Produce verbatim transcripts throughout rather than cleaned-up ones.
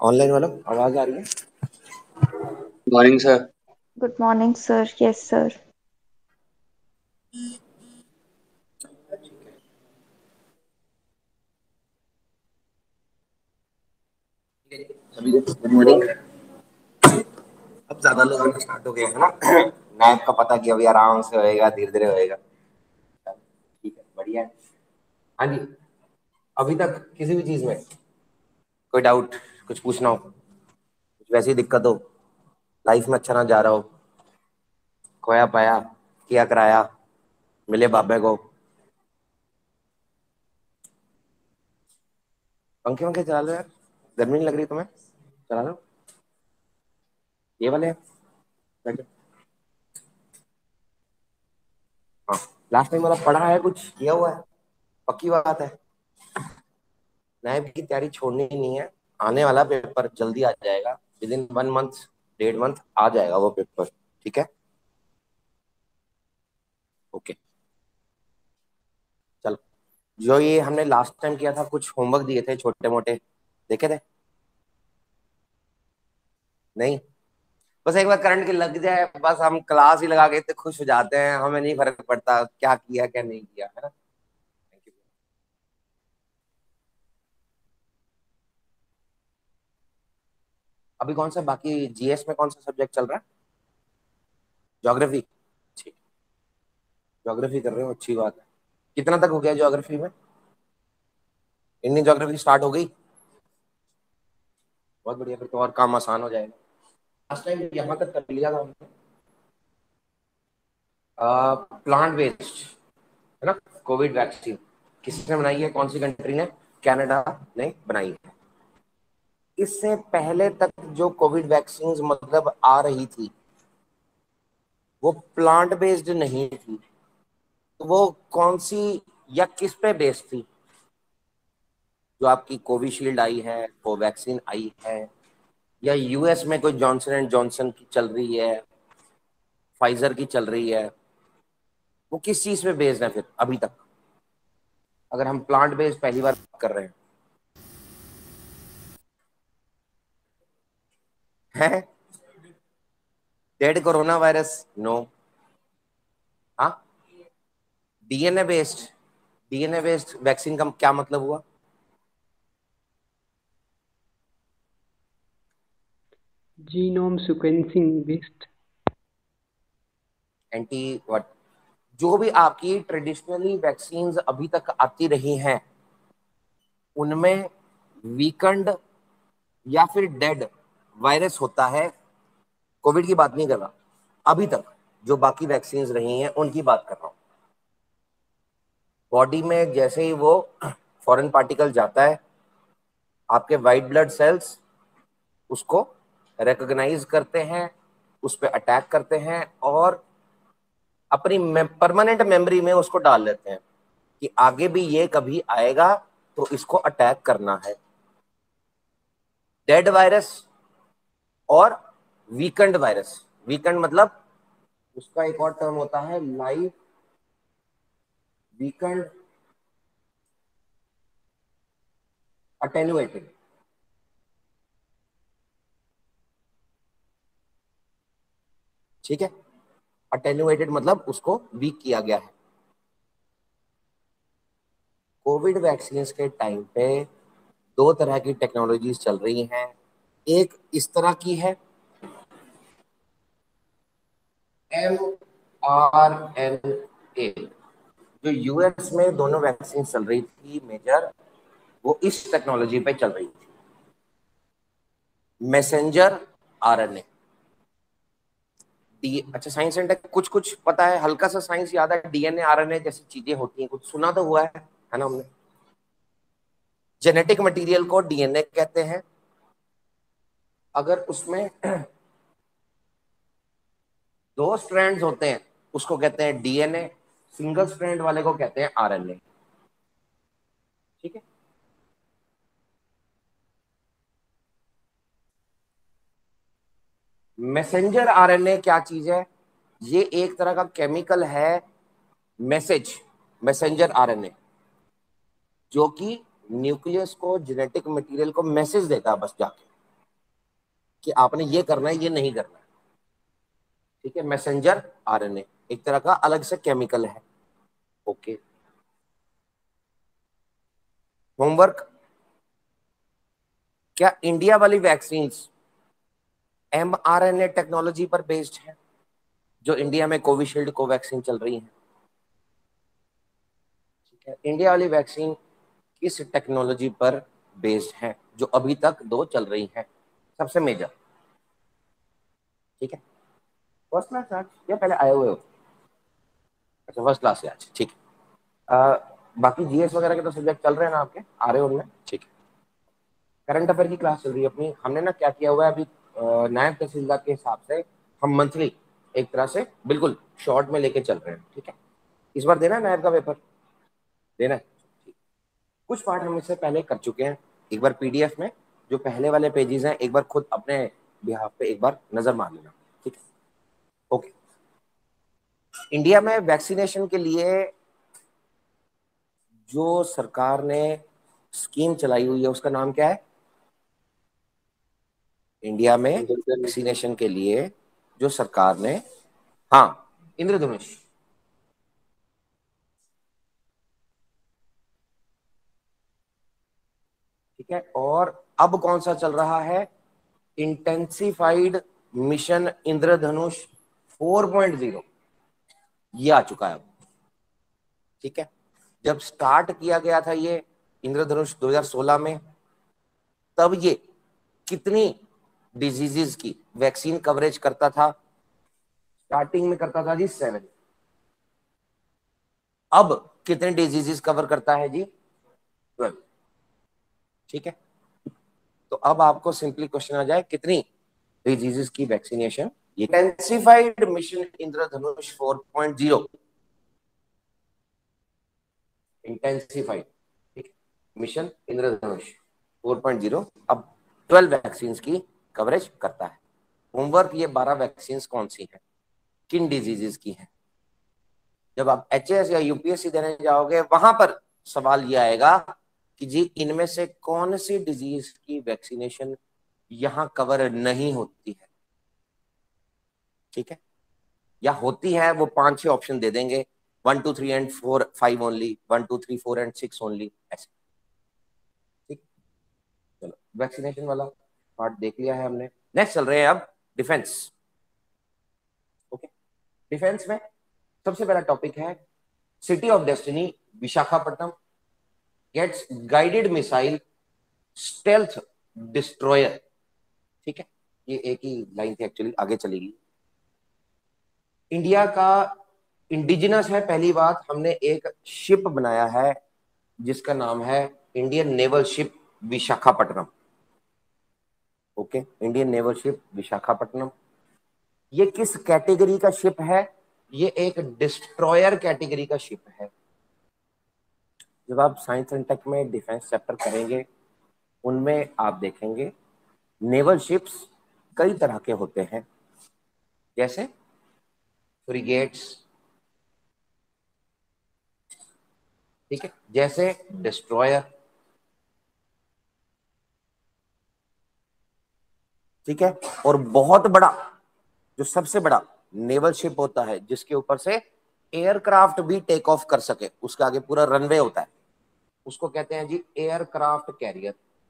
Online वाला आवाज आ रही है। Morning sir. Good morning, sir. Yes, sir. अभी गुड मॉर्निंग। अब ज्यादा लोग आना स्टार्ट हो गए हैं ना। नायब का पता कि अभी आराम से होएगा, धीरे धीरे होएगा। ठीक है, बढ़िया है। हाँ जी। अभी तक किसी भी चीज में कोई डाउट, कुछ पूछना हो, कुछ वैसी दिक्कत हो, लाइफ में अच्छा ना जा रहा हो, खोया पाया, किया कराया, मिले बाबे को, पंखे वंखे चला लो यार, गर्मी नहीं लग रही तुम्हें? चला लो, ये वाले हैं, बैठो। हाँ, लास्ट टाइम वाला पढ़ा है, कुछ किया हुआ है, पक्की बात है। नायब की तैयारी छोड़नी ही नहीं है। आने वाला पेपर जल्दी आ जाएगा, विद इन वन मंथ, डेढ़ मंथ आ जाएगा वो पेपर। ठीक है, ओके। चलो, जो ये हमने लास्ट टाइम किया था, कुछ होमवर्क दिए थे छोटे मोटे, देखे थे? नहीं? बस एक बार करंट की लग जाए, बस हम क्लास ही लगा के इतने खुश हो जाते हैं, हमें नहीं फर्क पड़ता क्या किया क्या नहीं किया, है ना। Thank you. अभी कौन सा बाकी, जीएस में कौन सा सब्जेक्ट चल रहा है? ज्योग्राफी। ठीक, ज्योग्राफी कर रहे हो, अच्छी बात है। कितना तक हो गया ज्योग्राफी में? इंडियन ज्योग्राफी स्टार्ट हो गई? बहुत बढ़िया, फिर तो और काम आसान हो जाएगा। लास्ट टाइम यहाँ तक कर लिया था हमने। प्लांट बेस्ड, है ना, कोविड वैक्सीन किसने बनाई है, कौन सी कंट्री ने? कनाडा ने बनाई है। इससे पहले तक जो कोविड वैक्सीन मतलब आ रही थी, वो प्लांट बेस्ड नहीं थी। तो वो कौन सी या किस पे बेस्ड थी? जो आपकी कोविशील्ड आई है, कोवैक्सीन आई है, या यूएस में कोई जॉनसन एंड जॉनसन की चल रही है, फाइजर की चल रही है, वो किस चीज पे बेस्ड है फिर अभी तक, अगर हम प्लांट बेस्ड पहली बार कर रहे हैं? Dead corona virus? नो। हाँ, DNA based, DNA based vaccine का क्या मतलब हुआ? Genome sequencing based. Anti what? जो भी आपकी ट्रेडिशनली वैक्सीन अभी तक आती रही हैं, उनमें वीकंड या फिर डेड वायरस होता है। कोविड की बात नहीं कर रहा, अभी तक जो बाकी वैक्सीन रही हैं उनकी बात कर रहा हूं। बॉडी में जैसे ही वो फॉरेन पार्टिकल जाता है, आपके वाइट ब्लड सेल्स उसको रिकॉग्नाइज करते हैं, उस पर अटैक करते हैं और अपनी परमानेंट मेमोरी में उसको डाल लेते हैं कि आगे भी ये कभी आएगा तो इसको अटैक करना है। डेड वायरस और वीकेंड वायरस। वीकेंड मतलब उसका एक और टर्म होता है लाइव वीकेंड अटेन्युएटेड। ठीक है, अटेन्युएटेड मतलब उसको वीक किया गया है। कोविड वैक्सीन के टाइम पे दो तरह की टेक्नोलॉजीज चल रही हैं। एक इस तरह की है, एम आर एन ए, जो यूएस में दोनों वैक्सीन चल रही थी मेजर, वो इस टेक्नोलॉजी पे चल रही थी, मैसेंजर आरएनए। डी अच्छा, साइंस एंड टेक कुछ कुछ पता है, हल्का सा साइंस याद है, डीएनए आरएनए जैसी चीजें होती हैं, कुछ सुना तो हुआ है है ना हमने। जेनेटिक मटेरियल को डीएनए कहते हैं। अगर उसमें दो स्ट्रैंड्स होते हैं उसको कहते हैं डीएनए, सिंगल स्ट्रैंड वाले को कहते हैं आरएनए। ठीक है, मैसेंजर आरएनए क्या चीज है? ये एक तरह का केमिकल है, मैसेज, मैसेंजर आरएनए, जो कि न्यूक्लियस को, जेनेटिक मटेरियल को मैसेज देता है बस जाके। कि आपने ये करना है, ये नहीं करना है। ठीक है, मैसेंजर आरएनए एक तरह का अलग से केमिकल है। ओके, होमवर्क, क्या इंडिया वाली वैक्सीन एमआरएनए टेक्नोलॉजी पर बेस्ड है, जो इंडिया में कोविशील्ड कोवैक्सीन चल रही है? ठीक है, इंडिया वाली वैक्सीन किस टेक्नोलॉजी पर बेस्ड है, जो अभी तक दो चल रही है सबसे मेजर? ठीक है, फर्स्ट क्लास आज या पहले आए हुए हो? अच्छा, फर्स्ट क्लास से आज, ठीक है। अ, बाकी जीएस वगैरह के तो सब्जेक्ट चल रहे हैं ना आपके, आ रहे हो उनमें? ठीक है, करंट अफेयर की क्लास चल रही है अपनी। हमने ना क्या किया हुआ है अभी, अ, नायब तहसीलदार के हिसाब से हम मंथली एक तरह से बिल्कुल शॉर्ट में लेके चल रहे हैं। ठीक है, इस बार देना है नायब का पेपर, देना है? ठीक। कुछ पार्ट हम इससे पहले कर चुके हैं, एक बार पीडीएफ में जो पहले वाले पेजेस हैं एक बार खुद अपने बिहाफ पे एक बार नजर मार लेना। ठीक है, ओके। इंडिया में वैक्सीनेशन के लिए जो सरकार ने स्कीम चलाई हुई है उसका नाम क्या है? इंडिया में वैक्सीनेशन के लिए जो सरकार ने, हाँ, इंद्रधनुष। ठीक है, और अब कौन सा चल रहा है? Intensified mission Indradhanush four point zero, ये आ चुका है अब। ठीक है, जब स्टार्ट किया गया था ये इंद्रधनुष दो हज़ार सोलह में, तब ये कितनी डिजीजेस की वैक्सीन कवरेज करता था? स्टार्टिंग में करता था जी सेवन। अब कितने डिजीजेस कवर करता है जी? ट्वेल्व। ठीक है, तो अब आपको सिंपली क्वेश्चन आ जाए, कितनी डिजीजेस की वैक्सीनेशन? ये intensified mission Indradhanush four point zero, intensified, ठीक, mission Indradhanush four point zero अब ट्वेल्व वैक्सीन की कवरेज करता है। होमवर्क, ये बारह वैक्सीन कौन सी हैं, किन डिजीजेस की हैं? जब आप एचएस या यूपीएससी देने जाओगे वहां पर सवाल ये आएगा कि जी इनमें से कौन सी डिजीज की वैक्सीनेशन यहां कवर नहीं होती है। ठीक है, या होती है, वो पांच छह ऑप्शन दे देंगे, one two three and four five only, one two three four and six only, ऐसे। ठीक, चलो वैक्सीनेशन वाला पार्ट देख लिया है हमने। नेक्स्ट चल रहे हैं अब डिफेंस। ओके, डिफेंस में सबसे पहला टॉपिक है city of destiny Visakhapatnam gets guided missile stealth destroyer. ठीक है, ये एक ही लाइन थी एक्चुअली, आगे चलेगी। इंडिया का इंडिजिनस है, पहली बात, हमने एक शिप बनाया है जिसका नाम है Indian naval ship Visakhapatnam. Okay, Indian naval ship Visakhapatnam. ये किस कैटेगरी का शिप है? ये एक डिस्ट्रॉयर कैटेगरी का शिप है। जब आप साइंस एंड टेक में डिफेंस चैप्टर करेंगे उनमें आप देखेंगे नेवल शिप्स कई तरह के होते हैं, जैसे फ्रिगेट्स, ठीक है, जैसे डिस्ट्रॉयर, ठीक है, और बहुत बड़ा, जो सबसे बड़ा नेवल शिप होता है जिसके ऊपर से एयरक्राफ्ट भी टेक ऑफ कर सके, उसका आगे पूरा रनवे होता है, उसको कहते हैं जी एयरक्राफ्ट कैरियर।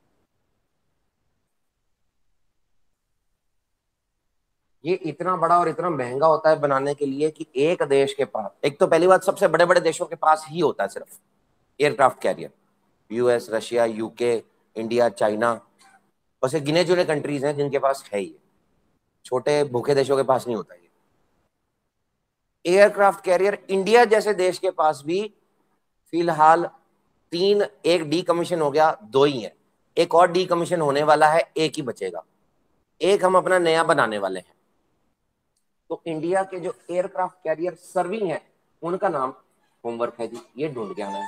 ये इतना बड़ा और इतना महंगा होता है बनाने के लिए कि एक देश के पास, एक तो पहली बात सबसे बड़े बड़े देशों के पास ही होता है सिर्फ aircraft carrier, US, Russia, UK, India, China, बस ये गिने चुने कंट्रीज हैं जिनके पास है ये, छोटे भूखे देशों के पास नहीं होता ये एयरक्राफ्ट कैरियर। इंडिया जैसे देश के पास भी फिलहाल तीन, एक डी कमीशन हो गया, दो ही है, एक और डी कमीशन होने वाला है, एक ही बचेगा, एक हम अपना नया बनाने वाले हैं। तो इंडिया के जो एयरक्राफ्ट कैरियर सर्विंग है उनका नाम, होमवर्क है जी, ये ढूंढ के आना है।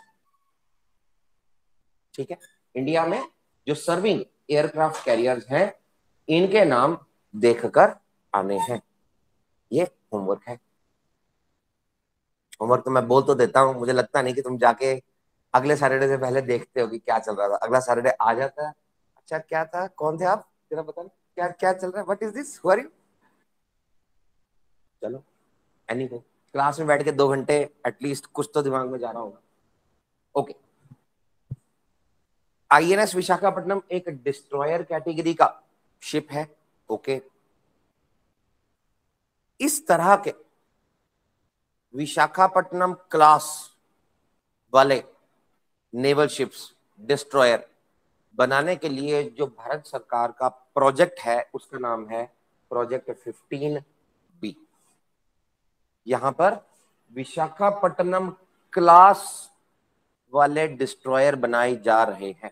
ठीक है, इंडिया में जो सर्विंग एयरक्राफ्ट कैरियर्स हैं इनके नाम देखकर आने हैं, ये होमवर्क है। होमवर्क तो मैं बोल तो देता हूं, मुझे लगता नहीं कि तुम जाके अगले सैटरडे से पहले देखते हो कि क्या चल रहा था। अगला सैटरडे आ जाता है, अच्छा क्या था, कौन थे आप, जरा बताना। क्या क्या चल रहा है, what is this, who are you? चलो एनी को क्लास में बैठ के दो घंटे एटलीस्ट कुछ तो दिमाग में जा रहा होगा। ओके, आईएनएस विशाखापट्टनम एक डिस्ट्रॉयर कैटेगरी का शिप है। ओके, इस तरह के विशाखापट्टनम क्लास वाले नेवल शिप्स, डिस्ट्रॉयर बनाने के लिए जो भारत सरकार का प्रोजेक्ट है उसका नाम है प्रोजेक्ट फिफ्टीन बी। यहां पर विशाखापट्टनम क्लास वाले डिस्ट्रॉयर बनाए जा रहे हैं।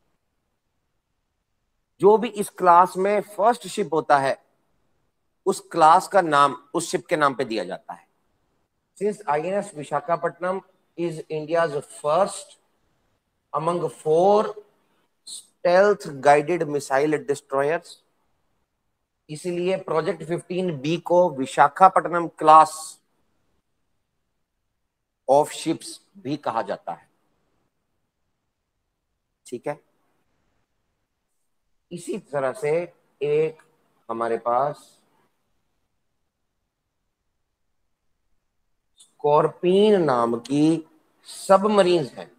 जो भी इस क्लास में फर्स्ट शिप होता है उस क्लास का नाम उस शिप के नाम पे दिया जाता है। Since INS Visakhapatnam is India's first among four stealth guided missile destroyers, इसलिए प्रोजेक्ट फिफ्टीन बी को विशाखापट्टनम क्लास ऑफ शिप्स भी कहा जाता है। ठीक है, इसी तरह से एक हमारे पास स्कॉर्पिन नाम की सबमरीन्स है।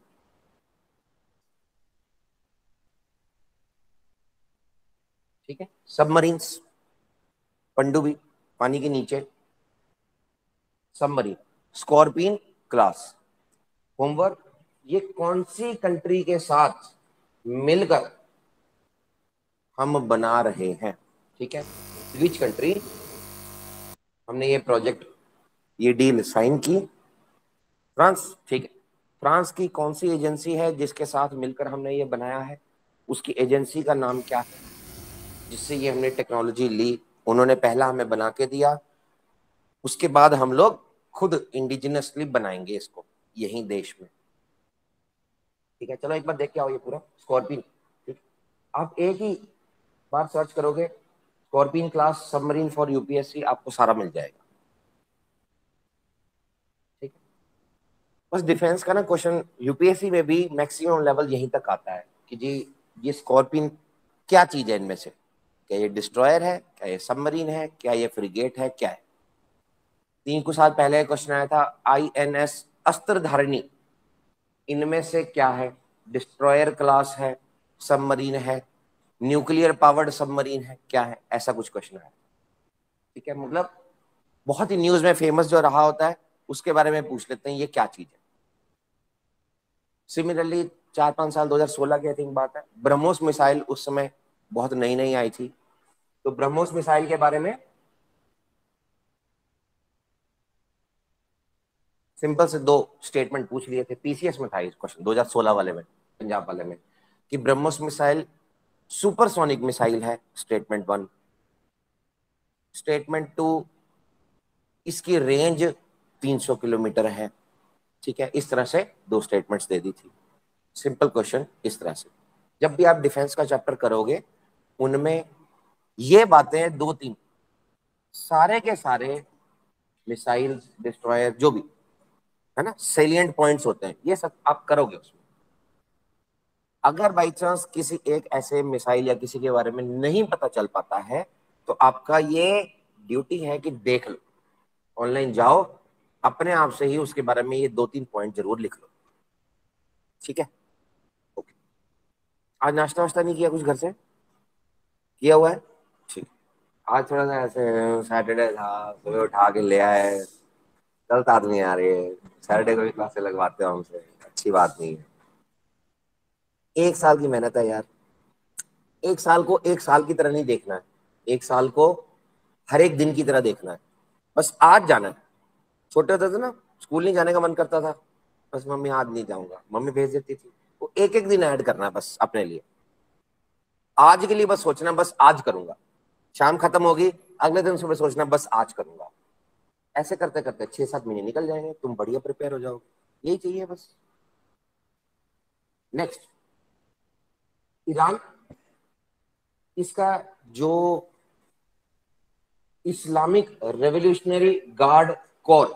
ठीक है, सबमरीन्स, पनडुब्बी पानी के नीचे, सबमरीन, स्कॉर्पिन क्लास। होमवर्क, ये कौन सी कंट्री के साथ मिलकर हम बना रहे हैं? ठीक है, विच कंट्री? हमने ये प्रोजेक्ट, ये डील साइन की, फ्रांस। ठीक है, फ्रांस की कौन सी एजेंसी है जिसके साथ मिलकर हमने ये बनाया है? उसकी एजेंसी का नाम क्या है जिससे ये हमने टेक्नोलॉजी ली? उन्होंने पहला हमें बना के दिया, उसके बाद हम लोग खुद इंडिजिनसली बनाएंगे इसको यही देश में। ठीक है, चलो एक बार देख के आओ ये पूरा स्कॉर्पिन। ठीक, आप एक ही बार सर्च करोगे Scorpene class submarine for UPSC, आपको सारा मिल जाएगा। ठीक है, बस डिफेंस का ना क्वेश्चन यूपीएससी में भी मैक्सिमम लेवल यहीं तक आता है कि जी ये स्कॉर्पिन क्या चीज है इनमें से, क्या ये डिस्ट्रॉयर है, क्या ये सबमरीन है, क्या ये फ्रिगेट है, क्या है। तीन कुछ साल पहले क्वेश्चन आया था आईएनएस अस्त्रधारिणी, इनमें से क्या है? डिस्ट्रॉयर क्लास है, सबमरीन है, न्यूक्लियर पावर्ड सबमरीन है, क्या है? ऐसा कुछ क्वेश्चन आया। ठीक है, मतलब बहुत ही न्यूज में फेमस जो रहा होता है उसके बारे में पूछ लेते हैं ये क्या चीज है। सिमिलरली चार पांच साल दो हज़ार सोलह की आई थिंक बात है, ब्रह्मोस मिसाइल उस समय बहुत नई नई आई थी। तो ब्रह्मोस मिसाइल के बारे में सिंपल से दो स्टेटमेंट पूछ लिए थे, पीसीएस में था इस क्वेश्चन दो हज़ार सोलह वाले में, पंजाब वाले में, कि ब्रह्मोस मिसाइल सुपरसोनिक मिसाइल है, स्टेटमेंट वन। स्टेटमेंट टू, इसकी रेंज तीन सौ किलोमीटर है। ठीक है, इस तरह से दो स्टेटमेंट्स दे दी थी। सिंपल क्वेश्चन इस तरह से। जब भी आप डिफेंस का चैप्टर करोगे उनमें ये बातें दो तीन सारे के सारे मिसाइल डिस्ट्रॉयर जो भी है ना सेलिएंट पॉइंट्स होते हैं, ये सब आप करोगे उसमें। अगर बाई चांस किसी एक ऐसे मिसाइल या किसी के बारे में नहीं पता चल पाता है तो आपका ये ड्यूटी है कि देख लो, ऑनलाइन जाओ, अपने आप से ही उसके बारे में ये दो तीन पॉइंट जरूर लिख लो। ठीक है, ओके। आज नाश्ता वाश्ता नहीं किया कुछ घर से? किया हुआ है? ठीक। आज थोड़ा सा ऐसे सैटरडे था, सुबह उठा के ले आए, गलत आदमी आ रही है, सैटरडे को भी क्लासे लगवाते हो हमसे, अच्छी बात नहीं है। एक साल की मेहनत है यार, एक साल को एक साल की तरह नहीं देखना है, एक साल को हर एक दिन की तरह देखना है। बस आज जाना है। छोटे होते थे ना, स्कूल नहीं जाने का मन करता था, बस मम्मी आज नहीं जाऊंगा, मम्मी भेज देती थी। वो एक एक दिन ऐड करना है बस अपने लिए, आज के लिए बस सोचना बस आज करूंगा, शाम खत्म होगी अगले दिन सुबह सोचना बस आज करूंगा। ऐसे करते करते छह सात महीने निकल जाएंगे, तुम बढ़िया प्रिपेयर हो जाओगे। यही चाहिए बस। नेक्स्ट, ईरान, इसका जो इस्लामिक रेवोल्यूशनरी गार्ड कोर,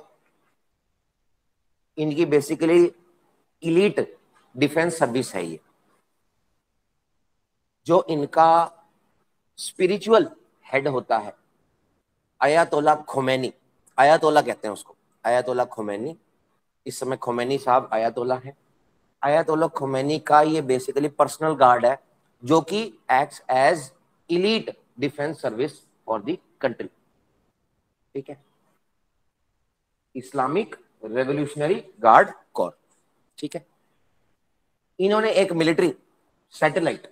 इनकी बेसिकली इलीट डिफेंस सर्विस है ये, जो इनका स्पिरिचुअल हेड होता है अयातोला खोमेनी, अयातोला कहते हैं उसको, अयातोला खोमेनी। इस समय खोमेनी साहब अयातोला है। अयातोला खोमेनी का ये बेसिकली पर्सनल गार्ड है जो कि acts as elite defence service for the country. ठीक है, इस्लामिक रेवोल्यूशनरी गार्ड कोर। ठीक है, इन्होंने एक मिलिट्री सैटेलाइट,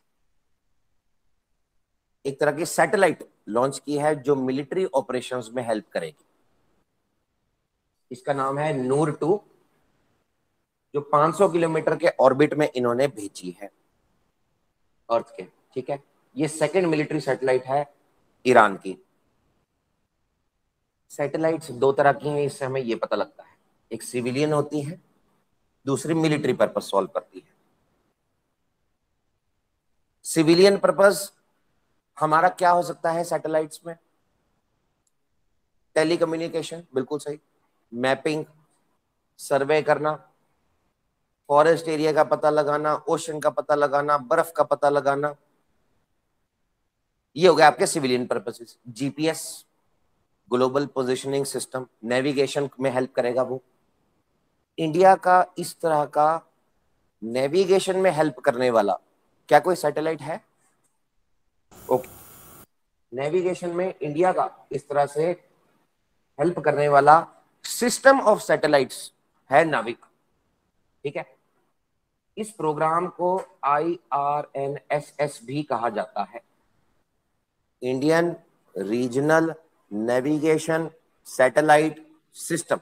एक तरह की सैटेलाइट लॉन्च की है जो मिलिट्री ऑपरेशंस में हेल्प करेगी। इसका नाम है नूर टू, जो पाँच सौ किलोमीटर के ऑर्बिट में इन्होंने भेजी है अर्थ के। ठीक है, ये सेकंड मिलिट्री सैटेलाइट है ईरान की। सैटेलाइट्स दो तरह की हैं, इससे हमें ये पता लगता है, एक सिविलियन होती है, दूसरी मिलिट्री पर्पस सॉल्व करती है। सिविलियन पर्पस हमारा क्या हो सकता है सैटेलाइट्स में? टेलीकम्युनिकेशन, बिल्कुल सही, मैपिंग, सर्वे करना, फॉरेस्ट एरिया का पता लगाना, ओशन का पता लगाना, बर्फ का पता लगाना, ये हो गया आपके civilian purposes. GPS, global positioning system, navigation में हेल्प करेगा वो। इंडिया का इस तरह का नेविगेशन में हेल्प करने वाला क्या कोई सैटेलाइट है? ओके, नेविगेशन में इंडिया का इस तरह से हेल्प करने वाला सिस्टम ऑफ सैटेलाइट्स है नाविक। ठीक है, इस प्रोग्राम को I R N S S भी कहा जाता है, Indian regional navigation satellite system.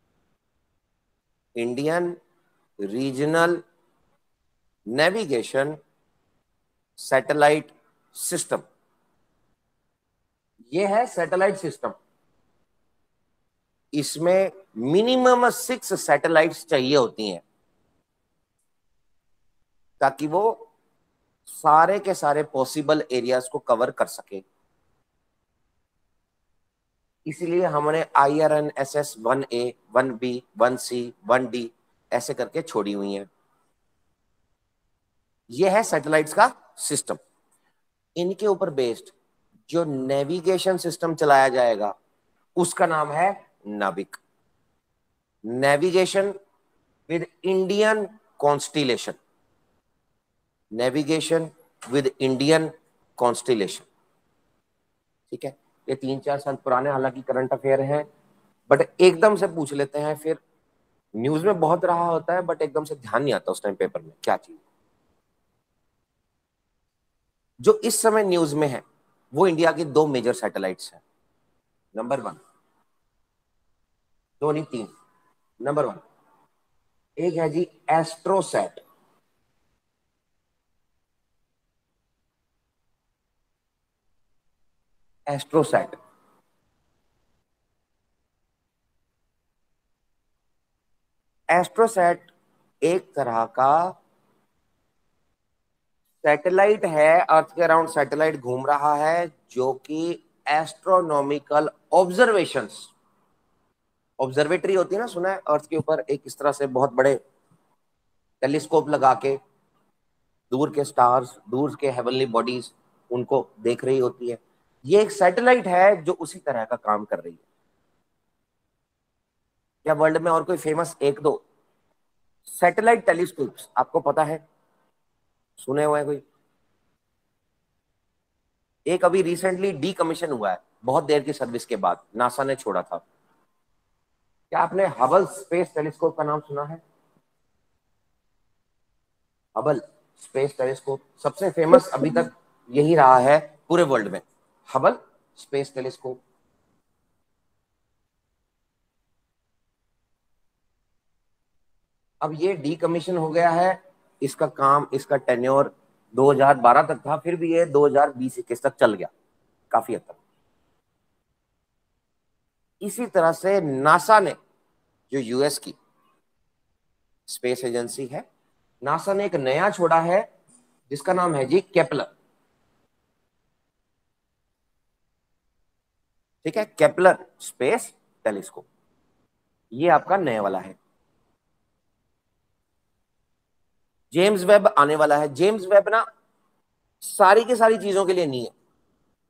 Indian regional navigation satellite system, ये है सैटेलाइट सिस्टम। इसमें मिनिमम सिक्स सैटेलाइट्स चाहिए होती हैं ताकि वो सारे के सारे पॉसिबल एरियाज को कवर कर सके। इसलिए हमने I R N S S one A, one B, one C, one D ऐसे करके छोड़ी हुई हैं। ये है सैटेलाइट्स का सिस्टम। इनके ऊपर बेस्ड जो नेविगेशन सिस्टम चलाया जाएगा उसका नाम है NavIC, navigation with Indian constellation, navigation with Indian constellation. ठीक है, ये तीन चार साल पुराने हालांकि करंट अफेयर हैं, बट एकदम से पूछ लेते हैं, फिर न्यूज में बहुत रहा होता है बट एकदम से ध्यान नहीं आता उस टाइम पेपर में क्या चीज। जो इस समय न्यूज में है वो इंडिया की दो मेजर सैटेलाइट्स हैं। नंबर वन, दो नहीं तीन, नंबर वन एक है जी एस्ट्रोसैट, एस्ट्रोसैट एस्ट्रोसैट एक तरह का सैटेलाइट है, अर्थ के अराउंड सैटेलाइट घूम रहा है जो कि एस्ट्रोनॉमिकल ऑब्जर्वेशंस, ऑब्जर्वेटरी होती है ना, सुना है, अर्थ के ऊपर एक इस तरह से बहुत बड़े टेलीस्कोप लगा के दूर के स्टार्स, दूर के हेवनली बॉडीज उनको देख रही होती है। ये एक सैटेलाइट है जो उसी तरह का काम कर रही है। क्या वर्ल्ड में और कोई फेमस एक दो सैटेलाइट टेलीस्कोप्स आपको पता है, सुने हुए हैं कोई? एक अभी रिसेंटली डीकमीशन हुआ है बहुत देर की सर्विस के बाद, नासा ने छोड़ा था। क्या आपने हबल स्पेस टेलीस्कोप का नाम सुना है? हबल स्पेस टेलीस्कोप सबसे फेमस अभी तक यही रहा है पूरे वर्ल्ड में, हबल स्पेस टेलीस्कोप। अब ये डीकमीशन हो गया है, इसका काम, इसका टेन्योर दो हज़ार बारह तक था, फिर भी ये दो हज़ार बीस इक्कीस तक चल गया काफी हद तक। इसी तरह से नासा ने, जो यूएस की स्पेस एजेंसी है, नासा ने एक नया छोड़ा है जिसका नाम है जी केपलर। ठीक है, केपलर स्पेस टेलीस्कोप, ये आपका नया वाला है। जेम्स वेब आने वाला है। जेम्स वेब ना सारी की सारी चीजों के लिए नहीं है,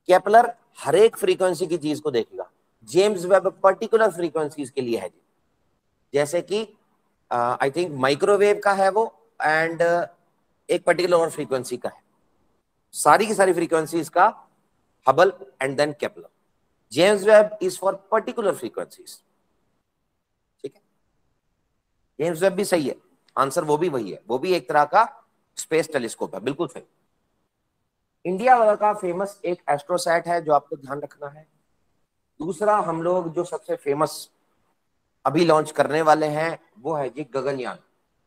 केपलर हर एक फ्रीक्वेंसी की चीज को देखेगा, जेम्स वेब पर्टिकुलर फ्रीक्वेंसीज के लिए है जी, जैसे कि आई थिंक माइक्रोवेव का है वो, एंड uh, एक पर्टिकुलर और फ्रीक्वेंसी का है, सारी की सारी फ्रीक्वेंसीज का Hubble and then Kepler. James Webb is for particular frequencies, ठीक है। जेम्स वेब भी सही है, आंसर वो भी वही है, वो भी एक तरह का स्पेस टेलीस्कोप है, बिल्कुल सही। इंडिया वाला का फेमस एक एस्ट्रोसैट है जो आपको ध्यान रखना है। दूसरा हम लोग जो सबसे फेमस अभी लॉन्च करने वाले हैं वो है जी गगनयान।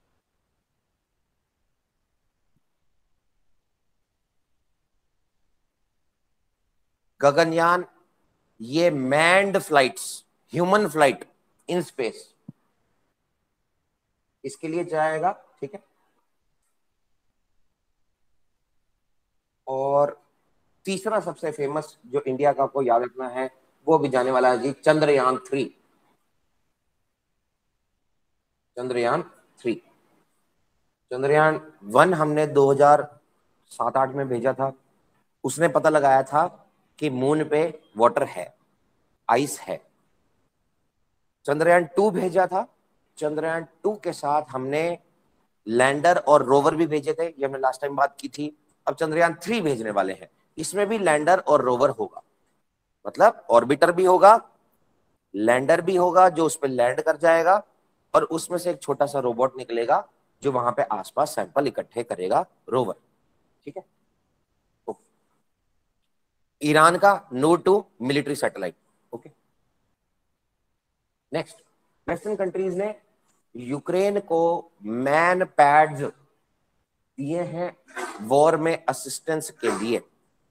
गगनयान ये manned flights, human flight in space, इसके लिए जाएगा, ठीक है। और तीसरा सबसे फेमस जो इंडिया का आपको याद रखना है वो भी जाने वाला है जी Chandrayaan three. Chandrayaan three, Chandrayaan one हमने दो हज़ार सात आठ में भेजा था, उसने पता लगाया था कि मून पे वाटर है, आइस है। चंद्रयान टू भेजा था, चंद्रयान टू के साथ हमने लैंडर और रोवर भी भेजे थे, ये हमने लास्ट टाइम बात की थी। अब चंद्रयान थ्री भेजने वाले हैं, इसमें भी लैंडर और रोवर होगा, मतलब ऑर्बिटर भी होगा, लैंडर भी होगा जो उस पर लैंड कर जाएगा, और उसमें से एक छोटा सा रोबोट निकलेगा जो वहां पे आसपास सैंपल इकट्ठे करेगा, रोवर, ठीक है। तो ईरान का Noor two military satellite, okay. Next, western countries ने यूक्रेन को मैन पैड्स दिए हैं वॉर में असिस्टेंस के लिए।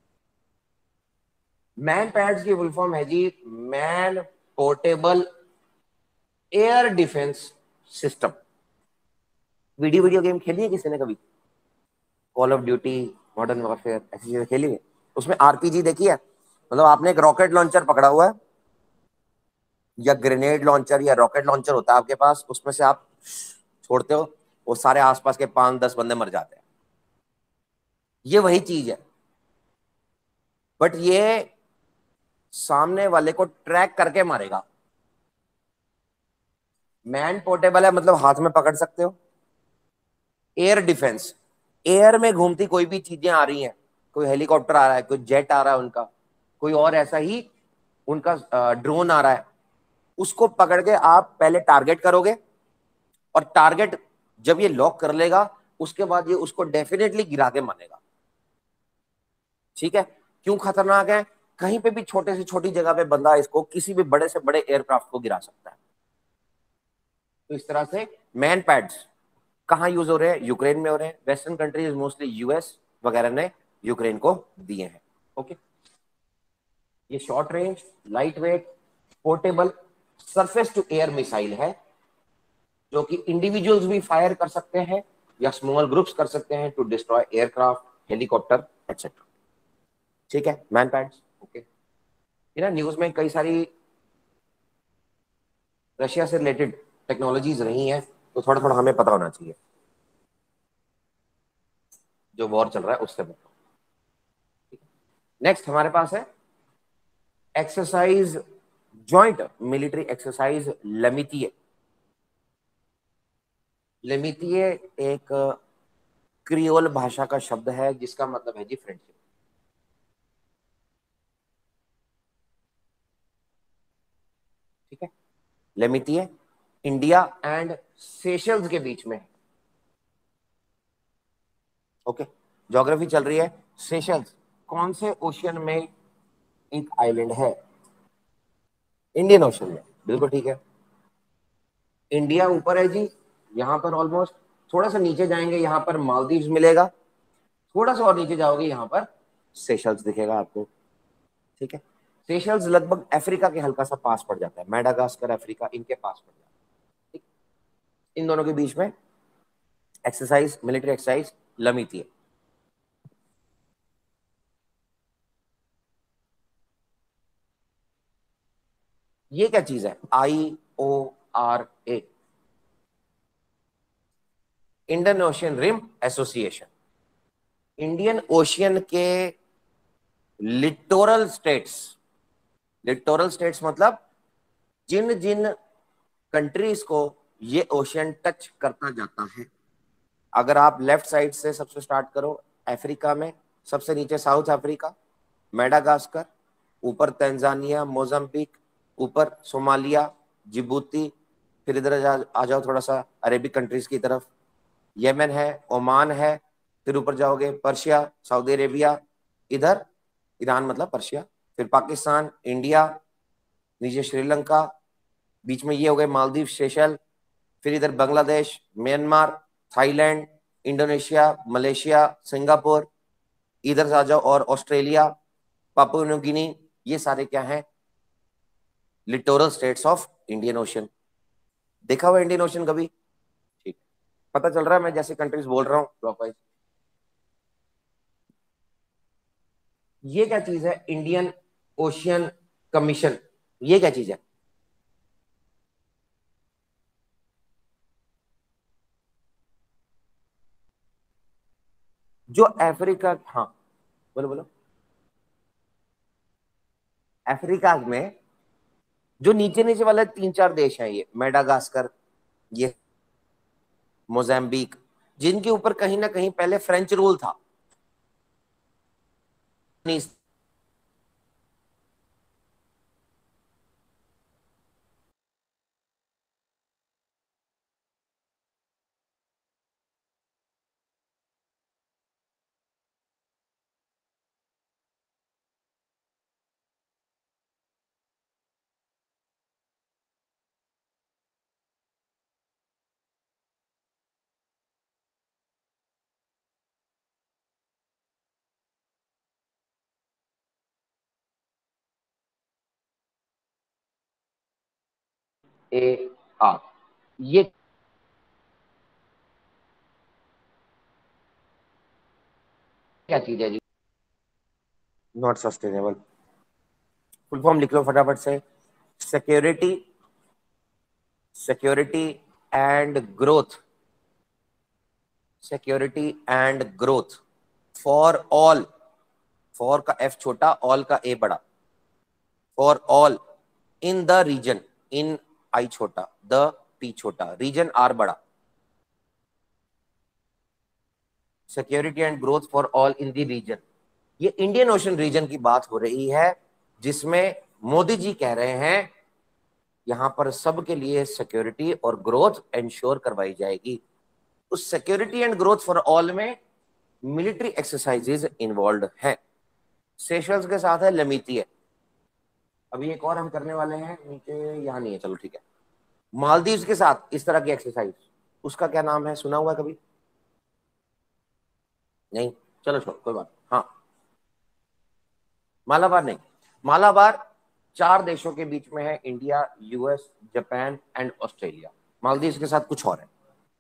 मैन पैड्स की फुल फॉर्म है जी man portable air defence system. Video video game खेली है किसी ने कभी? Call of duty, modern warfare, ऐसी चीजें खेली है? उसमें आरपीजी देखी है? मतलब आपने एक रॉकेट लॉन्चर पकड़ा हुआ है, या ग्रेनेड लॉन्चर या रॉकेट लॉन्चर होता है आपके पास, उसमें से आप छोड़ते हो, वो सारे आसपास के पांच दस बंदे मर जाते हैं। ये वही चीज है, बट ये सामने वाले को ट्रैक करके मारेगा। मैन पोर्टेबल है, मतलब हाथ में पकड़ सकते हो। एयर डिफेंस, एयर में घूमती कोई भी चीजें आ रही हैं, कोई हेलीकॉप्टर आ रहा है, कोई जेट आ रहा है उनका, कोई और ऐसा ही उनका ड्रोन आ रहा है, उसको पकड़ के आप पहले टारगेट करोगे, और टारगेट जब ये लॉक कर लेगा उसके बाद ये उसको डेफिनेटली गिरा के मारेगा, ठीक है। क्यों खतरनाक है? कहीं पे भी छोटे से छोटी जगह पे बंदा इसको किसी भी बड़े से बड़े एयरक्राफ्ट को गिरा सकता है। तो इस तरह से मैन पैड्स कहाँ यूज हो रहे हैं? यूक्रेन में हो रहे हैं। वेस्टर्न कंट्रीज मोस्टली यूएस वगैरह ने यूक्रेन को दिए हैं, ओके। ये short range, light weight, portable, surface to air missile है, जो कि इंडिविजुअल्स भी फायर कर सकते हैं या स्मॉल ग्रुप्स कर सकते हैं to destroy aircraft, helicopter etcetera, ठीक है। MANPADS, okay. ये ना न्यूज में कई सारी रशिया से रिलेटेड टेक्नोलॉजीज रही हैं, तो थोड़ा थोड़ा हमें पता होना चाहिए, जो वॉर चल रहा है उससे। नेक्स्ट हमारे पास है exercise, joint military exercise Lamitiye. Lamitiye एक क्रियोल भाषा का शब्द है जिसका मतलब है जी फ्रेंडशिप, ठीक है। लेमितिए इंडिया एंड सेशल्स के बीच में, ओके। ज्योग्राफी चल रही है। सेशल्स कौन से ओशियन में एक आइलैंड है? इंडियन ओशन में, बिल्कुल ठीक है। इंडिया ऊपर है जी, यहां पर ऑलमोस्ट, थोड़ा सा नीचे जाएंगे यहां पर मालदीव्स मिलेगा, थोड़ा सा और नीचे जाओगे यहां पर सेशल्स दिखेगा आपको, ठीक है। सेशल्स लगभग अफ्रीका के हल्का सा पास पड़ जाता है, मेडागास्कर अफ्रीका इनके पास पड़ जाता है, ठीक। इन दोनों के बीच में एक्सरसाइज, मिलिट्री एक्सरसाइज लमिती है। ये क्या चीज है? I O R A, Indian Ocean Rim Association. Indian Ocean के लिटोरल स्टेट्स, लिटोरल स्टेट्स मतलब जिन जिन कंट्रीज को ये ओशियन टच करता जाता है। अगर आप लेफ्ट साइड से सबसे स्टार्ट करो, अफ्रीका में सबसे नीचे साउथ अफ्रीका, मेडागास्कर, ऊपर तंजानिया, मोजाम्बिक, ऊपर सोमालिया, जिबूती, फिर इधर आ जाओ थोड़ा सा अरेबिक कंट्रीज की तरफ, यमन है, ओमान है, फिर ऊपर जाओगे पर्शिया, सऊदी अरेबिया, इधर ईरान मतलब पर्शिया, फिर पाकिस्तान, इंडिया, नीचे श्रीलंका, बीच में ये हो गए मालदीव, सेशल, फिर इधर Bangladesh, Myanmar, Thailand, Indonesia, Malaysia, Singapore, इधर से आ जाओ और ऑस्ट्रेलिया, पापुआ न्यू गिनी, ये सारे क्या हैं? Littoral states of Indian Ocean. देखा हुआ इंडियन ओशन कभी? ठीक, पता चल रहा है मैं जैसे कंट्रीज बोल रहा हूँ क्लॉकवाइज। ये क्या चीज है? इंडियन ओशियन कमीशन, ये क्या चीज है? जो अफ्रीका, हाँ बोलो बोलो, अफ्रीका में जो नीचे नीचे वाले तीन चार देश हैं, ये मेडागास्कर, ये मोजाम्बिक, जिनके ऊपर कहीं ना कहीं पहले फ्रेंच रूल था। ए आर, ये क्या चीज है जी? Not sustainable. फुल फॉर्म लिख लो फटाफट से, security, security and growth, security and growth for all, for का एफ छोटा, ऑल का ए बड़ा, for all in the region, in I छोटा, द पी छोटा, रीजन आर बड़ा, security and growth for all in the region. ये Indian Ocean region की बात हो रही है, जिसमें मोदी जी कह रहे हैं यहां पर सबके लिए सिक्योरिटी और ग्रोथ एंश्योर करवाई जाएगी। उस security and growth for all में मिलिट्री एक्सरसाइजेज इन्वॉल्व हैं। सेशल्स के साथ है लेमीतिए, अभी एक और हम करने वाले हैं, नीचे यहाँ नहीं है, चलो ठीक है। मालदीव्स के साथ इस तरह की एक्सरसाइज, उसका क्या नाम है, सुना हुआ कभी? नहीं, चलो छोड़ कोई बात। हाँ, मालाबार नहीं, मालाबार चार देशों के बीच में है, India, US, Japan and Australia. Maldives के साथ कुछ और है।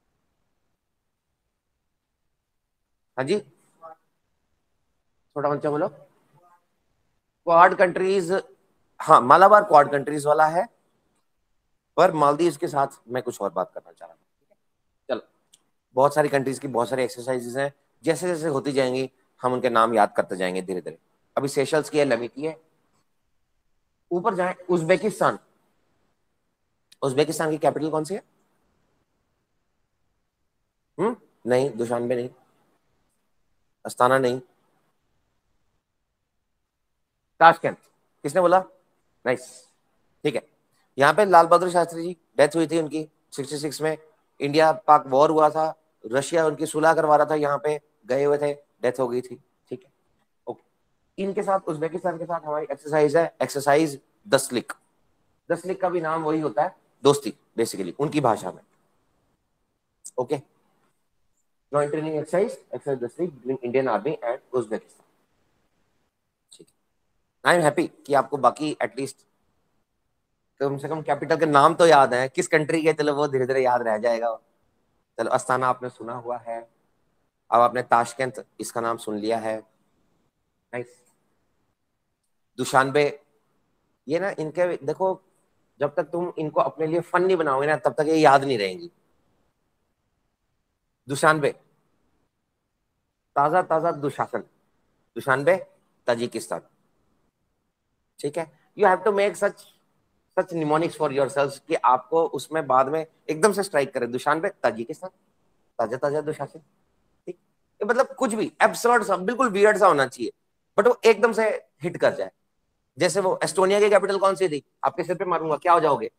हाँ जी, थोड़ा ऊंचा बोलो। क्वाड कंट्रीज, हाँ मालाबार क्वाड कंट्रीज वाला है, पर मालदीव्स के साथ मैं कुछ और बात करना चाह रहा हूँ। चलो, बहुत सारी कंट्रीज की बहुत सारी एक्सरसाइजेज हैं, जैसे जैसे होती जाएंगी हम उनके नाम याद करते जाएंगे धीरे धीरे। अभी सेशल्स की है, लमीती है, ऊपर जाए उज्बेकिस्तान, उज्बेकिस्तान की कैपिटल कौन सी है? हम्म, नहीं, दुशानबे नहीं, अस्ताना नहीं, ताशकंद। किसने बोला? नाइस, ठीक है। यहाँ पे लाल बहादुर शास्त्री जी डेथ हुई थी उनकी छियासठ में, इंडिया पाक वॉर हुआ था, रशिया उनकी सुलह करवा रहा था, यहाँ पे गए हुए थे, डेथ हो गई थी, ठीक है ओके। इनके साथ उज्बेकिस्तान के साथ हमारी एक्सरसाइज है, एक्सरसाइज दसलिक। दसलिक का भी नाम वही होता है, दोस्ती बेसिकली उनकी भाषा में, okay. Joint training exercise, exercise Dustlik between Indian Army and Uzbekistan, ठीक है। आई एम हैप्पी कि आपको बाकी एटलीस्ट कम से कम कैपिटल के नाम तो याद है, किस कंट्री के, चलो वो धीरे धीरे याद रह जाएगा। चलो, अस्ताना आपने सुना हुआ है, अब आपने ताशकंद इसका नाम सुन लिया है, नाइस। दुशानबे, ये ना इनके देखो, जब तक तुम इनको अपने लिए फन नहीं बनाओगे ना, तब तक ये याद नहीं रहेंगी। दुशानबे, ताजा ताजा दुशासन, दुशानबे ताजिकिस्तान। ठीक है, you have to make such such mnemonics for yourself कि आपको उसमें बाद में एकदम से स्ट्राइक करे, दुशान पे ताजिकिस्तान, ताजा ताजा दुशासन। ठीक, ये मतलब कुछ भी एब्सर्ड सा, बिल्कुल वियर्ड सा होना चाहिए, बट वो एकदम से हिट कर जाए। जैसे वो एस्टोनिया की कैपिटल कौन सी थी, आपके सिर पे मारूंगा क्या हो जाओगे,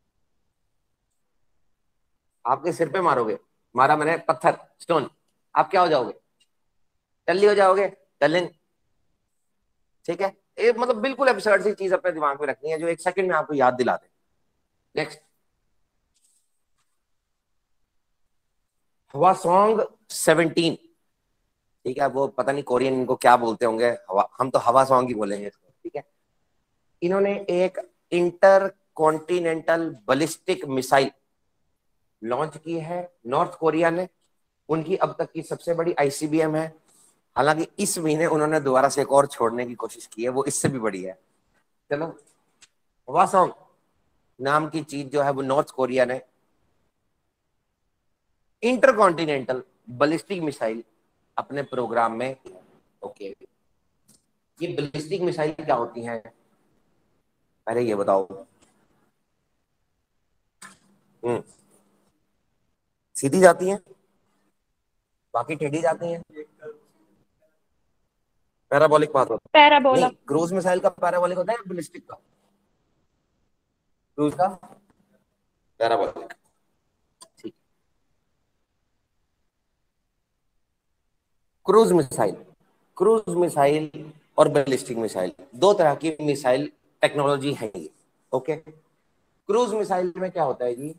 आपके सिर पे मारोगे, मारा मैंने पत्थर स्टोन, आप क्या हो जाओगे, टल्ली हो जाओगे, टलिंग। ठीक है, ये मतलब बिल्कुल एब्सर्ड सी चीज अपने दिमाग में रखनी है जो एक सेकंड में आपको याद दिला दे। Next, Hwasong seventeen. ठीक है, वो पता नहीं कोरियन इनको क्या बोलते होंगे, हवा, हम तो हवा सॉन्ग ही बोलेंगे इसको। ठीक है, इन्होंने एक intercontinental ballistic missile launch की है नॉर्थ कोरिया ने। उनकी अब तक की सबसे बड़ी आईसीबीएम है। हालांकि इस महीने उन्होंने दोबारा से एक और छोड़ने की कोशिश की है, वो इससे भी बड़ी है। चलो, हवासोंग नाम की चीज जो है वो नॉर्थ कोरिया ने इंटरकॉन्टिनेंटल बैलिस्टिक मिसाइल अपने प्रोग्राम में। ओके, ये बैलिस्टिक मिसाइल क्या होती हैं, पहले ये बताओ। हम्म, सीधी जाती हैं, बाकी टेढ़ी जाती हैं, पैराबोलिक पाथ होता है। पैराबोला। नहीं, क्रूज मिसाइल का पैराबोलिक होता है, बैलिस्टिक का, क्रूज का पैराबोलिक। ठीक, क्रूज मिसाइल, क्रूज मिसाइल और बैलिस्टिक मिसाइल दो तरह की मिसाइल टेक्नोलॉजी है ये। ओके, क्रूज मिसाइल में क्या होता है जी,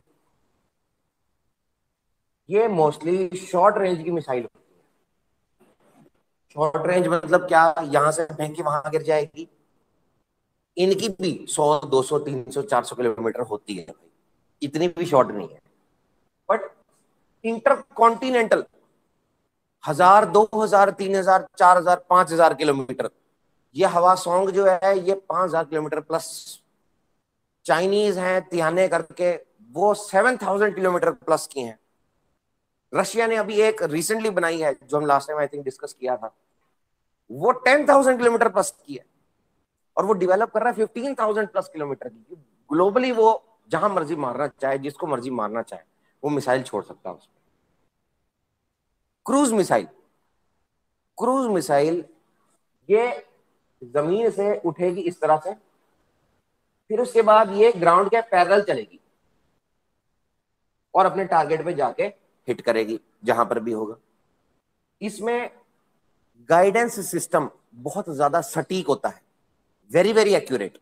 ये मोस्टली शॉर्ट रेंज की मिसाइल होती है। शॉर्ट रेंज मतलब क्या, यहां से फेंकी वहां गिर जाएगी। इनकी भी सौ दो सौ तीन सौ चार सौ किलोमीटर होती है भाई, इतनी भी शॉर्ट नहीं है। बट इंटर कॉन्टिनेंटल हजार, दो हजार, तीन हजार, चार हजार, पांच हजार किलोमीटर, ये हवा सॉन्ग जो है ये पांच हजार किलोमीटर प्लस। चाइनीज हैं तिहाने करके, वो सेवन थाउजेंड किलोमीटर प्लस की हैं। रशिया ने अभी एक रिसेंटली बनाई है जो हम last time I think discuss किया था, वो टेन थाउजेंड किलोमीटर प्लस की है। और वो डेवलप कर रहा है फिफ्टीन थाउजेंड प्लस किलोमीटर की। ग्लोबली वो जहां मर्जी मारना चाहे, जिसको मर्जी मारना चाहे, वो मिसाइल छोड़ सकता है उसमें। क्रूज मिसाइल, क्रूज मिसाइल ये जमीन से उठेगी इस तरह से, फिर उसके बाद ये ग्राउंड के पैरेलल चलेगी और अपने टारगेट पे जाके हिट करेगी जहां पर भी होगा। इसमें गाइडेंस सिस्टम बहुत ज्यादा सटीक होता है, वेरी वेरी एक्यूरेट।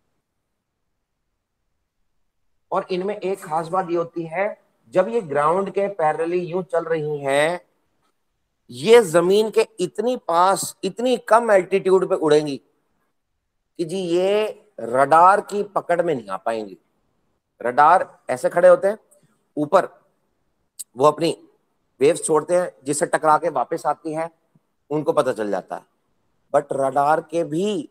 और इनमें एक खास बात ये होती है, जब ये ग्राउंड के पैरेलली यूं चल रही हैं, ये जमीन के इतनी पास, इतनी कम एल्टीट्यूड पे उड़ेंगी कि जी ये रडार की पकड़ में नहीं आ पाएंगी। रडार ऐसे खड़े होते हैं ऊपर, वो अपनी वेव्स छोड़ते हैं, जिससे टकरा के वापस आती है, उनको पता चल जाता है। बट रडार के भी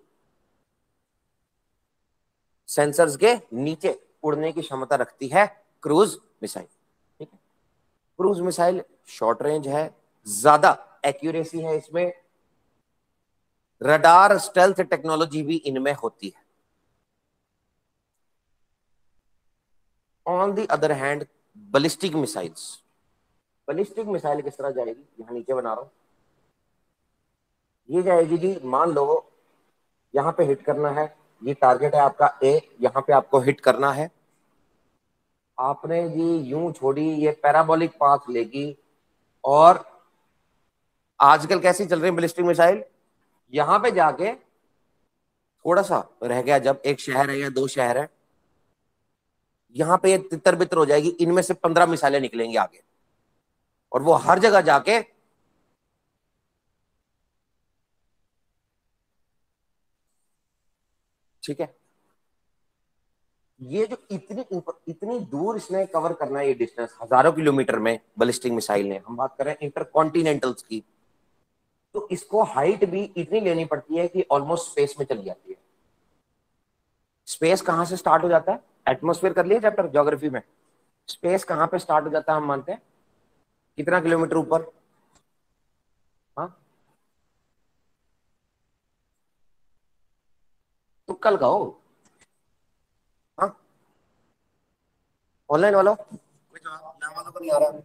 सेंसर्स के नीचे उड़ने की क्षमता रखती है क्रूज मिसाइल। ठीक है, क्रूज मिसाइल शॉर्ट रेंज है, ज्यादा एक्यूरेसी है इसमें, रडार स्टेल्थ टेक्नोलॉजी भी इनमें होती है। On the other hand ballistic missiles, ballistic missile किस तरह जाएगी, यहां नीचे बना रहा हूं, ये जाएगी जी, मान लो यहां पे हिट करना है, ये टारगेट है आपका ए, यहां पे आपको हिट करना है। आपने जी यूं छोड़ी, ये पैराबोलिक पाथ लेगी। और आजकल कैसी चल रही है बैलिस्टिक मिसाइल, यहां पे जाके थोड़ा सा रह गया, जब एक शहर है या दो शहर है, यहां पे ये तितर बितर हो जाएगी, इनमें से पंद्रह मिसाइलें निकलेंगी आगे, और वो हर जगह जाके ठीक है, ये जो इतनी ऊपर, इतनी दूर इसने कवर करना है, ये डिस्टेंस हजारों किलोमीटर में बैलिस्टिक मिसाइल ने, हम बात कर रहे हैं इंटरकॉन्टिनेंटल्स की, तो इसको हाइट भी इतनी लेनी पड़ती है कि ऑलमोस्ट स्पेस में चली जाती है। स्पेस कहां से स्टार्ट हो जाता है, एटमॉस्फेयर कर लिया चैप्टर ज्योग्राफी में, स्पेस कहां पे स्टार्ट हो जाता है हम मानते हैं, कितना किलोमीटर ऊपर, हाँ कल का हो। हाँ, ऑनलाइन वालों कोई जवाब, यहाँ वालों को नहीं आ रहा।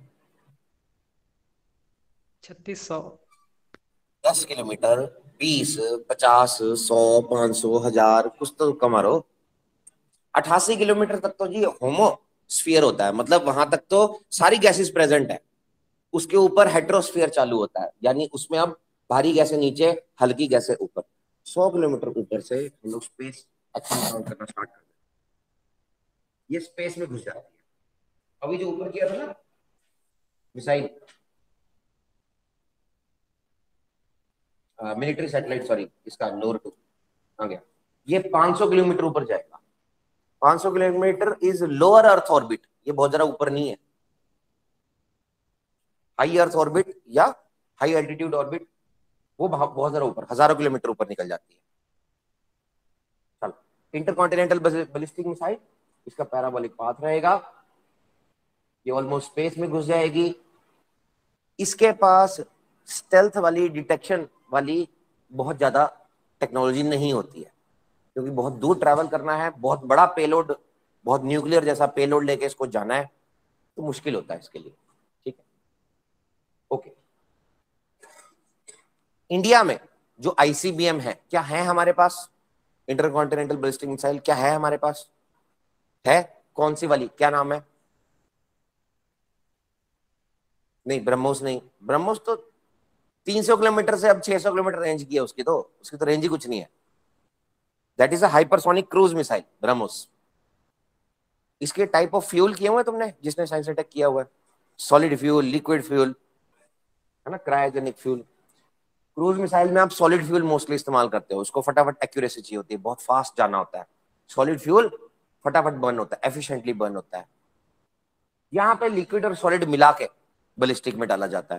छत्तीस सौ। दस किलोमीटर, बीस, पचास, सौ, पांच सौ, हजार, कुछ तो कम मारो। अठासी किलोमीटर तक तो जी होमोस्फियर होता है, मतलब वहां तक तो सारी गैसेस प्रेजेंट है। उसके ऊपर हेट्रोस्फियर चालू होता है, यानी उसमें अब भारी गैसें नीचे, हल्की गैसें ऊपर। सौ किलोमीटर ऊपर से हम लोग स्पेस काउंट करना स्टार्ट करते हैं। ये स्पेस में घुस जाती है। अभी जो ऊपर किया था ना मिसाइल, मिलिट्री सैटेलाइट, सॉरी, इसका नोर टू आ गया, ये पांच सौ किलोमीटर ऊपर जाएगा। पांच सौ kilometre is lower earth orbit, ये बहुत जरा ऊपर नहीं है। हाई अर्थ ऑर्बिट या हाई एल्टीट्यूड ऑर्बिट वो बहुत जरा ऊपर, हजारों किलोमीटर ऊपर निकल जाती है। चलो, इंटरकॉन्टिनेंटल बैलिस्टिक मिसाइल, इसका पैराबोलिक पाथ रहेगा, ये ऑलमोस्ट स्पेस में घुस जाएगी। इसके पास स्टेल्थ वाली, डिटेक्शन वाली बहुत ज्यादा टेक्नोलॉजी नहीं होती है, क्योंकि बहुत दूर ट्रैवल करना है, बहुत बड़ा पेलोड, बहुत न्यूक्लियर जैसा पेलोड लेके इसको जाना है, तो मुश्किल होता है इसके लिए। ठीक है, ओके। इंडिया में जो आईसीबीएम है, क्या है हमारे पास? इंटरकॉन्टिनेंटल बैलिस्टिक मिसाइल क्या है हमारे पास? है कौन सी वाली, क्या नाम है? नहीं, ब्रह्मोस नहीं, ब्रह्मोस तो तीन सौ किलोमीटर से अब छह सौ किलोमीटर रेंज की है उसकी, तो उसकी तो रेंज ही कुछ नहीं है। That is a hypersonic cruise missile BrahMos. इसके टाइप ऑफ फ्यूल किए हुए हैं तुमने, जिसने साइंस अटैक किया हुआ है? सॉलिड फ्यूल, लिक्विड फ्यूल, है ना, क्रायोजेनिक फ्यूल। क्रूज मिसाइल में आप सॉलिड फ्यूल मोस्टली इस्तेमाल करते हो, उसको फटाफट एक्यूरेसी चाहिए होती है, बहुत फास्ट जाना होता है। सॉलिड फ्यूल फटाफट बर्न होता है, एफिशिएंटली बर्न होता है। यहाँ पे लिक्विड और सॉलिड मिला के बैलिस्टिक में डाला जाता है।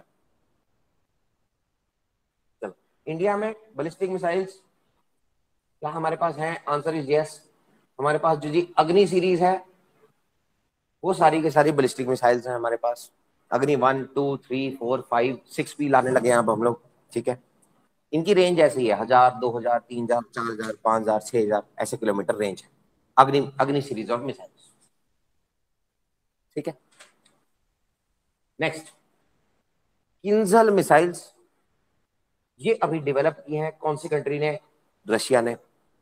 चलो, इंडिया में बैलिस्टिक मिसाइल्स क्या हमारे पास है? Answer is yes. हमारे पास जो जी अग्नि सीरीज है, वो सारी की सारी बैलिस्टिक मिसाइल्स हैं हमारे पास। Agni one, two, three, four, five, six भी लाने लगे हैं अब हम लोग। ठीक है, इनकी रेंज ऐसी है, हजार, दो हजार, तीन हजार, चार हजार, पांच हजार, छह हजार, ऐसे किलोमीटर रेंज है अग्नि अग्नि सीरीज ऑफ मिसाइल्स। ठीक है, नेक्स्ट, किंजल मिसाइल्स, ये अभी डेवलप की हैं कौन सी कंट्री ने? रशिया ने।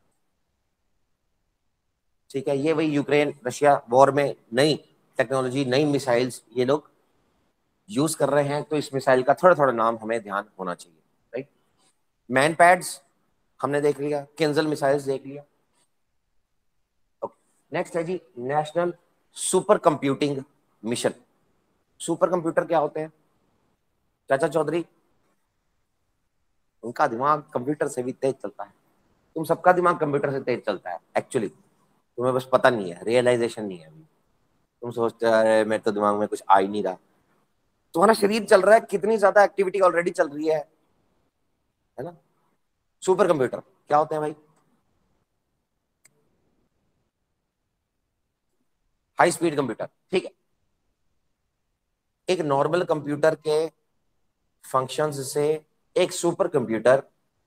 ठीक है, ये वही यूक्रेन रशिया वॉर में नई टेक्नोलॉजी, नई मिसाइल्स ये लोग यूज कर रहे हैं, तो इस मिसाइल का थोड़ा थोड़ा नाम हमें ध्यान होना चाहिए। राइट, मैन पैड्स हमने देख लिया, किंजल मिसाइल्स देख लिया। नेक्स्ट है जी national supercomputing mission. Supercomputer क्या होते हैं चाचा चौधरी? उनका दिमाग कंप्यूटर से भी तेज चलता है। तुम सबका दिमाग कंप्यूटर से तेज चलता है एक्चुअली, तुम्हें बस पता नहीं है, रियलाइजेशन नहीं है अभी। तुम सोचते हो मेरे तो दिमाग में कुछ आ ही नहीं रहा। तुम्हारा शरीर चल रहा है, कितनी ज्यादा एक्टिविटी ऑलरेडी चल रही है है ना। सुपर कंप्यूटर क्या होते हैं भाई? High speed computer. ठीक है, एक नॉर्मल कंप्यूटर के फंक्शंस से एक सुपर कंप्यूटर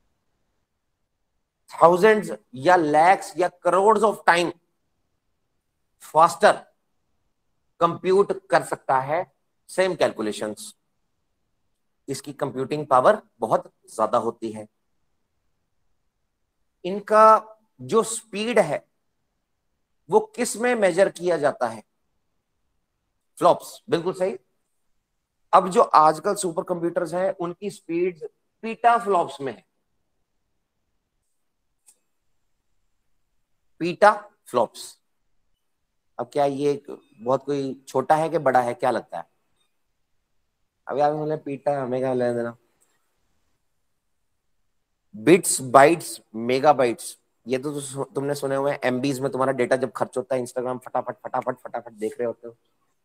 थाउजेंड्स या लैक्स या crore of time faster compute कर सकता है सेम कैलकुलेशंस। इसकी कंप्यूटिंग पावर बहुत ज्यादा होती है। इनका जो स्पीड है वो किस में मेजर किया जाता है? फ्लॉप्स, बिल्कुल सही। अब जो आजकल सुपर कंप्यूटर्स हैं उनकी स्पीड पीटा फ्लॉप्स में है। पीटा फ्लॉप्स। अब क्या ये बहुत कोई छोटा है कि बड़ा है, क्या लगता है? अभी आप बोले पीटा, हमें क्या लेना देना। बिट्स, बाइट्स, मेगाबाइट्स, ये तो तु, तुमने सुने हुए हैं, एमबीज में तुम्हारा डेटा जब खर्च होता है, इंस्टाग्राम फटाफट फटाफट फटाफट देख रहे होते हो।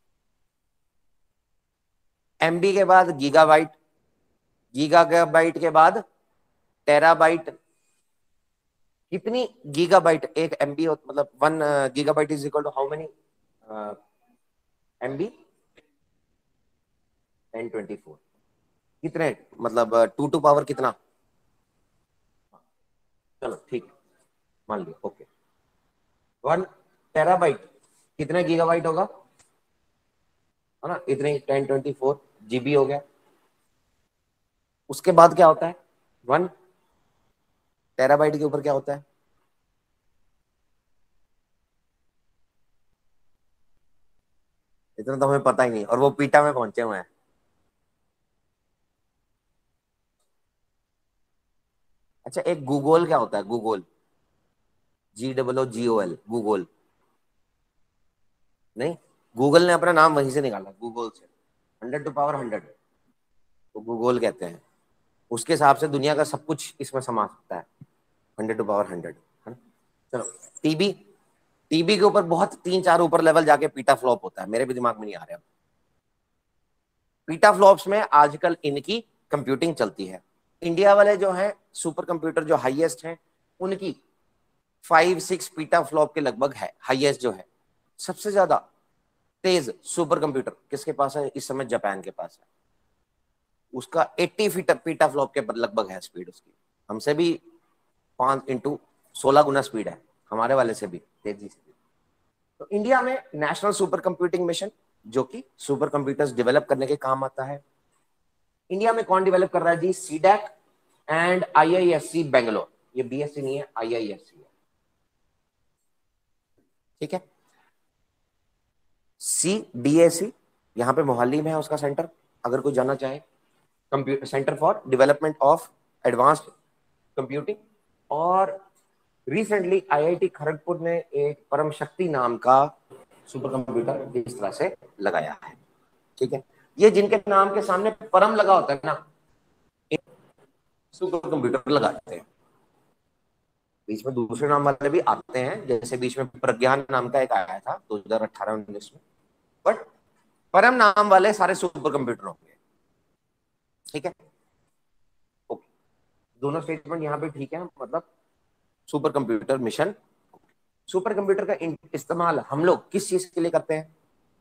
एमबी के बाद गीगाबाइट, गीगाबाइट के बाद टेराबाइट। कितनी गीगाबाइट एक एमबी हो, मतलब one gigabyte is equal to how many MB? Ten twenty four. कितने, मतलब टू टू पावर कितना? चलो ठीक, मान लिया, ओके। वन टेराबाइट कितने गीगाबाइट होगा, है ना, इतने टेन ट्वेंटी फोर जीबी हो गया। उसके बाद क्या होता है, वन टेराबाइट के ऊपर क्या होता है, इतना तो हमें पता ही नहीं, और वो पीटा में पहुंचे हुए हैं। अच्छा, एक गूगल क्या होता है, googol, G double O G O L, googol. नहीं, गूगल ने अपना नाम वहीं से निकाला, गूगल से, हंड्रेड टू पावर हंड्रेड, तो गूगल कहते हैं। उसके हिसाब से दुनिया का सब कुछ इसमें समा सकता है, हंड्रेड टू पावर हंड्रेड, है ना। चलो, टीबी, टीबी के ऊपर बहुत तीन चार ऊपर लेवल जाके पीटा फ्लॉप होता है, मेरे भी दिमाग में नहीं आ रहा। पीटा फ्लॉप्स में आजकल इनकी कंप्यूटिंग चलती है। इंडिया वाले जो हैं सुपर कंप्यूटर जो हाईएस्ट हैं, उनकी फाइव सिक्स पीटा फ्लॉप के लगभग है, हाईएस्ट जो है। सबसे ज्यादा तेज सुपर कंप्यूटर किसके पास है इस समय, जापान के पास है। उसका अस्सी फीट पीटा फ्लॉप के लगभग है स्पीड उसकी, हमसे भी पांच इंटू सोलह गुना स्पीड है हमारे वाले से भी, तेजी से भी। तो इंडिया में नेशनल सुपर कंप्यूटिंग मिशन, जो कि सुपर कंप्यूटर्स डेवलप करने के काम आता है। इंडिया में कौन डेवलप कर रहा है जी, सीडैक एंड आईआईएससी बेंगलोर। ये बीएससी नहीं है, आईआईएससी है, ठीक है। सी डीएसी यहां पे मोहाली में है उसका सेंटर, अगर कोई जाना चाहे, computer centre for development of advanced computing. और रिसेंटली आईआईटी खड़गपुर ने एक परम शक्ति नाम का सुपर कंप्यूटर इस तरह से लगाया है, ठीक है। ये जिनके नाम के सामने परम लगा होता है ना, सुपर कंप्यूटर लगाते हैं। बीच में दूसरे नाम वाले भी आते हैं, जैसे बीच में प्रज्ञान नाम का एक आया था दो हज़ार अठारह उन्नीस में, बट परम नाम वाले सारे सुपर कंप्यूटर होंगे, ठीक है। ओके, दोनों स्टेटमेंट यहाँ पे ठीक है, मतलब supercomputer mission. Supercomputer का इस्तेमाल हम लोग किस चीज के लिए करते हैं,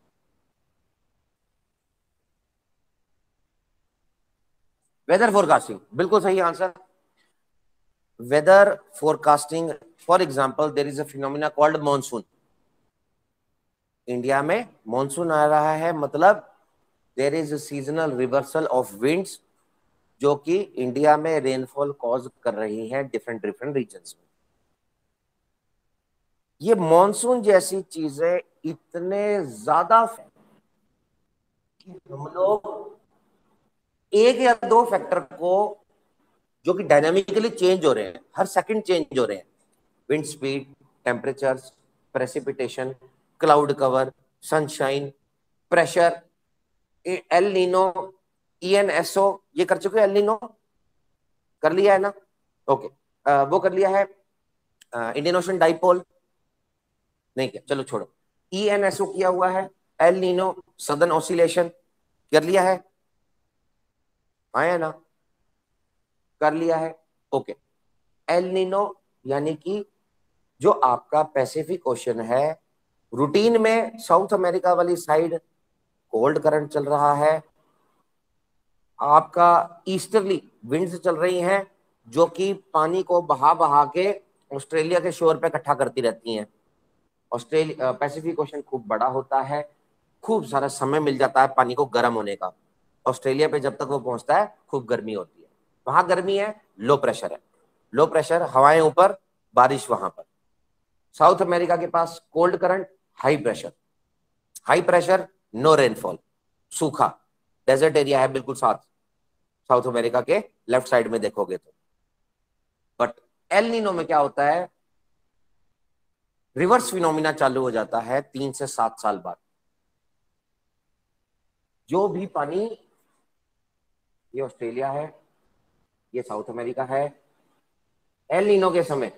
वेदर फोरकास्टिंग, बिल्कुल सही answer. Weather forecasting, for example there is a phenomena called monsoon. India में मॉनसून आ रहा है, मतलब there is a seasonal reversal of winds, जो कि इंडिया में रेनफॉल कॉज कर रही है डिफरेंट डिफरेंट रीजन्स में। ये मॉनसून जैसी चीजें इतने ज्यादा कि हम लोग एक या दो फैक्टर को, जो कि डायनामिकली चेंज हो रहे हैं, हर सेकंड चेंज हो रहे हैं, wind speed, temperatures, precipitation, cloud cover, sunshine, pressure, El Nino, ENSO, ये कर चुके हैं, एल नीनो कर लिया है ना, ओके। आ, वो कर लिया है, इंडियन ओशन डाइपोल नहीं किया, चलो छोड़ो। ईएनएसओ किया हुआ है, एल नीनो सदर्न ऑसिलेशन कर लिया है, आया ना, कर लिया है, ओके। एल नीनो यानी कि जो आपका पैसिफिक ओशन है, रूटीन में साउथ अमेरिका वाली साइड कोल्ड करंट चल रहा है, आपका ईस्टर्ली विंड्स चल रही हैं, जो कि पानी को बहा बहा के ऑस्ट्रेलिया के शोर पे इकट्ठा करती रहती हैं। ऑस्ट्रेलिया पैसिफिक ओशन खूब बड़ा होता है, खूब सारा समय मिल जाता है पानी को गर्म होने का। ऑस्ट्रेलिया पे जब तक वो पहुंचता है खूब गर्मी होती है, वहां गर्मी है, लो प्रेशर है, लो प्रेशर, हवाएं ऊपर, बारिश वहां पर। साउथ अमेरिका के पास cold current, high pressure, high pressure, no rainfall, सूखा, डेजर्ट एरिया है बिल्कुल साथ साउथ अमेरिका के लेफ्ट साइड में देखोगे तो। बट एल नीनो में क्या होता है, रिवर्स फिनोमिना चालू हो जाता है तीन से सात साल बाद। जो भी पानी, ये ऑस्ट्रेलिया है, ये साउथ अमेरिका है, एल नीनो के समय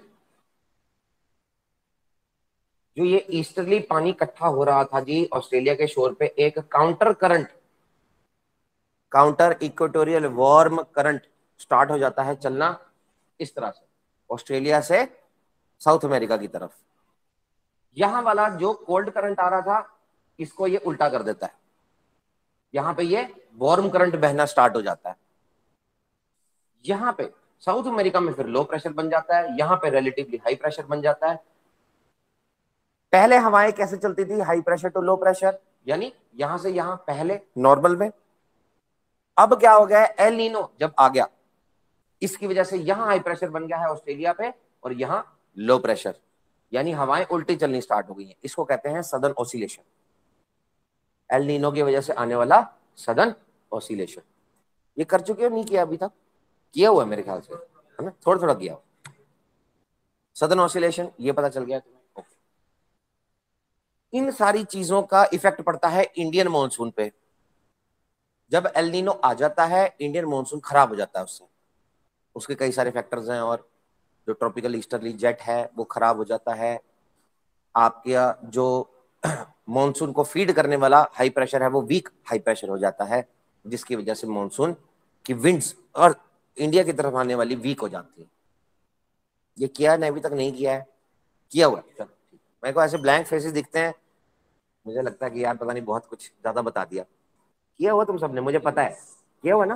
जो ये ईस्टर्ली पानी इकट्ठा हो रहा था जी ऑस्ट्रेलिया के शोर पे, एक counter current, counter equatorial warm current start हो जाता है चलना इस तरह से, ऑस्ट्रेलिया से साउथ अमेरिका की तरफ। यहां वाला जो कोल्ड करंट आ रहा था, इसको ये उल्टा कर देता है, यहां पे ये वार्म करंट बहना स्टार्ट हो जाता है। यहां पे साउथ अमेरिका में फिर लो प्रेशर बन जाता है, यहाँ पे रिलेटिवली हाई प्रेशर बन जाता है। पहले हवाएं कैसे चलती थी, high pressure to low pressure, यानी यहां से यहां पहले नॉर्मल में। अब क्या हो गया है, एल नीनो जब आ गया, इसकी वजह से यहां हाई प्रेशर बन गया है ऑस्ट्रेलिया पे, और यहां लो प्रेशर, यानी हवाएं उल्टी चलनी स्टार्ट हो गई हैं। इसको कहते हैं सदर्न ऑसिलेशन, एल नीनो की वजह से आने वाला सदर्न ऑसिलेशन। ये कर चुके हो, नहीं किया अभी तक? किया हुआ है मेरे ख्याल से, है ना, थोड़ा थोड़ा किया हुआ। सदर्न ऑसिलेशन ये पता चल गया तुम्हें, ओके। इन सारी चीजों का इफेक्ट पड़ता है इंडियन मॉनसून पे। जब एल नीनो आ जाता है, इंडियन मॉनसून खराब हो जाता है उससे, उसके कई सारे फैक्टर्स हैं, और जो ट्रॉपिकल ईस्टर्ली जेट है वो खराब हो जाता है। आपके जो मॉनसून को फीड करने वाला हाई प्रेशर है वो वीक हाई प्रेशर हो जाता है, जिसकी वजह से मॉनसून की विंड्स और इंडिया की तरफ आने वाली वीक हो जाती है। ये किया है, अभी तक नहीं किया है? किया हुआ है। मेरे को ऐसे ब्लैंक फेसेस दिखते हैं, मुझे लगता है कि यार पता नहीं बहुत कुछ ज्यादा बता दिया। किया हुआ तुम सबने, मुझे पता है किया हुआ ना,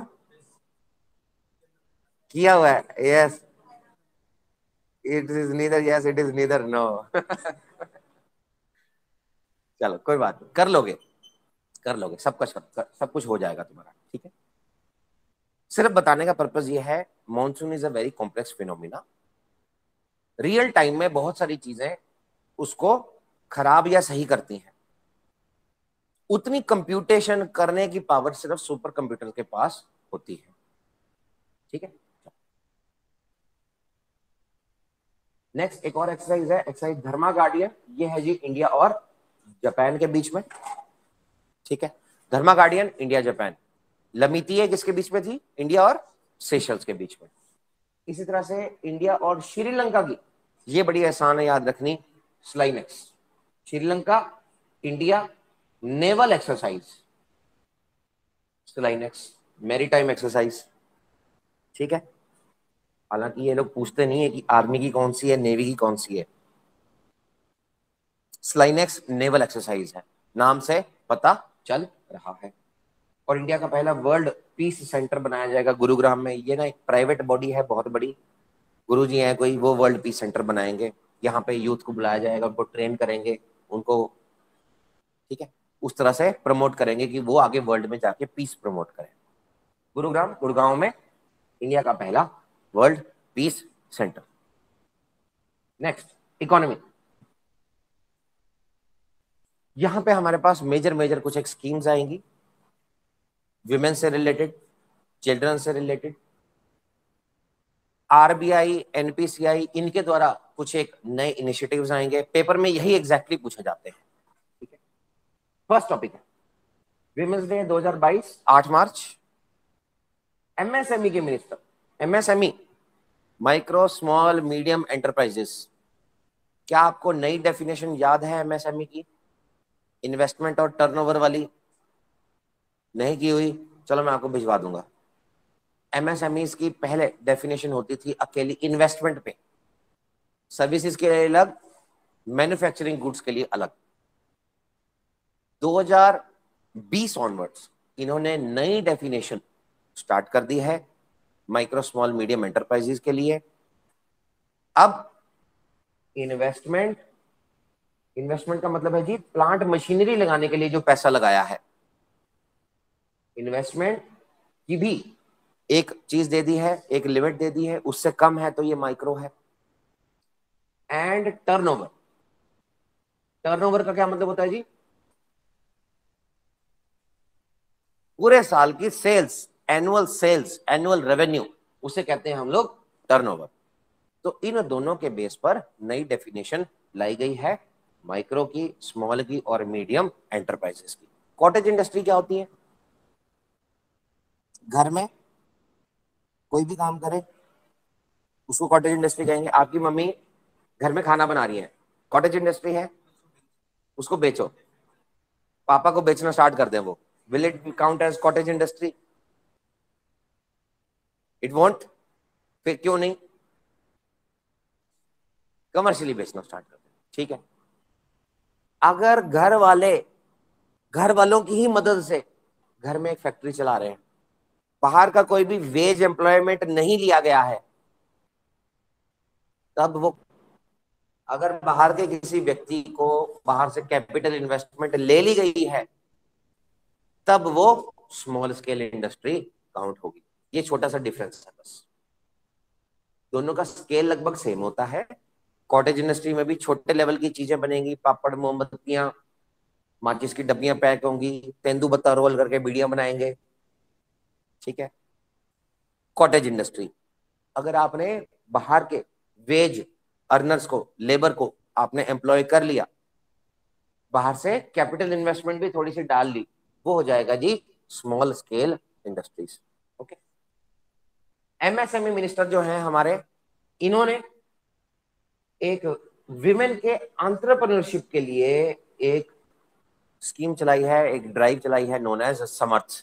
किया हुआ है। Yes, it is neither yes, it is neither no. चलो कोई बात नहीं, कर लोगे, कर लोगे, सब कुछ सब कुछ हो जाएगा तुम्हारा, ठीक है। सिर्फ बताने का पर्पज ये है, monsoon is a very complex phenomena. Real time में बहुत सारी चीजें उसको खराब या सही करती हैं। उतनी कंप्यूटेशन करने की पावर सिर्फ सुपर कंप्यूटर के पास होती है, ठीक है। नेक्स्ट एक और एक्सरसाइज है, एक्सरसाइज धर्मा गार्डियन। ये है जी इंडिया और जापान के बीच में, ठीक है। Dharma Guardian India Japan. लमितीय किसके बीच में थी, इंडिया और सेशल्स के बीच में। इसी तरह से इंडिया और श्रीलंका की, ये बड़ी आसान है याद रखनी, SLINEX. Sri Lanka India naval exercise, SLINEX maritime exercise, ठीक है। हालांकि ये लोग पूछते नहीं है कि आर्मी की कौन सी है, नेवी की कौन सी है। स्लाइनेक्स नेवल एक्सरसाइज है, नाम से पता चल रहा है। और इंडिया का पहला वर्ल्ड पीस सेंटर बनाया जाएगा गुरुग्राम में। ये ना एक प्राइवेट बॉडी है बहुत बड़ी, गुरुजी हैं कोई, वो वर्ल्ड पीस सेंटर बनाएंगे। यहाँ पे यूथ को बुलाया जाएगा, उनको ट्रेन करेंगे, उनको, ठीक है, उस तरह से प्रमोट करेंगे कि वो आगे वर्ल्ड में जाके पीस प्रमोट करें। गुरुग्राम, गुड़गांव में इंडिया का पहला world peace centre. Next economy. यहां पे हमारे पास मेजर मेजर कुछ एक स्कीम्स आएंगी, विमेन से रिलेटेड, चिल्ड्रन से रिलेटेड। आरबीआई, एनपीसीआई, इनके द्वारा कुछ एक नए इनिशिएटिव्स आएंगे। पेपर में यही एग्जैक्टली पूछे जाते हैं, ठीक है। फर्स्ट टॉपिक है विमेन्स डे दो हज़ार बाईस, आठ मार्च। एमएसएमई के minister, MSME micro small medium enterprises. क्या आपको नई डेफिनेशन याद है एमएसएमई की, इन्वेस्टमेंट और टर्नओवर वाली? नहीं की हुई, चलो मैं आपको भिजवा दूंगा। एमएसएमईज की पहले डेफिनेशन होती थी अकेली इन्वेस्टमेंट पे, सर्विसेज के लिए अलग, मैन्युफैक्चरिंग गुड्स के लिए अलग। दो हज़ार बीस ऑनवर्ड्स इन्होंने नई डेफिनेशन स्टार्ट कर दी है माइक्रो स्मॉल मीडियम एंटरप्राइजेस के लिए। अब इन्वेस्टमेंट, इन्वेस्टमेंट का मतलब है जी प्लांट मशीनरी लगाने के लिए जो पैसा लगाया है, इन्वेस्टमेंट की भी एक चीज दे दी है, एक लिमिट दे दी है, उससे कम है तो ये माइक्रो है। एंड टर्नओवर, टर्नओवर का क्या मतलब होता है जी, पूरे साल की sales, annual sales, annual revenue, उसे कहते हैं हम लोग टर्नओवर। तो इन दोनों के बेस पर नई डेफिनेशन लाई गई है माइक्रो की, स्मॉल की और मीडियम एंटरप्राइजेस की। कॉटेज इंडस्ट्री क्या होती है, घर में कोई भी काम करे उसको कॉटेज इंडस्ट्री कहेंगे। आपकी मम्मी घर में खाना बना रही है, कॉटेज इंडस्ट्री है, उसको बेचो, पापा को बेचना स्टार्ट कर दें वो, will it count as cottage industry? It won't. फिर क्यों नहीं, कमर्शियली बेचना स्टार्ट कर दें, ठीक है। अगर घर वाले, घर वालों की ही मदद से घर में एक फैक्ट्री चला रहे हैं, बाहर का कोई भी वेज एम्प्लॉयमेंट नहीं लिया गया है, तब वो, अगर बाहर के किसी व्यक्ति को बाहर से कैपिटल इन्वेस्टमेंट ले ली गई है, तब वो स्मॉल स्केल इंडस्ट्री काउंट होगी। ये छोटा सा डिफरेंस है बस, दोनों का स्केल लगभग सेम होता है। कॉटेज इंडस्ट्री में भी छोटे लेवल की चीजें बनेंगी, पापड़, मोमबत्तियां, माचिस की डब्बियां पैक होंगी, तेंदुपत्ता रोल करके बीड़ियां बनाएंगे, ठीक है। कॉटेज इंडस्ट्री, अगर आपने बाहर के वेज अर्नर्स को, लेबर को आपने एम्प्लॉय कर लिया, बाहर से कैपिटल इन्वेस्टमेंट भी थोड़ी सी डाल ली, वो हो जाएगा जी small scale industries. Okay. MSME minister जो हैं हमारे, इन्होंने एक विमेन के एंटरप्रेन्योरशिप के लिए एक स्कीम चलाई है, एक ड्राइव चलाई है, known as Samarth.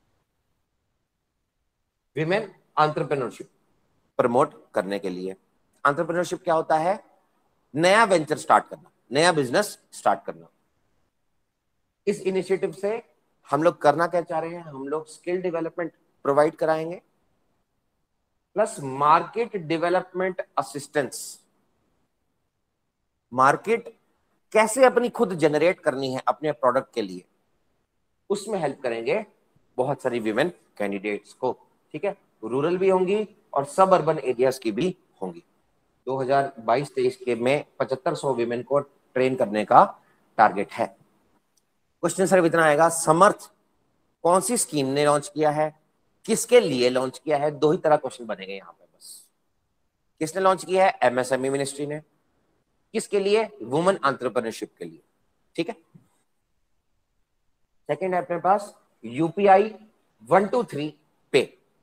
Women entrepreneurship promote करने के लिए। एंटरप्रेन्योरशिप क्या होता है? नया वेंचर स्टार्ट करना, नया बिजनेस स्टार्ट करना। इस इनिशिएटिव से हम लोग करना क्या चाह रहे हैं? हम लोग स्किल डेवलपमेंट प्रोवाइड कराएंगे, plus market development assistance. Market कैसे अपनी खुद जनरेट करनी है अपने प्रोडक्ट के लिए, उसमें हेल्प करेंगे बहुत सारी विमेन कैंडिडेट्स को, ठीक है। रूरल भी होंगी और सब अर्बन एरियाज की भी होंगी। दो हज़ार बाईस तेईस के में पचहत्तर सौ विमेन को ट्रेन करने का टारगेट है। क्वेश्चन सर इतना आएगा, समर्थ कौन सी स्कीम ने लॉन्च किया है, किसके लिए लॉन्च किया है? दो ही तरह क्वेश्चन बनेंगे यहाँ पे बस। किसने लॉन्च किया है? एमएसएमई मिनिस्ट्री ने। किसके लिए? वुमेन एंटरप्रेन्योरशिप के लिए, ठीक है। सेकंड है अपने पास UPI one two three pay.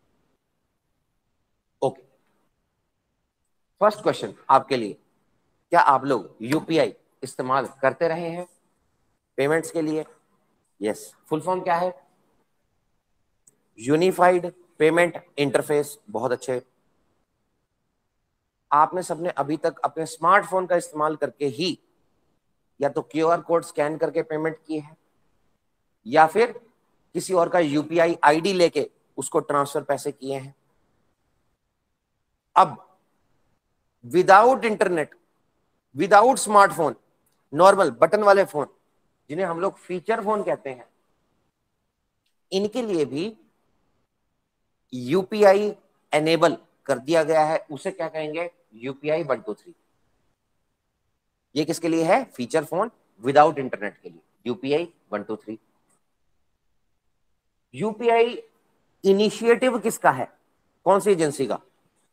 Okay, first question आपके लिए, क्या आप लोग यूपीआई इस्तेमाल करते रहे हैं पेमेंट्स के लिए? यस। फुल फॉर्म क्या है? Unified payment interface. बहुत अच्छे। आपने सबने अभी तक अपने स्मार्टफोन का इस्तेमाल करके ही या तो क्यूआर कोड स्कैन करके पेमेंट की है, या फिर किसी और का यूपीआई आईडी लेके उसको ट्रांसफर पैसे किए हैं। अब without internet, without smartphone, normal button वाले फोन जिन्हें हम लोग फीचर फोन कहते हैं, इनके लिए भी यूपीआई एनेबल कर दिया गया है। उसे क्या कहेंगे? UPI one two three. ये किसके लिए है? फीचर फोन विदाउट इंटरनेट के लिए UPI one two three. UPI initiative किसका है? कौन सी एजेंसी का?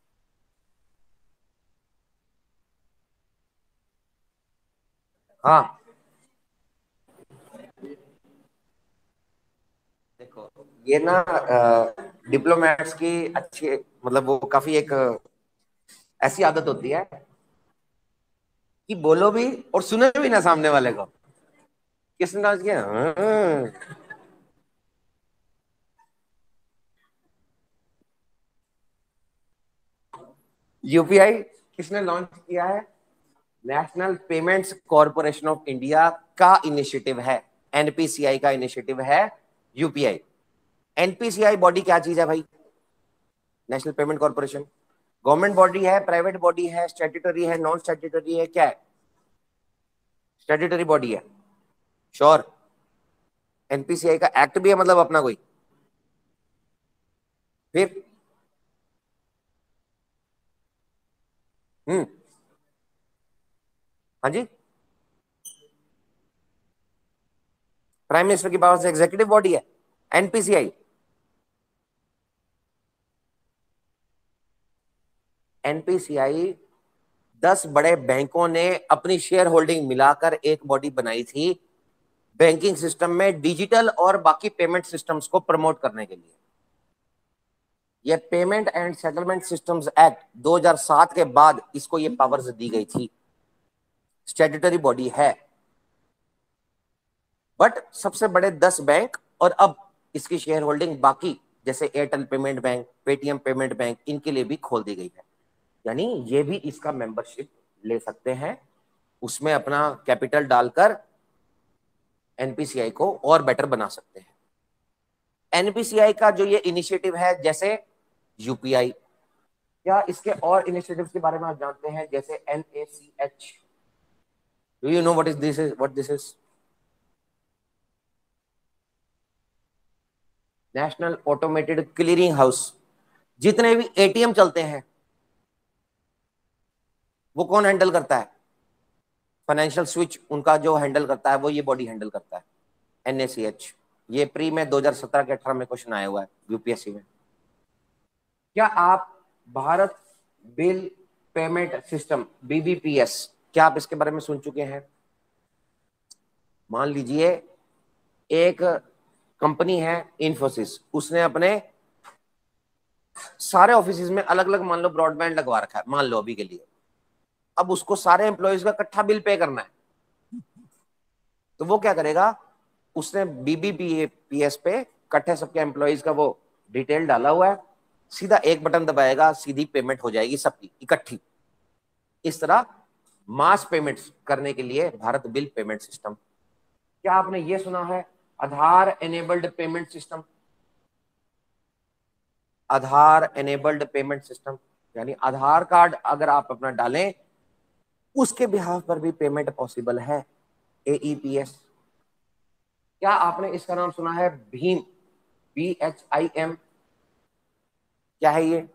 हाँ, देखो ये ना डिप्लोमेट्स की अच्छी, मतलब वो काफी एक ऐसी आदत होती है कि बोलो भी और सुने भी ना सामने वाले को। किसने लॉन्च किया? हाँ। यूपीआई किसने लॉन्च किया है? National payments corporation of India का इनिशिएटिव है, एनपीसीआई का इनिशिएटिव है यूपीआई। एनपीसीआई बॉडी क्या चीज है भाई? National payment corporation government body है, प्राइवेट बॉडी है, स्टैट्यूटरी है, नॉन स्टैट्यूटरी है? क्या है? स्टैट्यूटरी बॉडी है। श्योर? एनपीसीआई का एक्ट भी है मतलब अपना कोई? फिर हम्म हाँ जी, प्राइम मिनिस्टर की पावर से एग्जीक्यूटिव बॉडी है एनपीसीआई। एनपीसीआई दस बड़े बैंकों ने अपनी शेयर होल्डिंग मिलाकर एक बॉडी बनाई थी बैंकिंग सिस्टम में डिजिटल और बाकी पेमेंट सिस्टम्स को प्रमोट करने के लिए। ये payment and settlement systems act दो हज़ार सात के बाद इसको ये पावर्स दी गई थी। स्टैट्यूटरी बॉडी है, बट सबसे बड़े दस बैंक और अब इसकी शेयर होल्डिंग बाकी जैसे Airtel payment bank, Paytm payment bank, इनके लिए भी खोल दी गई है। यानी ये भी इसका मेंबरशिप ले सकते हैं, उसमें अपना कैपिटल डालकर एनपीसीआई को और बेटर बना सकते हैं। एनपीसीआई का जो ये इनिशिएटिव है, जैसे यूपीआई, क्या इसके और इनिशिएटिव्स के बारे में आप जानते हैं, जैसे N A C H? Do you know what is this is what this is? National automated clearing house. जितने भी ए टी एम चलते हैं वो कौन हैंडल करता है? फाइनेंशियल स्विच उनका जो हैंडल करता है वो ये बॉडी हैंडल करता है, एन ए सी एच। ये प्री में दो हज़ार सत्रह के अठारह में क्वेश्चन आया हुआ है यू पी एस सी में। क्या आप Bharat bill payment system B B P S, क्या आप इसके बारे में सुन चुके हैं? मान लीजिए एक कंपनी है इन्फोसिस, उसने अपने सारे ऑफिस में अलग अलग मान लो ब्रॉडबैंड लगवा रखा है, मान लो अभी के लिए। अब उसको सारे एम्प्लॉयज का इकट्ठा बिल पे करना है, तो वो क्या करेगा, उसने बी बी पी एस पे इकट्ठे सबके एम्प्लॉयज का वो डिटेल डाला हुआ है, सीधा एक बटन दबाएगा, सीधी पेमेंट हो जाएगी सबकी इकट्ठी। इस तरह मास पेमेंट्स करने के लिए भारत बिल पेमेंट सिस्टम। क्या आपने ये सुना है Aadhaar enabled payment system? Aadhaar enabled payment system यानी आधार कार्ड अगर आप अपना डालें उसके बिहाफ पर भी पेमेंट पॉसिबल है, ए ई पी एस। क्या आपने इसका नाम सुना है भीम, बी एच आई एम? क्या है ये?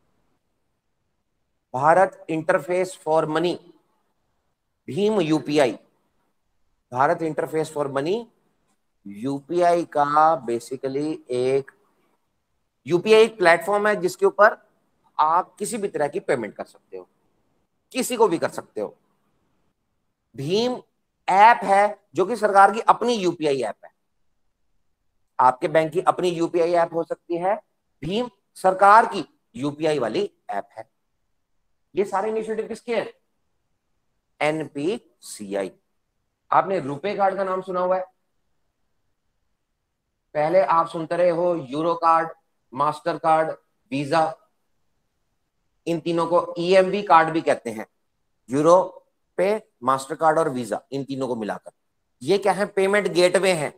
भारत इंटरफेस फॉर मनी, भीम UPI. Bharat interface for money UPI का बेसिकली एक यूपीआई एक प्लेटफॉर्म है जिसके ऊपर आप किसी भी तरह की पेमेंट कर सकते हो, किसी को भी कर सकते हो। भीम ऐप है जो कि सरकार की अपनी यूपीआई ऐप है। आपके बैंक की अपनी यूपीआई ऐप हो सकती है, भीम सरकार की यूपीआई वाली ऐप है। ये सारे इनिशिएटिव किसके हैं? N P C I. आपने रुपे कार्ड का नाम सुना हुआ है? पहले आप सुनते रहे हो euro card, Mastercard, Visa. इन तीनों को ई एम वी कार्ड भी कहते हैं, यूरो पे, मास्टर कार्ड और वीजा, इन तीनों को मिलाकर। ये क्या है? पेमेंट गेटवे हैं।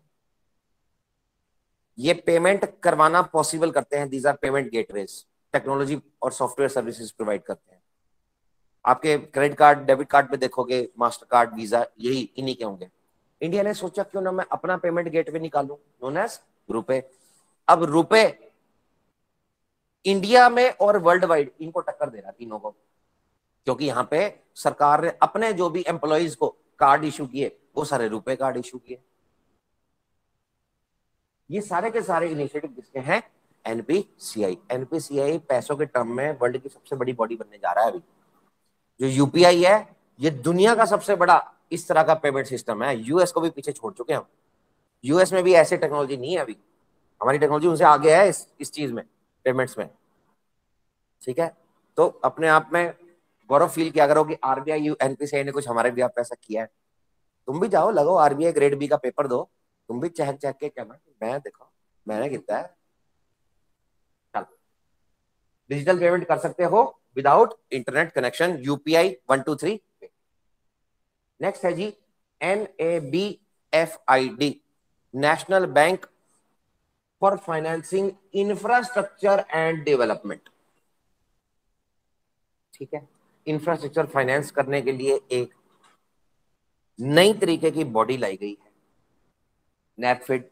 ये पेमेंट करवाना पॉसिबल करते हैं। These are payment gateways, technology और सॉफ्टवेयर सर्विसेज प्रोवाइड करते हैं। आपके क्रेडिट कार्ड, डेबिट कार्ड पे देखोगे मास्टर कार्ड, वीजा, यही इन्हीं के होंगे। इंडिया ने सोचा क्यों ना मैं अपना पेमेंट गेटवे निकालूं, नोन एज रुपे। अब रुपे इंडिया में और वर्ल्ड वाइड इनको टक्कर दे रहा तीनों को, क्योंकि यहाँ पे सरकार ने अपने जो भी एम्प्लॉइज को कार्ड इशू किए वो सारे रुपए कार्ड इशू किए। ये सारे के सारे इनिशिएटिव किसके हैं? N P C I. N P C I पैसों के टर्म में वर्ल्ड की सबसे बड़ी बॉडी बनने जा रहा है। अभी जो यू पी आई है ये दुनिया का सबसे बड़ा इस तरह का पेमेंट सिस्टम है। यू एस को भी पीछे छोड़ चुके हैं हम। यू एस में भी ऐसी टेक्नोलॉजी नहीं है अभी, हमारी टेक्नोलॉजी उनसे आगे है इस इस चीज में, पेमेंट्स में। ठीक है, तो अपने आप में गौरव फील किया करो कि RBI, N P C I ने कुछ हमारे भी आप ऐसा किया है। तुम भी जाओ, लगो आरबीआई ग्रेड बी का पेपर दो, तुम भी चहक चहक के कहना मैं देखो मैंने कितना है। चलो, डिजिटल पेमेंट कर सकते हो without internet connection, UPI one two three. Next है जी N A B F I D, national bank for financing infrastructure and development. ठीक है, इंफ्रास्ट्रक्चर फाइनेंस करने के लिए एक नई तरीके की बॉडी लाई गई है, नैपफिड।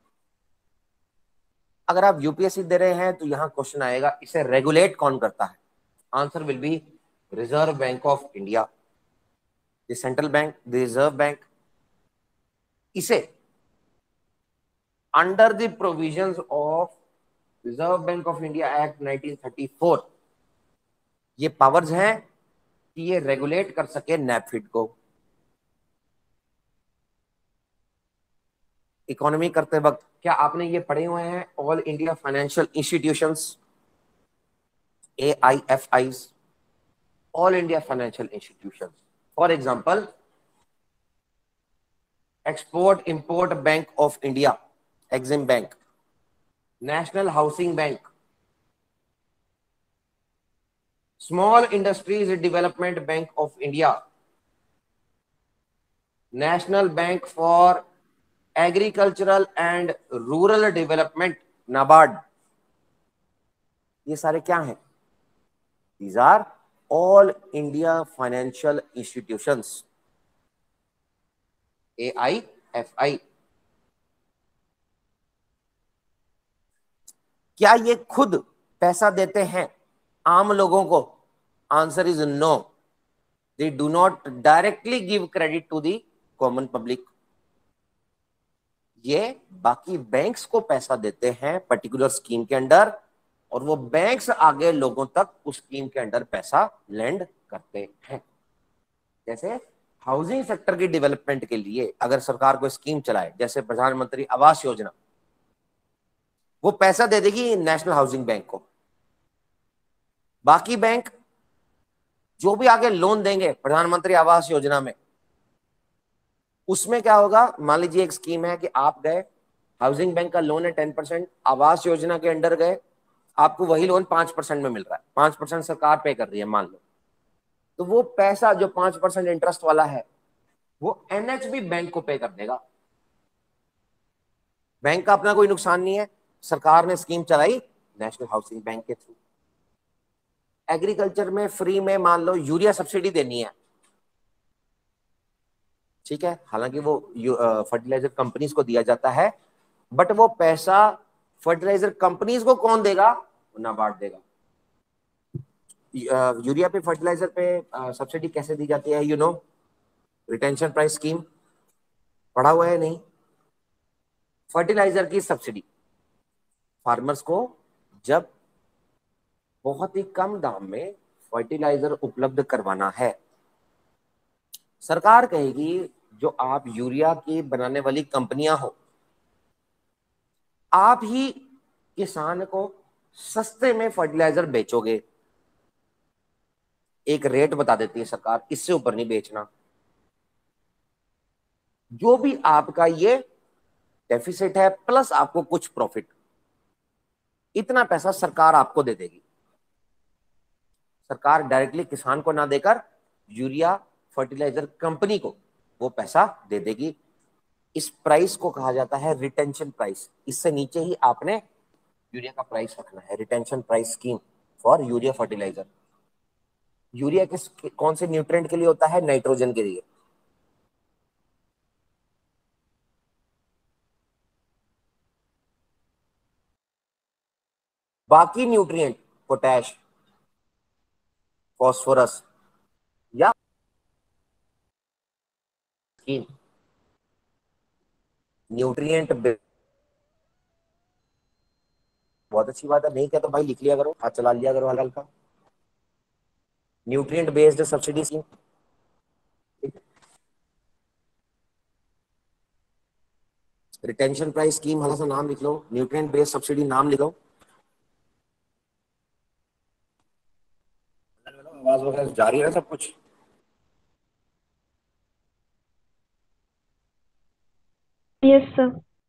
अगर आप यू पी एस सी दे रहे हैं तो यहां क्वेश्चन आएगा इसे रेगुलेट कौन करता है? Answer will be Reserve Bank of India, the central bank, the Reserve Bank. इसे under the provisions of Reserve Bank of India act nineteen thirty four ये पावर्स हैं कि ये रेगुलेट कर सके नैपफिड को। इकोनॉमी करते वक्त क्या आपने ये पढ़े हुए हैं all India financial institutions, A I F Is, all India financial institutions. For example export import bank of India, EXIM bank, national housing bank, small industries development bank of India, national bank for agricultural and rural development, NABARD. ये सारे क्या हैं? These are all India financial institutions, A I F I. क्या ये खुद पैसा देते हैं आम लोगों को? Answer is no. They do not directly give credit to the common public. ये बाकी बैंक्स को पैसा देते हैं पर्टिकुलर स्कीम के अंडर, और वो बैंक्स आगे लोगों तक उस स्कीम के अंडर पैसा लेंड करते हैं. जैसे हाउसिंग सेक्टर की डेवलपमेंट के लिए अगर सरकार कोई स्कीम चलाए, जैसे प्रधानमंत्री आवास योजना, वो पैसा दे देगी नेशनल हाउसिंग बैंक को. बाकी बैंक जो भी आगे लोन देंगे प्रधानमंत्री आवास योजना में, उसमें क्या होगा? मान लीजिए एक स्कीम है कि आप गए, हाउसिंग बैंक का लोन है टेन परसेंट, आवास योजना के अंडर गए, आपको वही लोन पांच परसेंट में मिल रहा है, पांच परसेंट सरकार पे कर रही है मान लो. तो वो पैसा जो पांच परसेंट इंटरेस्ट वाला है वो एनएचबी बैंक को पे कर देगा. बैंक का अपना कोई नुकसान नहीं है. सरकार ने स्कीम चलाई नेशनल हाउसिंग बैंक के थ्रू. एग्रीकल्चर में फ्री में मान लो यूरिया सब्सिडी देनी है, ठीक है, हालांकि वो फर्टिलाइजर कंपनीज को दिया जाता है, बट वो पैसा फर्टिलाइजर कंपनीज को कौन देगा? नाबार्ड देगा. यूरिया पे, फर्टिलाइजर पे सब्सिडी कैसे दी जाती है? You know, retention price scheme. पढ़ा हुआ है नहीं? फर्टिलाइजर की सब्सिडी फार्मर्स को जब बहुत ही कम दाम में फर्टिलाइजर उपलब्ध करवाना है, सरकार कहेगी जो आप यूरिया की बनाने वाली कंपनियां हो, आप ही किसान को सस्ते में फर्टिलाइजर बेचोगे. एक रेट बता देती है सरकार, इससे ऊपर नहीं बेचना. जो भी आपका ये डेफिसिट है प्लस आपको कुछ प्रॉफिट, इतना पैसा सरकार आपको दे देगी. सरकार डायरेक्टली किसान को ना देकर यूरिया फर्टिलाइजर कंपनी को वो पैसा दे देगी. इस प्राइस को कहा जाता है रिटेंशन प्राइस. इससे नीचे ही आपने यूरिया का प्राइस रखना है. Retention price scheme for urea fertiliser. Urea किस कौन से न्यूट्रिएंट के लिए होता है? नाइट्रोजन के लिए. बाकी न्यूट्रिएंट पोटैश, फॉस्फोरस या स्कीम न्यूट्रिएंट. बहुत अच्छी बात है. नहीं क्या तो भाई लिख लिया करो, हाथ चला लिया करो हल्का हल्का. Nutrient based subsidy scheme. Retention price scheme, हल्का सा नाम लिख लो. न्यूट्रिएंट बेस्ड सब्सिडी नाम लिख लो. आवाज वगैरह जारी है सब कुछ? Yes, sir.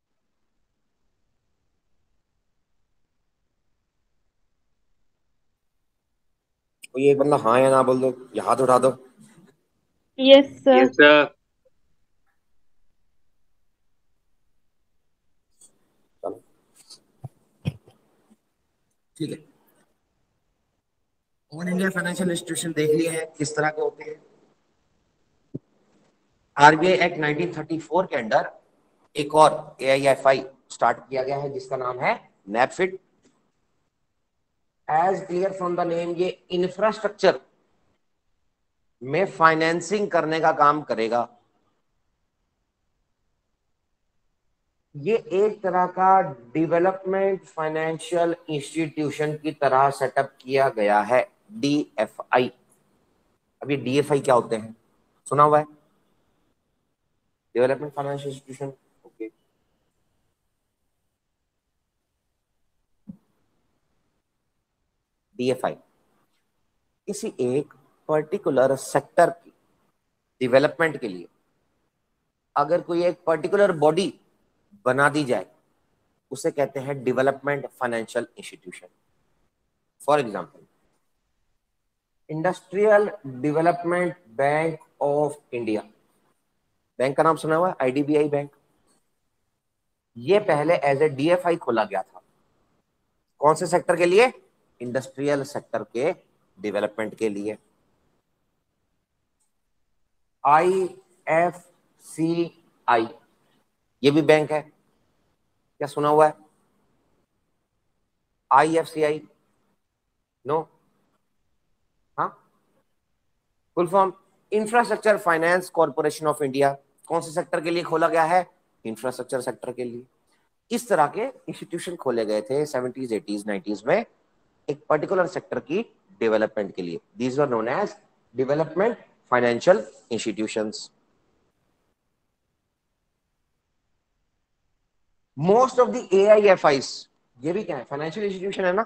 कोई एक बंदा हाँ या ना बोल दो, या हाथ उठा दो. Yes, sir. Yes sir. चलो ठीक है. ऑल इंडिया फाइनेंशियल इंस्टीट्यूशन देख लिए हैं किस तरह के होते हैं. RBI act nineteen thirty four के अंडर एक और एआईएफआई स्टार्ट किया गया है जिसका नाम है NaBFID. As clear from the name, ये इंफ्रास्ट्रक्चर में फाइनेंसिंग करने का काम करेगा. ये एक तरह का डेवलपमेंट फाइनेंशियल इंस्टीट्यूशन की तरह सेटअप किया गया है, डीएफआई. अब ये डीएफआई क्या होते हैं? सुना हुआ है? Development financial institution. Okay. DFI किसी एक पर्टिकुलर सेक्टर की डेवलपमेंट के लिए अगर कोई एक पर्टिकुलर बॉडी बना दी जाए, उसे कहते हैं development financial institution. For example, industrial development bank of India. Bank का नाम सुना हुआ है? IDBI bank. ये पहले एज ए डीएफआई खोला गया था. कौन से सेक्टर के लिए? इंडस्ट्रियल सेक्टर के डेवलपमेंट के लिए। आई एफ सी आई ये भी बैंक है, क्या सुना हुआ है? I F C I? No? हाँ, full form infrastructure finance corporation of India. कौन से सेक्टर के लिए खोला गया है? इंफ्रास्ट्रक्चर सेक्टर के लिए। इस तरह के इंस्टीट्यूशन खोले गए थे सेवेंटीज एटीज नाइंटीज़ में एक पर्टिकुलर सेक्टर की डेवलपमेंट के लिए। These were known as development financial institutions. Most of the A I F Is, ये भी क्या है? फाइनेंशियल इंस्टीट्यूशन है ना।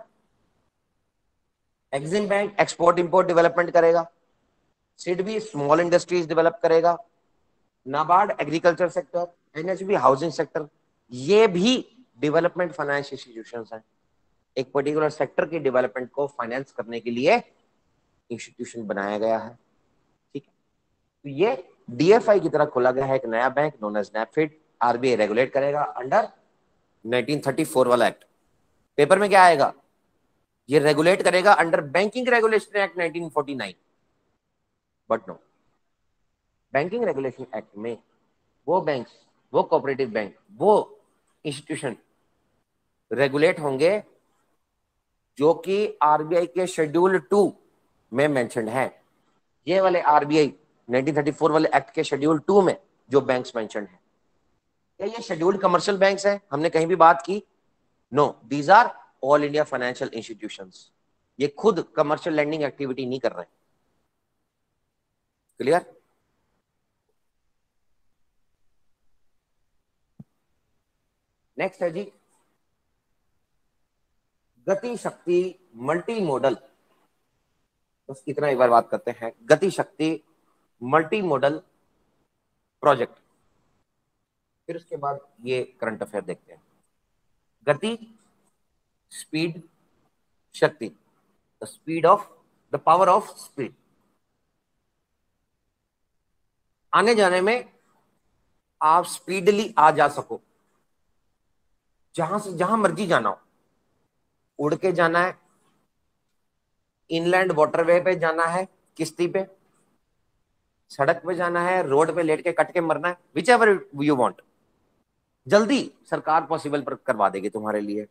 EXIM bank export import development करेगा, सिड भी स्मॉल इंडस्ट्रीज डेवलप करेगा, NABARD agriculture sector, NHB housing sector, ये भी डेवलपमेंट फाइनेंस इंस्टीट्यूशंस हैं। एक पर्टिकुलर सेक्टर की डेवलपमेंट को फाइनेंस करने के लिए इंस्टीट्यूशन बनाया गया है। ठीक है, तो ये डीएफआई की तरह खोला गया है एक नया bank known as NAFED. RBI regulate करेगा अंडर नाइंटीन थर्टी फोर वाला एक्ट। पेपर में क्या आएगा? ये रेगुलेट करेगा under banking regulation act nineteen forty nine. But no, banking regulation act में वो बैंक, वो कोऑपरेटिव बैंक, वो इंस्टीट्यूशन रेगुलेट होंगे जो कि आरबीआई के शेड्यूल टू में मेंशन्ड है। ये वाले आरबीआई नाइंटीन थर्टी फोर वाले एक्ट के शेड्यूल टू में जो बैंक्स मेंशन्ड है, क्या ये शेड्यूल्ड कमर्शियल बैंक्स हैं? हमने कहीं भी बात की? No, these are all India financial institutions. ये खुद कमर्शियल लैंडिंग एक्टिविटी नहीं कर रहे। क्लियर? नेक्स्ट है जी गति शक्ति मल्टी मॉडल। बस इतना एक बार बात करते हैं, गति शक्ति मल्टी मॉडल प्रोजेक्ट, फिर उसके बाद ये करंट अफेयर देखते हैं। गति, स्पीड, शक्ति, the speed of the power of speed. आने जाने में आप स्पीडली आ जा सको, जहां से जहां मर्जी जाना हो। उड़ के जाना है, इनलैंड वाटरवे पे जाना है, किश्ती पे, सड़क पे जाना है, रोड पे लेट के कट के मरना है, विच एवर यू वॉन्ट, जल्दी सरकार पॉसिबल पर करवा देगी तुम्हारे लिए।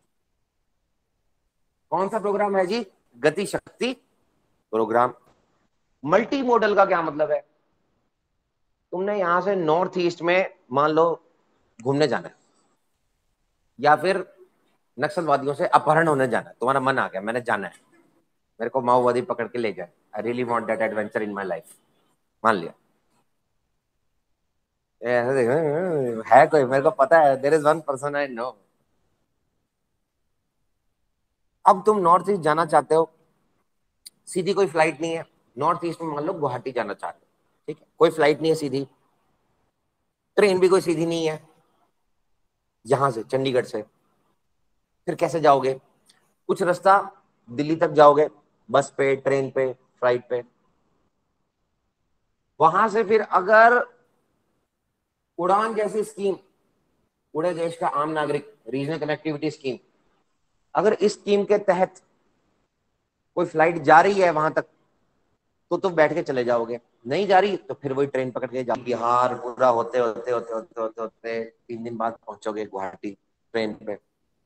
कौन सा प्रोग्राम है जी? गति शक्ति प्रोग्राम। मल्टी मॉडल का क्या मतलब है? तुमने यहां से नॉर्थ ईस्ट में मान लो घूमने जाना है, या फिर नक्सलवादियों से अपहरण होने जाना है, तुम्हारा मन आ गया मैंने जाना है, मेरे को माओवादी पकड़ के ले जाए, I really want that adventure in my life, मान लिया। ऐसे देखो है कोई, मेरे को पता है, there is one person I know. अब तुम नॉर्थ ईस्ट जाना चाहते हो, सीधी कोई फ्लाइट नहीं है। नॉर्थ ईस्ट में मान लो गुवाहाटी जाना चाहते हो, ठीक है, कोई फ्लाइट नहीं है सीधी, ट्रेन भी कोई सीधी नहीं है यहां से चंडीगढ़ से। फिर कैसे जाओगे? कुछ रास्ता दिल्ली तक जाओगे, बस पे, ट्रेन पे, फ्लाइट पे। वहां से फिर अगर उड़ान जैसी स्कीम, पूरे देश का आम नागरिक रीजनल कनेक्टिविटी स्कीम, अगर इस स्कीम के तहत कोई फ्लाइट जा रही है वहां तक, तो तुम बैठ के चले जाओगे। नहीं जा रही तो फिर वही ट्रेन पकड़ के जाओ। बिहार पूरा होते होते होते होते होते होते तीन दिन बाद पहुंचोगे गुवाहाटी ट्रेन पे।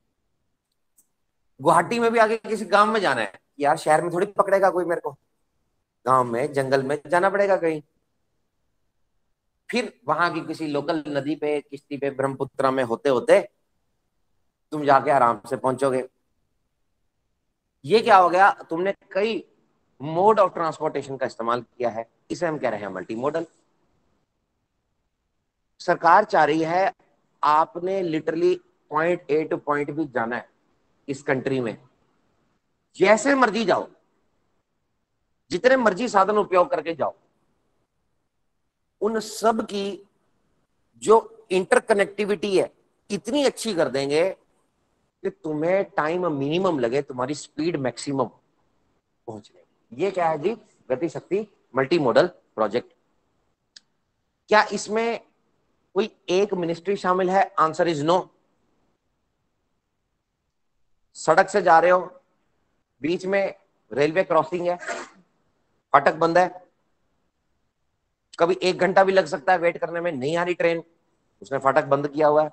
गुवाहाटी में भी आगे किसी गांव में जाना है, यार शहर में थोड़ी पकड़ेगा कोई मेरे को, गांव में जंगल में जाना पड़ेगा कहीं। फिर वहां की किसी लोकल नदी पे, किश्ती पे, ब्रह्मपुत्रा में होते होते तुम जाके आराम से पहुंचोगे। ये क्या हो गया? तुमने कई मोड ऑफ ट्रांसपोर्टेशन का इस्तेमाल किया है, इसे हम कह रहे हैं मल्टी मॉडल। सरकार चाह रही है आपने literally point A to point B जाना है इस कंट्री में, जैसे मर्जी जाओ, जितने मर्जी साधन उपयोग करके जाओ, उन सब की जो इंटरकनेक्टिविटी है इतनी अच्छी कर देंगे कि तुम्हें टाइम मिनिमम लगे, तुम्हारी स्पीड मैक्सिमम पहुंचने। ये क्या है जी? गति शक्ति मल्टी मॉडल प्रोजेक्ट। क्या इसमें कोई एक मिनिस्ट्री शामिल है? Answer is no. सड़क से जा रहे हो, बीच में रेलवे क्रॉसिंग है, फाटक बंद है, कभी एक घंटा भी लग सकता है वेट करने में, नहीं आ रही ट्रेन, उसने फाटक बंद किया हुआ है,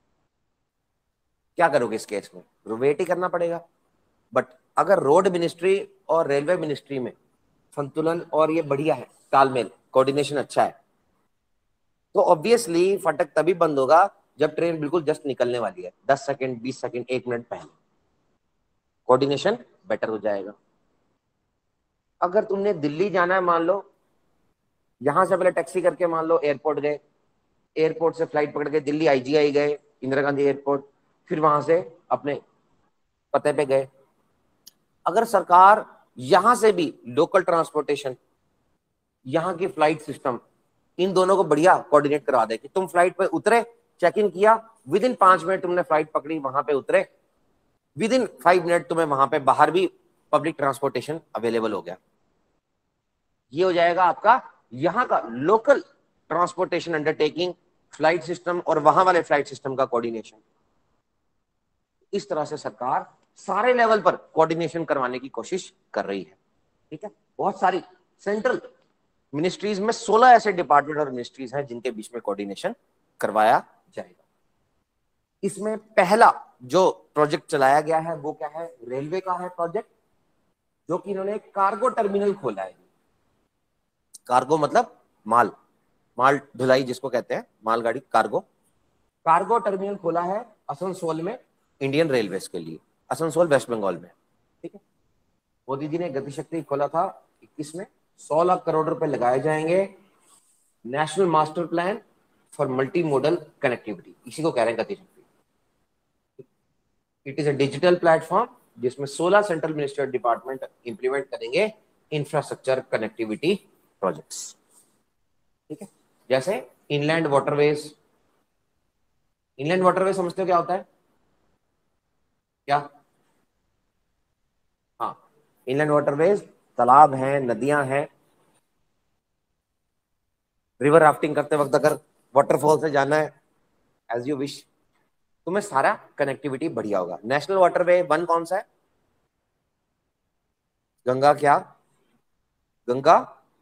क्या करोगे इस केस में? वेट ही करना पड़ेगा। बट अगर रोड मिनिस्ट्री और रेलवे मिनिस्ट्री में संतुलन और ये बढ़िया है, तालमेल, कोऑर्डिनेशन अच्छा है, तो ऑब्वियसली फाटक तभी बंद होगा जब ट्रेन बिल्कुल जस्ट निकलने वाली है, दस सेकंड, बीस सेकंड, एक मिनट पहले, कोऑर्डिनेशन बेटर हो जाएगा। अगर तुमने दिल्ली जाना है, मान लो यहां से पहले टैक्सी करके मान लो एयरपोर्ट गए, एयरपोर्ट से फ्लाइट पकड़ के दिल्ली आईजीआई गए, इंदिरा गांधी एयरपोर्ट, फिर वहां से अपने पते पे गए। अगर सरकार यहां से भी लोकल ट्रांसपोर्टेशन, यहाँ की फ्लाइट सिस्टम, इन दोनों को बढ़िया कोऑर्डिनेट करवा दे कि तुम फ्लाइट पे उतरे, चेक इन किया, विद इन पांच मिनट तुमने फ्लाइट पकड़ी, वहां पे उतरे, विद इन फाइव मिनट तुम्हें वहां पे बाहर भी पब्लिक ट्रांसपोर्टेशन अवेलेबल हो गया। ये हो जाएगा आपका यहाँ का local transportation undertaking, flight system और वहां वाले फ्लाइट सिस्टम का कोऑर्डिनेशन। इस तरह से सरकार सारे लेवल पर कोऑर्डिनेशन करवाने की कोशिश कर रही है। ठीक है, बहुत सारी सेंट्रल मिनिस्ट्रीज में सोलह ऐसे डिपार्टमेंट और मिनिस्ट्रीज हैं जिनके बीच में कोऑर्डिनेशन करवाया जाएगा। इसमें पहला जो प्रोजेक्ट चलाया गया है वो क्या है? रेलवे का है प्रोजेक्ट, जो कि इन्होंने कार्गो टर्मिनल खोला है। कार्गो मतलब माल, माल ढुलाई जिसको कहते हैं, मालगाड़ी, कार्गो। कार्गो टर्मिनल खोला है आसनसोल में इंडियन रेलवेज के लिए, आसनसोल वेस्ट बंगाल में। ठीक है, मोदी जी ने गतिशक्ति खोला था इक्कीस में, सौ लाख करोड़ रुपए लगाए जाएंगे, national master plan for multi modal connectivity, इसी को कह रहे हैं GatiShakti. It is a digital platform जिसमें सोलह सेंट्रल मिनिस्टर डिपार्टमेंट इंप्लीमेंट करेंगे इंफ्रास्ट्रक्चर कनेक्टिविटी प्रोजेक्ट्स। ठीक है, जैसे इनलैंड वाटरवेज। इनलैंड वाटरवेज समझते हो क्या होता है? क्या? हाँ, इनलैंड वाटरवेज तालाब हैं, नदियां हैं। रिवर राफ्टिंग करते वक्त अगर वाटरफॉल से जाना है, एज यू विश, तुम्हें सारा कनेक्टिविटी बढ़िया होगा। नेशनल वाटरवे वन कौन सा है? गंगा। क्या? गंगा,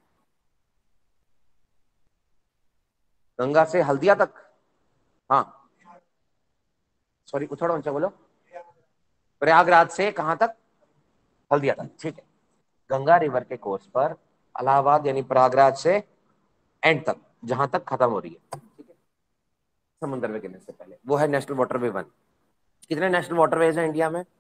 गंगा से हल्दिया तक। हाँ सॉरी, थोड़ा ऊंचा बोलो। प्रयागराज से कहां तक? हल्दिया तक। ठीक है, गंगा रिवर के कोर्स पर इलाहाबाद यानी प्रयागराज से एंड तक, जहां तक खत्म हो रही है, ठीक है, समुद्र में गिरने से पहले, वो है नेशनल वाटरवे वन। कितने नेशनल वाटरवेज हैं इंडिया में?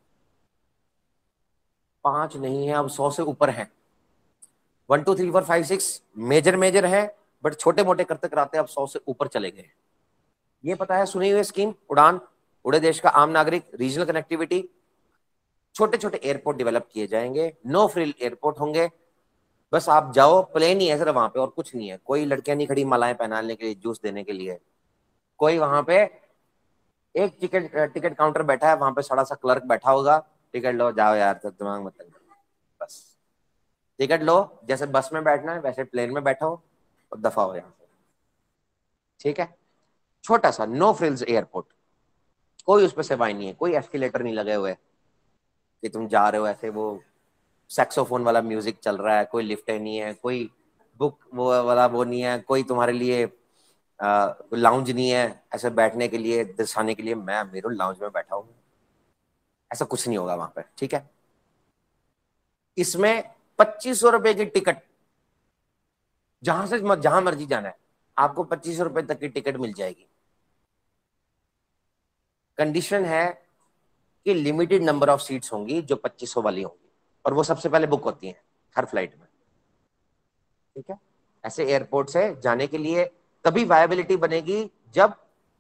पांच नहीं है, अब सौ से ऊपर है। One two three four five six major major है, बट छोटे मोटे करते कराते अब सौ से ऊपर चले गए। ये पता है सुनी हुई स्कीम उड़ान, उड़े देश का आम नागरिक, रीजनल कनेक्टिविटी, छोटे छोटे एयरपोर्ट डेवलप किए जाएंगे, नो फ्रिल एयरपोर्ट होंगे, बस आप जाओ, प्लेन ही है सिर्फ वहां पे और कुछ नहीं है। कोई लड़कियां नहीं खड़ी मालाएं पहनाने के लिए, जूस देने के लिए। कोई वहां पे एक टिकट टिकट काउंटर बैठा है, वहां पे सड़ा सा क्लर्क बैठा होगा, टिकट लो, जाओ यार, तो दिमाग मत लगाओ, बस टिकट लो, जैसे बस में बैठना है वैसे प्लेन में बैठो और दफा हो यहाँ से। ठीक है, छोटा सा नो फ्रिल्स एयरपोर्ट, कोई उस पर सेवाएं नहीं है, कोई एस्केलेटर नहीं लगे हुए कि तुम जा रहे हो ऐसे वो सैक्सोफोन वाला म्यूजिक चल रहा है, कोई लिफ्ट नहीं है, कोई बुक वो वाला वो नहीं है, कोई तुम्हारे लिए लाउंज नहीं है ऐसे बैठने के लिए, दर्शाने के लिए मैं मेरे लाउंज में बैठा हूँ, ऐसा कुछ नहीं होगा वहां पर। ठीक है, इसमें पच्चीस सौ रुपए की टिकट, जहां से जहां मर्जी जाना है आपको पच्चीस सौ रुपए तक की टिकट मिल जाएगी। कंडीशन है कि लिमिटेड नंबर ऑफ सीट्स होंगी जो पच्चीस सौ वाली होंगी, और वो सबसे पहले बुक होती हैं हर फ्लाइट में। ठीक है, ऐसे एयरपोर्ट से जाने के लिए तभी वायबिलिटी बनेगी जब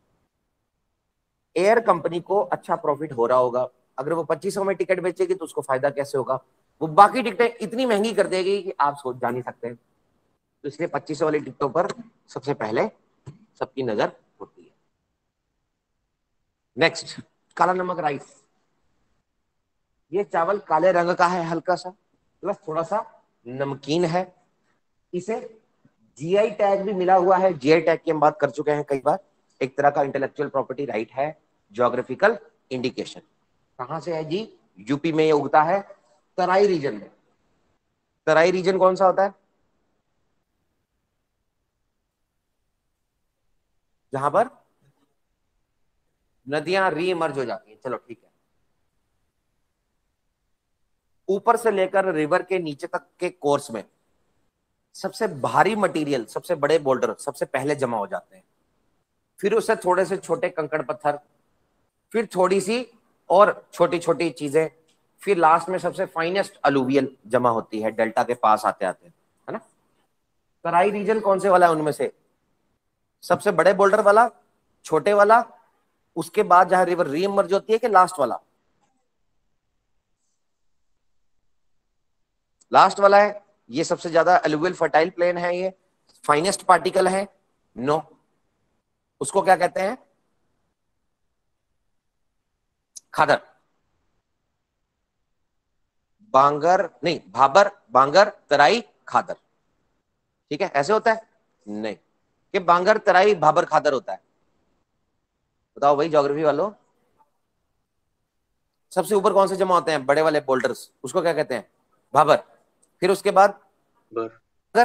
एयर कंपनी को अच्छा प्रॉफिट हो रहा होगा। अगर वो पच्चीस सौ में टिकट बेचेगी तो उसको फायदा कैसे होगा? वो बाकी टिकटें इतनी महंगी कर देगी कि आप सोच जा नहीं सकते। तो इसलिए पच्चीस सौ वाली टिकटों पर सबसे पहले सबकी नजर होती है। नेक्स्ट, काला नमक राइस। ये चावल काले रंग का है, हल्का सा, प्लस थोड़ा सा नमकीन है। इसे जीआई टैग भी मिला हुआ है। जीआई टैग की हम बात कर चुके हैं कई बार, एक तरह का इंटेलेक्चुअल प्रॉपर्टी राइट है, ज्योग्राफिकल इंडिकेशन। कहां से है जी? यूपी में ये उगता है, तराई रीजन में। तराई रीजन कौन सा होता है? जहां पर नदियां रीइमर्ज हो जाती हैं। चलो ठीक है। ऊपर से लेकर रिवर के नीचे तक के कोर्स में सबसे भारी मटेरियल, सबसे बड़े बोल्डर सबसे पहले जमा हो जाते हैं, फिर उससे थोड़े से छोटे कंकड़ पत्थर, फिर थोड़ी सी और छोटी छोटी चीजें, फिर लास्ट में सबसे फाइनेस्ट अलुवियल जमा होती है डेल्टा के पास आते आते, है ना। तराई रीजन कौन से वाला है उनमें से? सबसे बड़े बोल्डर वाला, छोटे वाला, उसके बाद जहां रिवर रीइमर्ज होती है, कि लास्ट वाला? लास्ट वाला है। ये सबसे ज्यादा अलुवियल फर्टाइल प्लेन है, ये फाइनेस्ट पार्टिकल है। नो, उसको क्या कहते हैं? खादर, बांगर नहीं, भाबर, बांगर, तराई, खादर। ठीक है, ऐसे होता है नहीं कि बांगर, तराई, भाबर, खादर होता है? बताओ भाई ज्योग्राफी वालों। सबसे ऊपर कौन से जमा होते हैं बड़े वाले बोल्डर्स, उसको क्या कहते हैं? भाबर। फिर उसके बाद बर अगर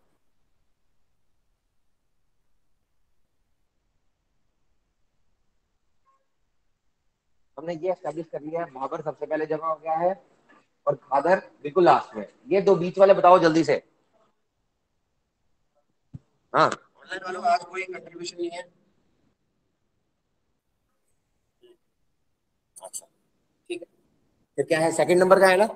हमने ये एस्टेब्लिश कर लिया है भाबर सबसे पहले जमा हो गया है और खादर बिल्कुल लास्ट में। ये दो बीच वाले बताओ जल्दी से। हाँ, ऑनलाइन वालों आज कोई कंट्रीब्यूशन नहीं है। अच्छा ठीक है, फिर क्या है सेकंड नंबर का है ना?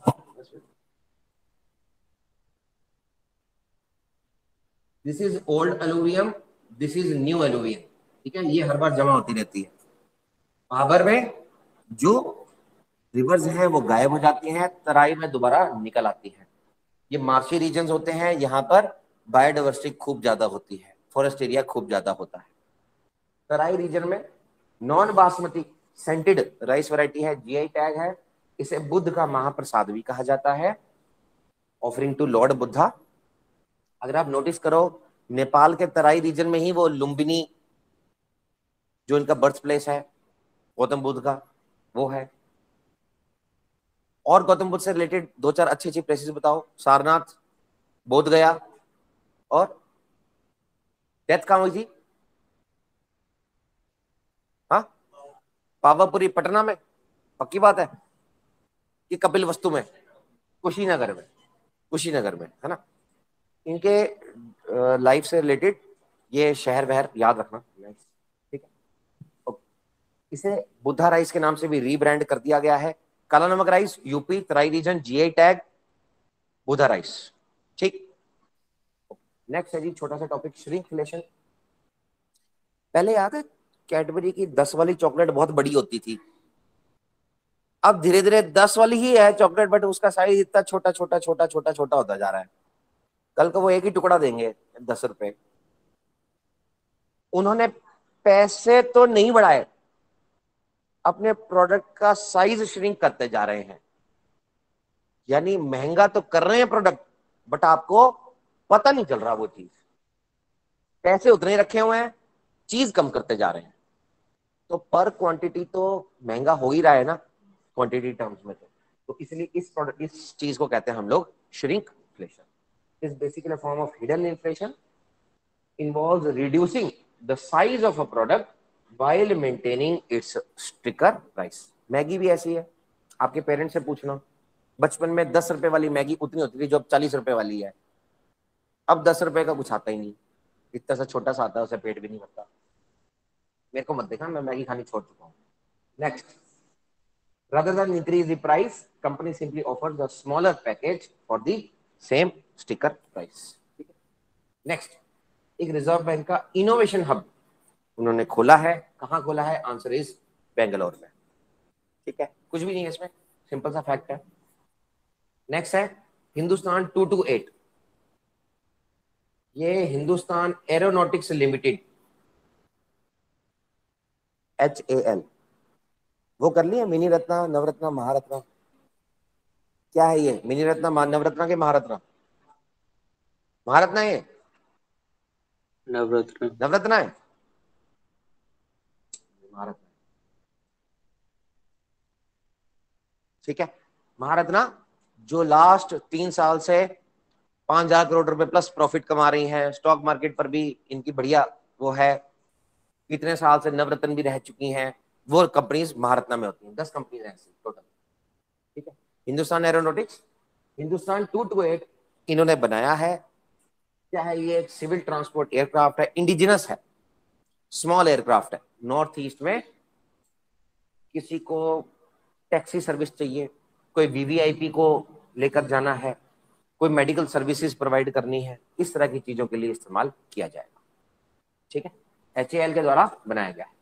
This is old alluvium, this is new alluvium. ठीक है, ये हर बार जमा होती रहती है। भाबर में जो रिवर्स हैं वो गायब हो जाती हैं, तराई में दोबारा निकल आती हैं। ये मार्शी रीजन होते हैं, यहाँ पर बायोडाइवर्सिटी खूब ज्यादा होती है, फॉरेस्ट एरिया खूब ज्यादा होता है। तराई रीजन में non basmati scented rice variety है, जीआई टैग है। इसे बुद्ध का महाप्रसाद भी कहा जाता है, ऑफरिंग टू लॉर्ड बुद्धा। अगर आप नोटिस करो, नेपाल के तराई रीजन में ही वो लुम्बिनी, जो इनका बर्थ प्लेस है गौतम बुद्ध का, वो है। और गौतम बुद्ध से रिलेटेड दो चार अच्छी अच्छी प्लेसेस बताओ। सारनाथ, बोध गया, और डेथ कहाँ हुई थी? हाँ, पावापुरी पटना में, पक्की बात है? कि कपिल वस्तु में? कुशीनगर में, कुशीनगर में, है ना। इनके लाइफ से रिलेटेड ये शहर वहर याद रखना। ठीक है, तो इसे बुद्धा राइस के नाम से भी रीब्रांड कर दिया गया है। Kala Namak rice UP Terai region, GI tag Buddha rice. ठीक, नेक्स्ट है जी छोटा सा टॉपिक, श्रिंकफ्लेशन। पहले याद है कैडबरी की दस वाली चॉकलेट बहुत बड़ी होती थी, अब धीरे धीरे दस वाली ही है चॉकलेट, बट उसका साइज इतना छोटा छोटा छोटा छोटा छोटा होता जा रहा है। कल को वो एक ही टुकड़ा देंगे दस रुपए। उन्होंने पैसे तो नहीं बढ़ाए, अपने प्रोडक्ट का साइज श्रिंक करते जा रहे हैं। यानी महंगा तो कर रहे हैं प्रोडक्ट, बट आपको पता नहीं चल रहा वो चीज। पैसे उतने रखे हुए हैं, चीज कम करते जा रहे हैं। तो पर क्वांटिटी तो महंगा हो ही रहा है ना क्वांटिटी टर्म्स में। तो, तो इसलिए इस प्रोडक्ट इस चीज को कहते हैं हम लोग shrinkflation. Is basically form of hidden inflation, involves reducing the size of a product while maintaining its sticker price। Maggi भी ऐसी है, आपके पेरेंट्स से पूछना, बचपन में दस रुपए वाली मैगी उतनी होती थी जो अब चालीस रुपए वाली है। अब दस रुपए का कुछ आता ही नहीं, इतना सा छोटा सा आता है, उसे पेट भी नहीं भरता। मेरे को मत देखा, मैं मैगी खानी छोड़ चुका हूँ। Next, rather than increase the price, company simply offers a smaller package for the same sticker price। Next, एक रिजर्व बैंक का इनोवेशन हब उन्होंने खोला है। कहां खोला है? आंसर इज बेंगलोर में। ठीक है, कुछ भी नहीं है इसमें, सिंपल सा फैक्ट है। नेक्स्ट है हिंदुस्तान टू टू एट। ये Hindustan aeronautics limited, H A L, वो कर लिया मिनी रत्ना, नवरत्ना, महारत्ना। क्या है ये? मिनी रत्ना, नवरत्ना के महारत्ना? महारत्ना है, नवरत्न नवरत्ना है, महारत्ना। ठीक है, महारत्ना जो लास्ट तीन साल से पांच हजार करोड़ रुपए प्लस प्रॉफिट कमा रही हैं, स्टॉक मार्केट पर भी इनकी बढ़िया वो है, इतने साल से नवरत्न भी रह चुकी हैं, वो कंपनीज महारत्ना में होती हैं। दस कंपनीज हैं ऐसी टोटल, ठीक है। Hindustan aeronautics, Hindustan two two eight इन्होंने बनाया है। क्या है ये? एक सिविल ट्रांसपोर्ट एयरक्राफ्ट है, इंडिजिनस है, स्मॉल एयरक्राफ्ट है। नॉर्थ ईस्ट में किसी को टैक्सी सर्विस चाहिए, कोई वीवीआईपी को लेकर जाना है, कोई मेडिकल सर्विसेज प्रोवाइड करनी है, इस तरह की चीजों के लिए इस्तेमाल किया जाएगा, ठीक है। एच ए एल के द्वारा बनाया गया है।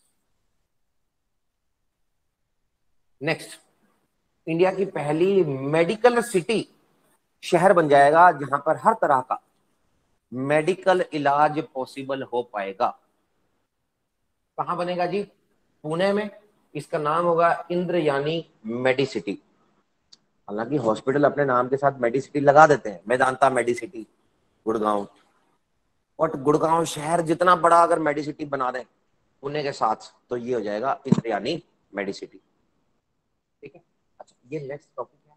नेक्स्ट, इंडिया की पहली मेडिकल सिटी शहर बन जाएगा जहां पर हर तरह का मेडिकल इलाज पॉसिबल हो पाएगा। कहां बनेगा जी? पुणे में। इसका नाम होगा इंद्रयानी मेडिसिटी। हालांकि हॉस्पिटल अपने नाम के साथ मेडिसिटी लगा देते हैं, मेदांता मेडिसिटी गुड़गांव, और गुड़गांव शहर जितना बड़ा अगर मेडिसिटी बना दें पुणे के साथ, तो ये हो जाएगा इंद्रयानी मेडिसिटी, ठीक है। अच्छा, ये नेक्स्ट टॉपिक है।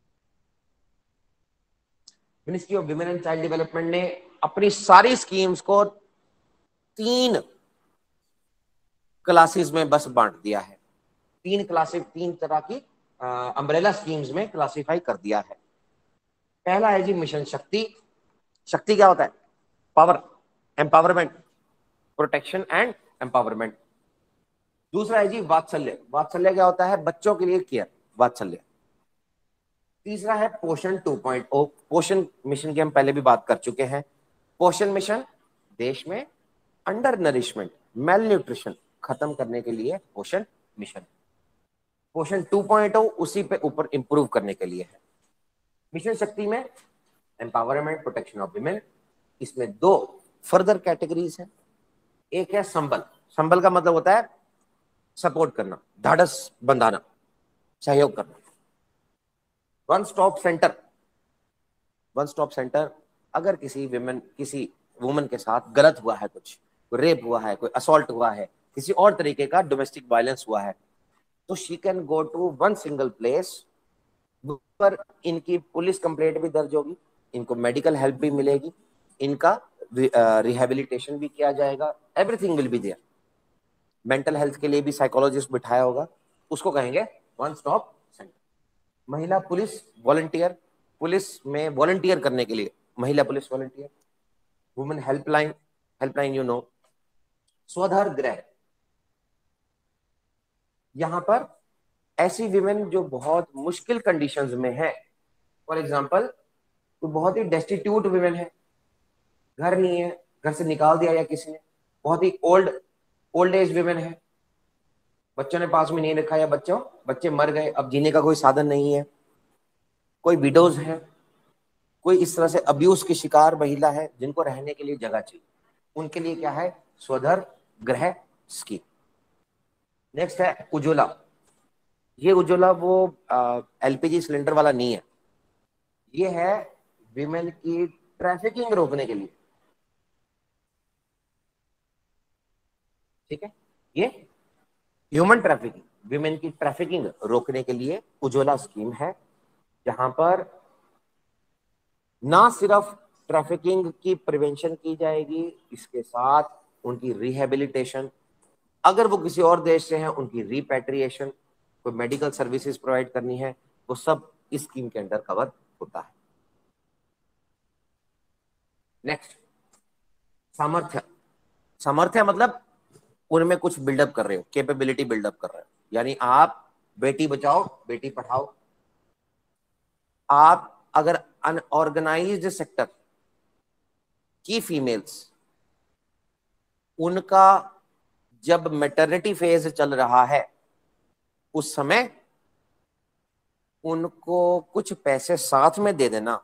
Ministry of women and child development ने अपनी सारी स्कीम्स को तीन क्लासेस में बस बांट दिया है। तीन क्लासेस, तीन तरह की अम्ब्रेला स्कीम्स में क्लासिफाई कर दिया है। पहला है जी मिशन शक्ति। शक्ति क्या होता है? Power, empowerment, protection and empowerment. दूसरा है जी वात्सल्य। वात्सल्य क्या होता है? बच्चों के लिए केयर, वात्सल्य। तीसरा है पोषण टू पॉइंट ओ। पोषण मिशन की हम पहले भी बात कर चुके हैं। पोषण मिशन देश में अंडर नरिशमेंट, मेल न्यूट्रिशन खत्म करने के लिए पोषण मिशन। पोषण टू पॉइंट ओ उसी पे ऊपर इंप्रूव करने के लिए है। मिशन शक्ति में एम्पावरमेंट, प्रोटेक्शन ऑफ विमेन। इसमें दो फर्दर कैटेगरीज हैं। एक है संबल। संबल का मतलब होता है सपोर्ट करना, ढाढ़स बंधाना, सहयोग करना। One stop centre. One stop centre, अगर किसी विमेन, किसी वुमन के साथ गलत हुआ है, कुछ कोई रेप हुआ है, कोई असॉल्ट हुआ है, किसी और तरीके का डोमेस्टिक वायलेंस हुआ है, तो she can go to one single place. पर इनकी पुलिस कंप्लेंट भी दर्ज होगी, इनको मेडिकल हेल्प भी मिलेगी, इनका रिहेबिलिटेशन भी किया जाएगा, everything will be there. Mental health के लिए भी साइकोलॉजिस्ट बिठाया होगा, उसको कहेंगे वन स्टॉप सेंटर। महिला पुलिस वॉलंटियर, पुलिस में वॉलंटियर करने के लिए महिला police volunteer. Women helpline, helpline you know. Swadhar Greh, यहां पर ऐसी विमेन जो बहुत मुश्किल कंडीशंस में है, फॉर एग्जांपल तो बहुत ही डेस्टिट्यूट विमेन है, घर नहीं है, घर से निकाल दिया या किसी ने, बहुत ही ओल्ड ओल्ड एज विमेन है, बच्चों ने पास में नहीं रखा या बच्चों बच्चे मर गए, अब जीने का कोई साधन नहीं है, कोई विडोज है, कोई इस तरह से अब्यूज की शिकार महिला है जिनको रहने के लिए जगह चाहिए, उनके लिए क्या है? स्वधर गृह स्कीम। नेक्स्ट है उज्ज्वला। ये उज्ज्वला वो एलपीजी सिलेंडर वाला नहीं है, ये है विमेन की ट्रैफिकिंग रोकने के लिए, ठीक है। ये ह्यूमन ट्रैफिकिंग, विमेन की ट्रैफिकिंग रोकने के लिए उज्ज्वला स्कीम है, जहां पर ना सिर्फ ट्रैफिकिंग की प्रिवेंशन की जाएगी, इसके साथ उनकी रिहेबिलिटेशन, अगर वो किसी और देश से हैं उनकी रिपैट्रिएशन, कोई मेडिकल सर्विसेज प्रोवाइड करनी है, वो सब इस स्कीम के अंदर कवर होता है। नेक्स्ट, सामर्थ्य। सामर्थ्य मतलब उनमें कुछ बिल्डअप कर रहे हो, कैपेबिलिटी बिल्डअप कर रहे हो, यानी आप बेटी बचाओ बेटी पढ़ाओ। आप अगर अनऑर्गेनाइज्ड सेक्टर की फीमेल्स, उनका जब मैटरनिटी फेज चल रहा है उस समय उनको कुछ पैसे साथ में दे देना,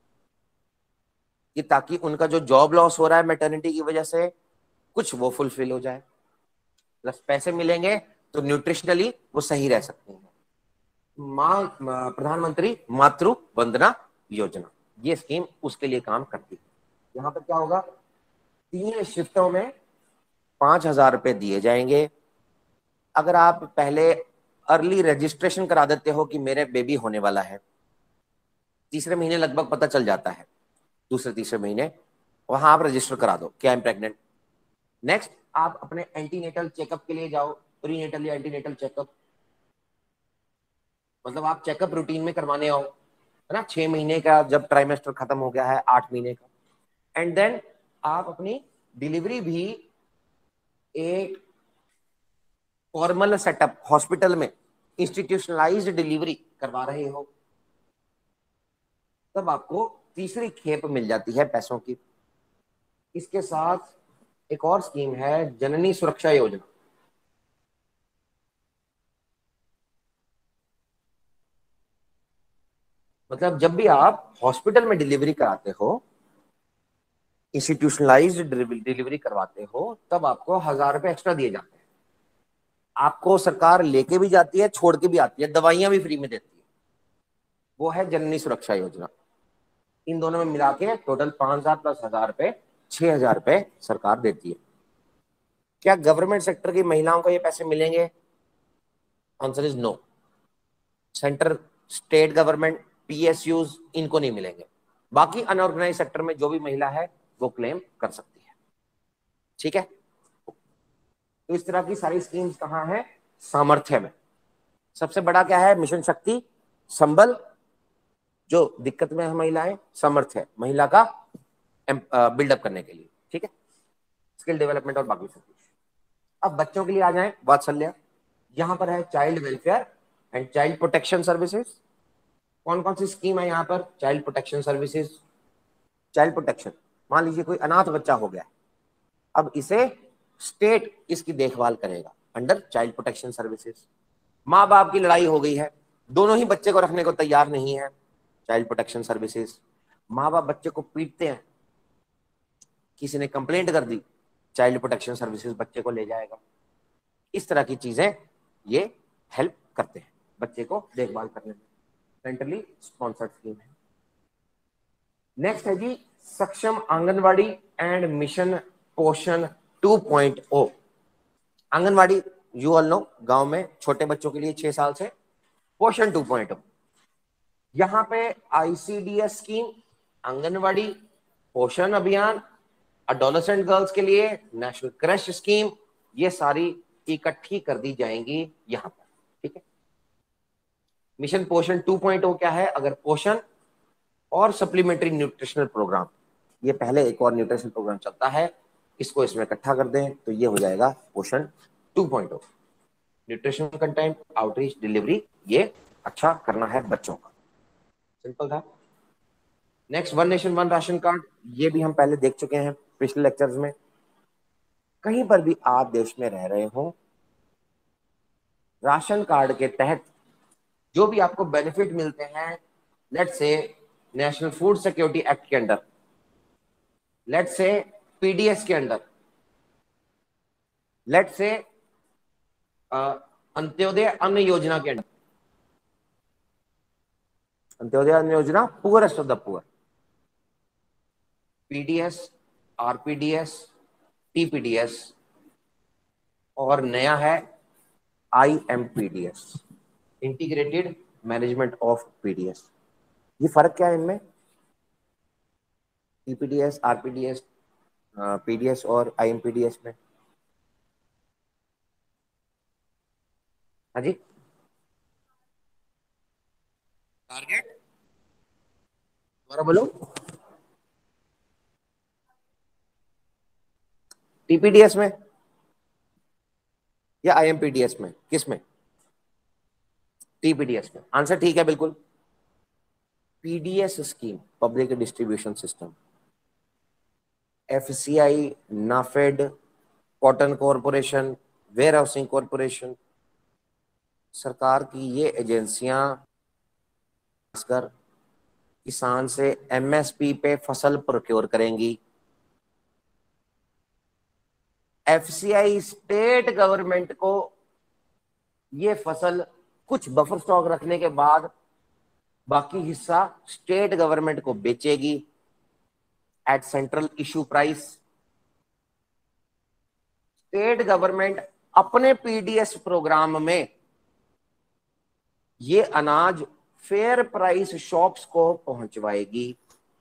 कि ताकि उनका जो जॉब लॉस हो रहा है मैटरनिटी की वजह से, कुछ वो फुलफिल हो जाए, प्लस पैसे मिलेंगे तो न्यूट्रिशनली वो सही रह सकती हैं। मां, प्रधानमंत्री मातृ वंदना योजना, ये स्कीम उसके लिए काम करती है। यहाँ पर क्या होगा? तीन शिफ्टों में पांच हजार रुपए दिए जाएंगे। अगर आप पहले अर्ली रजिस्ट्रेशन करा देते हो कि मेरे बेबी होने वाला है, तीसरे महीने लगभग पता चल जाता है, दूसरे तीसरे महीने वहां आप रजिस्टर करा दो कि आई एम प्रेग्नेंट। नेक्स्ट आप अपने एंटीनेटल चेकअप के लिए जाओ, प्रीनेटल या एंटीनेटल चेकअप, मतलब आप चेकअप रूटीन में करवाने आओ, है ना, छह महीने का जब ट्राइमेस्टर खत्म हो गया है, आठ महीने का। एंड देन आप अपनी डिलीवरी भी एक फॉर्मल सेटअप हॉस्पिटल में इंस्टीट्यूशनलाइज्ड डिलीवरी करवा रहे हो, तब आपको तीसरी खेप मिल जाती है पैसों की। इसके साथ एक और स्कीम है जननी सुरक्षा योजना। मतलब जब भी आप हॉस्पिटल में डिलीवरी कराते हो, इंस्टीट्यूशनलाइज्ड डिलीवरी करवाते हो, तब आपको हजार रुपए एक्स्ट्रा दिए जाते हैं। आपको सरकार लेके भी जाती है, छोड़ के भी आती है, दवाइयां भी फ्री में देती है, वो है जननी सुरक्षा योजना। इन दोनों में मिला के टोटल पांच हजार प्लस हजार रुपए, छह हजार रुपए सरकार देती है। क्या गवर्नमेंट सेक्टर की महिलाओं को ये पैसे मिलेंगे? Answer is no. Centre, state government, PSUs, इनको नहीं मिलेंगे। बाकी अनऑर्गेनाइज सेक्टर में जो भी महिला है वो क्लेम कर सकती है। ठीक है, तो इस तरह की सारी स्कीम्स कहाँ है? सामर्थ्य में। सबसे बड़ा क्या है? मिशन शक्ति, संबल, जो दिक्कत में है महिलाएं, सामर्थ्य है महिला का बिल्डअप करने के लिए। ठीक है, स्किल डेवलपमेंट और बाकी सब कुछ। अब बच्चों के लिए आ जाए, वात्सल्य। यहां पर है child welfare and child protection services. कौन कौन सी स्कीम है यहाँ पर? Child protection services, child protection, मान लीजिए कोई अनाथ बच्चा हो गया, अब इसे स्टेट इसकी देखभाल करेगा अंडर चाइल्ड प्रोटेक्शन सर्विसेज। माँ बाप की लड़ाई हो गई है, दोनों ही बच्चे को रखने को तैयार नहीं है, चाइल्ड प्रोटेक्शन सर्विसेज। माँ बाप बच्चे को पीटते हैं, किसी ने कंप्लेंट कर दी, चाइल्ड प्रोटेक्शन सर्विसेज बच्चे को ले जाएगा। इस तरह की चीजें ये हेल्प करते हैं बच्चे को देखभाल करने में। सेंट्रली स्पॉन्सर्ड स्कीम है। नेक्स्ट है जी Saksham Anganwadi and mission Poshan two point O. Anganwadi you all know, गांव में छोटे बच्चों के लिए छह साल से। पोषण टू पॉइंट ओ, यहां पे आईसीडीएस स्कीम, आंगनवाड़ी, पोषण अभियान, अडोलेसेंट गर्ल्स के लिए नेशनल क्रश स्कीम, ये सारी इकट्ठी कर दी जाएंगी यहां पर। ठीक है, मिशन पोषण टू पॉइंट ओ क्या है? अगर पोषण और सप्लीमेंट्री न्यूट्रिशनल प्रोग्राम, ये पहले एक और न्यूट्रिशनल प्रोग्राम चलता है, इसको इसमें इकट्ठा कर दें तो ये हो जाएगा Poshan two point O. Nutritional content, outreach, delivery, ये अच्छा करना है बच्चों का। सिंपल था। Next one nation one ration card, ये भी हम पहले देख चुके हैं पिछले लेक्चर्स में। कहीं पर भी आप देश में रह रहे हो, राशन कार्ड के तहत जो भी आपको बेनिफिट मिलते हैं, let's say national food security act के अंडर, लेट्स से पीडीएस के under, let's say Antyodaya Anna Yojana के under, Antyodaya Anna Yojana poorest of the poor, PDS, RPDS, TPDS, और नया है IMPDS, integrated management of PDS. ये फर्क क्या है इनमें? टीपीडीएस, आरपीडीएस, पीडीएस और आईएमपीडीएस में? हाँ जी, टारगेट दोबारा बोलो। टीपीडीएस में या आईएमपीडीएस में? किस में? टीपीडीएस में। आंसर ठीक है बिल्कुल। PDS scheme, public distribution system, FCI, NAFED, cotton corporation, warehousing corporation, सरकार की ये एजेंसियां खासकर किसान से एमएसपी पे फसल प्रोक्योर करेंगी। एफसीआई स्टेट गवर्नमेंट को ये फसल कुछ बफर स्टॉक रखने के बाद बाकी हिस्सा स्टेट गवर्नमेंट को बेचेगी at central issue price. State government अपने पीडीएस प्रोग्राम में ये अनाज फेयर प्राइस शॉप्स को पहुंचवाएगी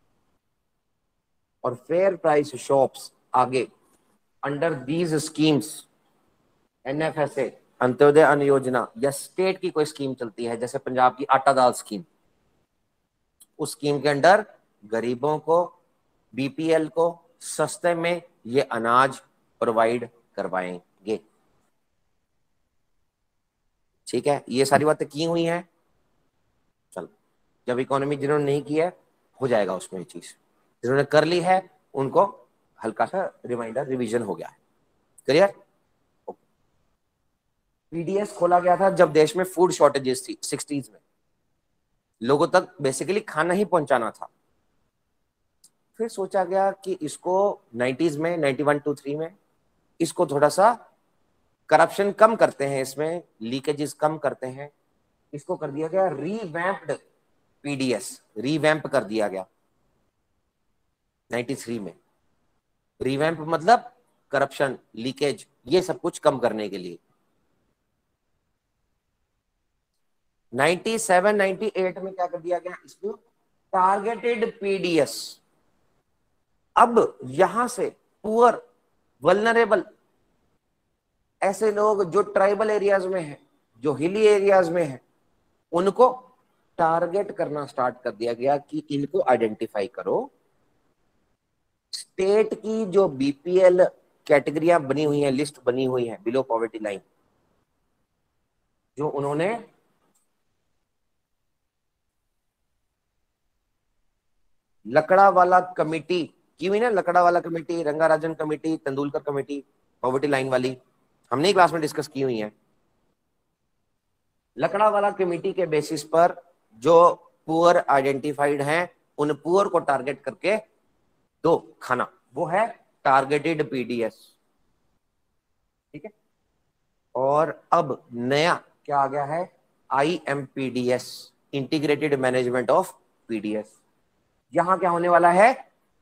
और फेयर प्राइस शॉप्स आगे under these schemes, NFSA, Antyodaya Anna Yojana, या स्टेट की कोई स्कीम चलती है जैसे पंजाब की आटा दाल स्कीम, उस स्कीम के अंडर गरीबों को, बीपीएल को सस्ते में ये अनाज प्रोवाइड करवाएंगे। ठीक है, ये सारी बातें की हुई हैं। चलो, जब इकोनॉमी जिन्होंने नहीं की है हो जाएगा उसमें ये चीज, जिन्होंने कर ली है उनको हल्का सा रिमाइंडर, रिवीजन हो गया है। क्लियर? पीडीएस खोला गया था जब देश में फूड शॉर्टेजेस थी सिक्सटीज में, लोगों तक बेसिकली खाना ही पहुंचाना था। फिर सोचा गया कि इसको नाइंटीज़ में, नाइंटी वन टू थ्री में इसको थोड़ा सा करप्शन कम करते हैं, इसमें लीकेजेस कम करते हैं, इसको कर दिया गया रीवैम्प्ड पीडीएस, रीवैम्प कर दिया गया नाइंटी थ्री में। रीवैम्प मतलब करप्शन, लीकेज, ये सब कुछ कम करने के लिए। नाइंटी सेवन नाइंटी एट में क्या कर दिया गया, इसको टारगेटेड पीडीएस। अब यहां से पुअर, वल्नरेबल, ऐसे लोग जो ट्राइबल एरियाज में हैं, जो हिली एरियाज में हैं, उनको टारगेट करना स्टार्ट कर दिया गया कि इनको आइडेंटिफाई करो। स्टेट की जो बीपीएल कैटेगरियां बनी हुई हैं, लिस्ट बनी हुई है बिलो पॉवर्टी लाइन, जो उन्होंने लकड़ा वाला कमेटी की हुई ना, Lakdawala committee, Rangarajan committee, Tendulkar committee, poverty line वाली, हमने क्लास में डिस्कस की हुई है। लकड़ा वाला कमेटी के बेसिस पर जो पुअर आइडेंटिफाइड हैं, उन पुअर को टारगेट करके दो खाना, वो है टारगेटेड पीडीएस। ठीक है, और अब नया क्या आ गया है, IMPDS, integrated management of PDS. यहां क्या होने वाला है,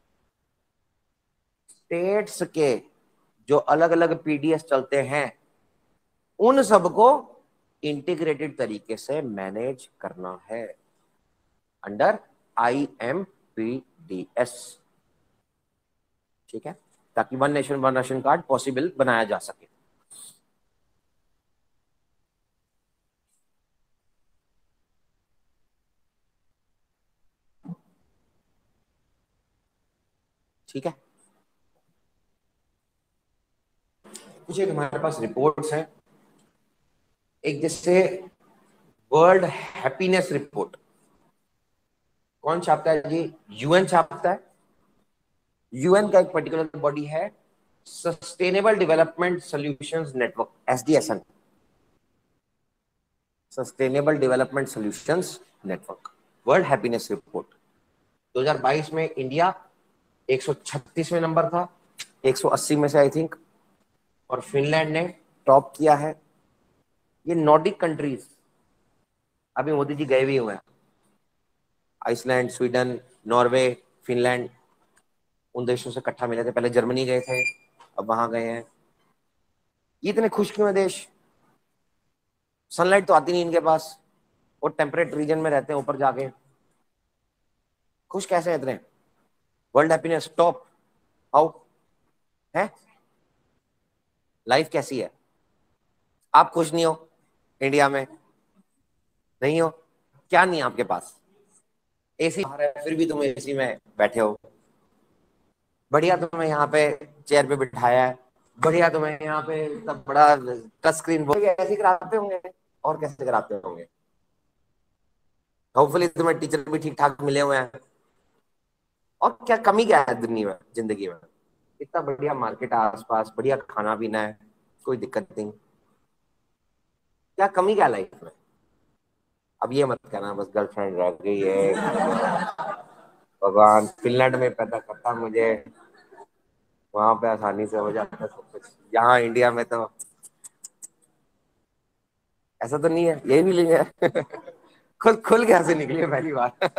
स्टेट्स के जो अलग अलग पीडीएस चलते हैं उन सबको इंटीग्रेटेड तरीके से मैनेज करना है अंडर आईएमपीडीएस। ठीक है, ताकि one nation one ration card possible बनाया जा सके। ठीक है, कुछ एक हमारे पास रिपोर्ट्स हैं, एक जैसे वर्ल्ड हैप्पीनेस रिपोर्ट। कौन छापता है जी? यूएन छापता है। यूएन का एक पर्टिकुलर बॉडी है, sustainable development solutions network, SDSN, sustainable development solutions network, world happiness report. दो हज़ार बाईस में इंडिया एक सौ छत्तीसवें नंबर था एक सौ अस्सी में से आई थिंक, और फिनलैंड ने टॉप किया है। ये नॉर्डिक कंट्रीज, अभी मोदी जी गए भी हुए हैं, आइसलैंड, स्वीडन, नॉर्वे, फिनलैंड, उन देशों से इकट्ठा मिले थे। पहले जर्मनी गए थे, अब वहां गए हैं। ये इतने खुश क्यों है देश? सनलाइट तो आती नहीं इनके पास, वो टेम्परेट रीजन में रहते हैं ऊपर जाके, खुश कैसे हैं इतने? वर्ल्ड हैप्पीनेस टॉप, हाउ है? लाइफ कैसी है? आप खुश नहीं हो इंडिया में? नहीं हो? क्या नहीं है आपके पास? एसी बाहर है फिर भी तुम एसी में बैठे हो, बढ़िया तुम्हें यहाँ पे चेयर पे बिठाया है, बढ़िया तुम्हें यहाँ पे तब बड़ा टच स्क्रीन बोल ऐसे कराते होंगे, और कैसे कराते होंगे? होपफुली तुम्हें टीचर भी ठीक ठाक मिले हुए हैं। और क्या कमी क्या है दुनिया में, जिंदगी में? इतना बढ़िया मार्केट है आसपास, बढ़िया खाना पीना है, कोई दिक्कत नहीं, क्या कमी क्या लाइफ में? अब ये मत कहना बस गर्लफ्रेंड रह गई है, भगवान फिनलैंड में पैदा करता मुझे, वहां पे आसानी से हो जाता सब कुछ, यहाँ इंडिया में तो ऐसा तो नहीं है। यही फीलिंग है खुद खुल कैसे निकली पहली बार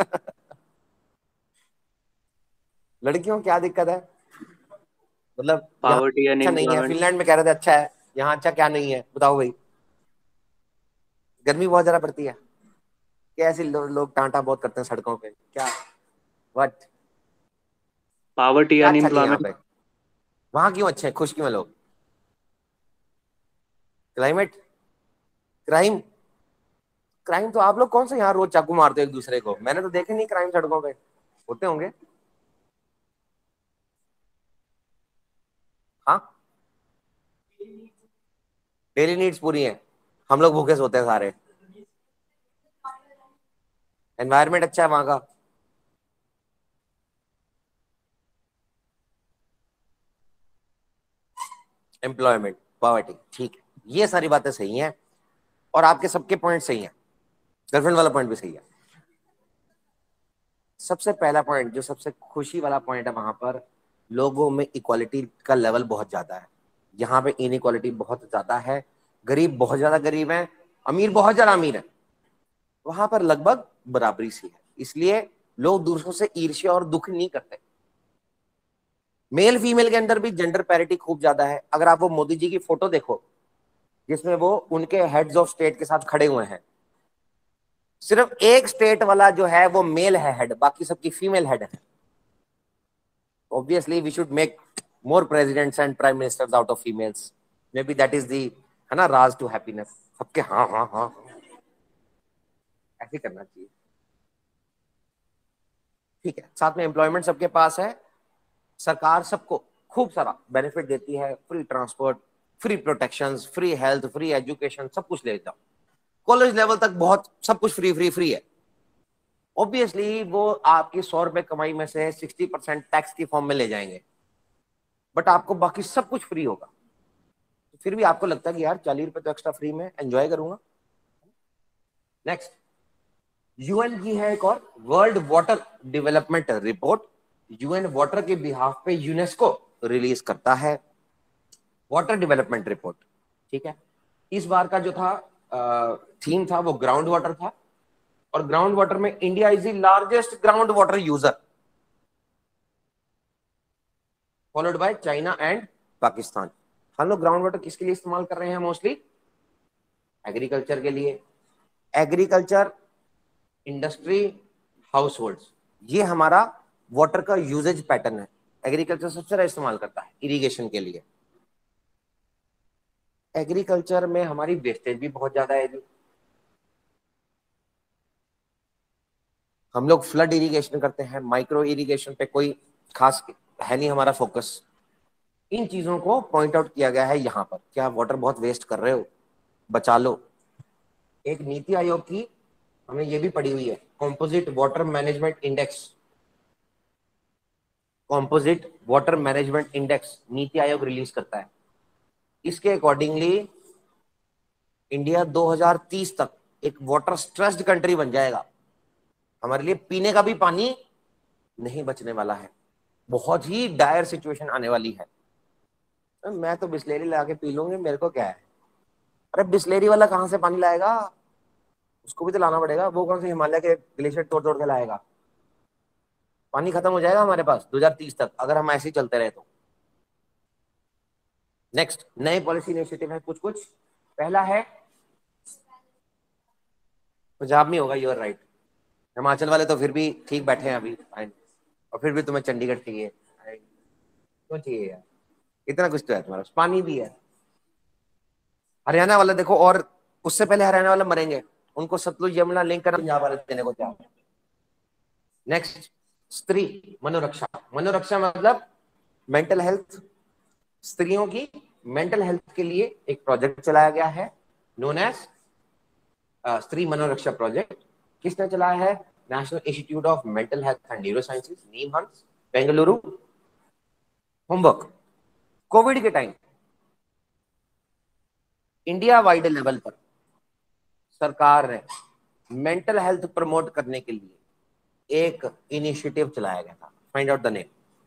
लड़कियों क्या दिक्कत है? मतलब यहाँ पावर्टी अच्छा नहीं है, अनएम्प्लॉयमेंट। फिनलैंड में कह रहे थे अच्छा है, यहाँ अच्छा क्या नहीं है बताओ भाई? गर्मी बहुत ज्यादा पड़ती है कैसे लो, लोग टांटा बहुत करते हैं सड़कों पे, क्या व्हाट? पावर्टी क्या अच्छा नहीं है यहाँ अनएम्प्लॉयमेंट। पे? वहां क्यों अच्छे हैं, खुश क्यों हैं लोग? क्लाइमेट, क्राइम, क्राइम तो आप लोग कौन से यहाँ रोज चाकू मारते हो एक दूसरे को? मैंने तो देखे नहीं क्राइम सड़कों पे। होते होंगे। हाँ, डेली नीड्स पूरी हैं, हम लोग भूखे सोते हैं सारे। एनवायरमेंट अच्छा है वहां का। एम्प्लॉयमेंट, पॉवर्टी, ठीक है, ये सारी बातें सही हैं और आपके सबके पॉइंट सही हैं। गर्लफ्रेंड वाला पॉइंट भी सही है। सबसे पहला पॉइंट जो सबसे खुशी वाला पॉइंट है, वहां पर लोगों में इक्वालिटी का लेवल बहुत ज्यादा है। यहाँ पे इनइक्वालिटी बहुत ज्यादा है, गरीब बहुत ज्यादा गरीब है, अमीर बहुत ज्यादा अमीर है। वहां पर लगभग बराबरी सी है, इसलिए लोग दूसरों से ईर्ष्या और दुख नहीं करते। मेल फीमेल के अंदर भी जेंडर पैरिटी खूब ज्यादा है। अगर आप वो मोदी जी की फोटो देखो जिसमें वो उनके हेड्स ऑफ स्टेट के साथ खड़े हुए हैं, सिर्फ एक स्टेट वाला जो है वो मेल है हेड, बाकी सबकी फीमेल हेड है। Obviously we should make more presidents and prime ministers out of females. Maybe that is the, है ना, राज टू हैप्पीनेस। सबके हाँ हाँ हाँ हाँ, ऐसे करना चाहिए। ठीक है, साथ में एम्प्लॉयमेंट सबके पास है। सरकार सबको खूब सारा बेनिफिट देती है, free transport, free protection, free health, free education, सब कुछ देता हूँ। कॉलेज लेवल तक बहुत सब कुछ फ्री फ्री फ्री है। ऑब्वियसली वो आपकी सौ रुपए कमाई में से सिक्सटी परसेंट टैक्स की फॉर्म में ले जाएंगे, बट आपको बाकी सब कुछ फ्री होगा। तो फिर भी आपको लगता है कि यार चालीस रुपए तो एक्स्ट्रा फ्री में एंजॉय करूंगा। नेक्स्ट, यूएन की है एक और world water development report. UN water के बिहाफ पे यूनेस्को रिलीज करता है वाटर डेवलपमेंट रिपोर्ट। ठीक है, इस बार का जो था थीम था वो ग्राउंड वाटर था, और ग्राउंड वाटर में India is the largest ground water user, followed by China and Pakistan. हम लोग ग्राउंड वाटर किसके लिए इस्तेमाल कर रहे हैं? मोस्टली एग्रीकल्चर के लिए। एग्रीकल्चर, इंडस्ट्री, हाउस होल्ड्स, ये हमारा वाटर का यूजेज पैटर्न है। एग्रीकल्चर सबसे ज्यादा इस्तेमाल करता है इरिगेशन के लिए। एग्रीकल्चर में हमारी वेस्टेज भी बहुत ज्यादा है जी। हम लोग फ्लड इरिगेशन करते हैं, माइक्रो इरिगेशन पे कोई खास है नहीं हमारा फोकस। इन चीजों को पॉइंट आउट किया गया है यहाँ पर, क्या आप वाटर बहुत वेस्ट कर रहे हो, बचा लो। एक नीति आयोग की हमने ये भी पढ़ी हुई है, composite water management index. Composite water management index NITI Aayog release करता है। इसके अकॉर्डिंगली इंडिया दो हज़ार तीस तक एक वाटर स्ट्रेस्ड कंट्री बन जाएगा। हमारे लिए पीने का भी पानी नहीं बचने वाला है, बहुत ही डायर सिचुएशन आने वाली है। मैं तो बिस्लेरी ला के पी लूंगी, मेरे को क्या है। अरे बिस्लेरी वाला कहाँ से पानी लाएगा? उसको भी तो लाना पड़ेगा। वो कौन से हिमालय के ग्लेशियर तोड़ तोड़ के लाएगा? पानी खत्म हो जाएगा हमारे पास दो हज़ार तीस तक अगर हम ऐसे ही चलते रहे तो। नेक्स्ट, नए पॉलिसी इनिशिएटिव है कुछ कुछ। पहला है, पंजाब में होगा, यूर राइट। हिमाचल वाले तो फिर भी ठीक बैठे हैं अभी, और फिर भी तुम्हें चंडीगढ़ चाहिए, क्यों चाहिए यार? इतना कुछ तो है तुम्हारा, पानी भी है। हरियाणा वाले देखो, और उससे पहले हरियाणा वाले मरेंगे, उनको सतलुज यमुना लिंक करना पंजाब वाले देने को तैयार। नेक्स्ट, स्त्री मनोरक्षा। मनोरक्षा मतलब मेंटल हेल्थ, स्त्रियों की मेंटल हेल्थ के लिए एक प्रोजेक्ट चलाया गया है, नोन एज स्त्री मनोरक्षा प्रोजेक्ट। किसने चलाया है? National institute of mental health and neuro sciences, NIMHANS, Bengaluru. Homework, COVID के टाइम इंडिया वाइड लेवल पर सरकार ने मेंटल हेल्थ प्रमोट करने के लिए एक इनिशिएटिव चलाया गया था, find out the name.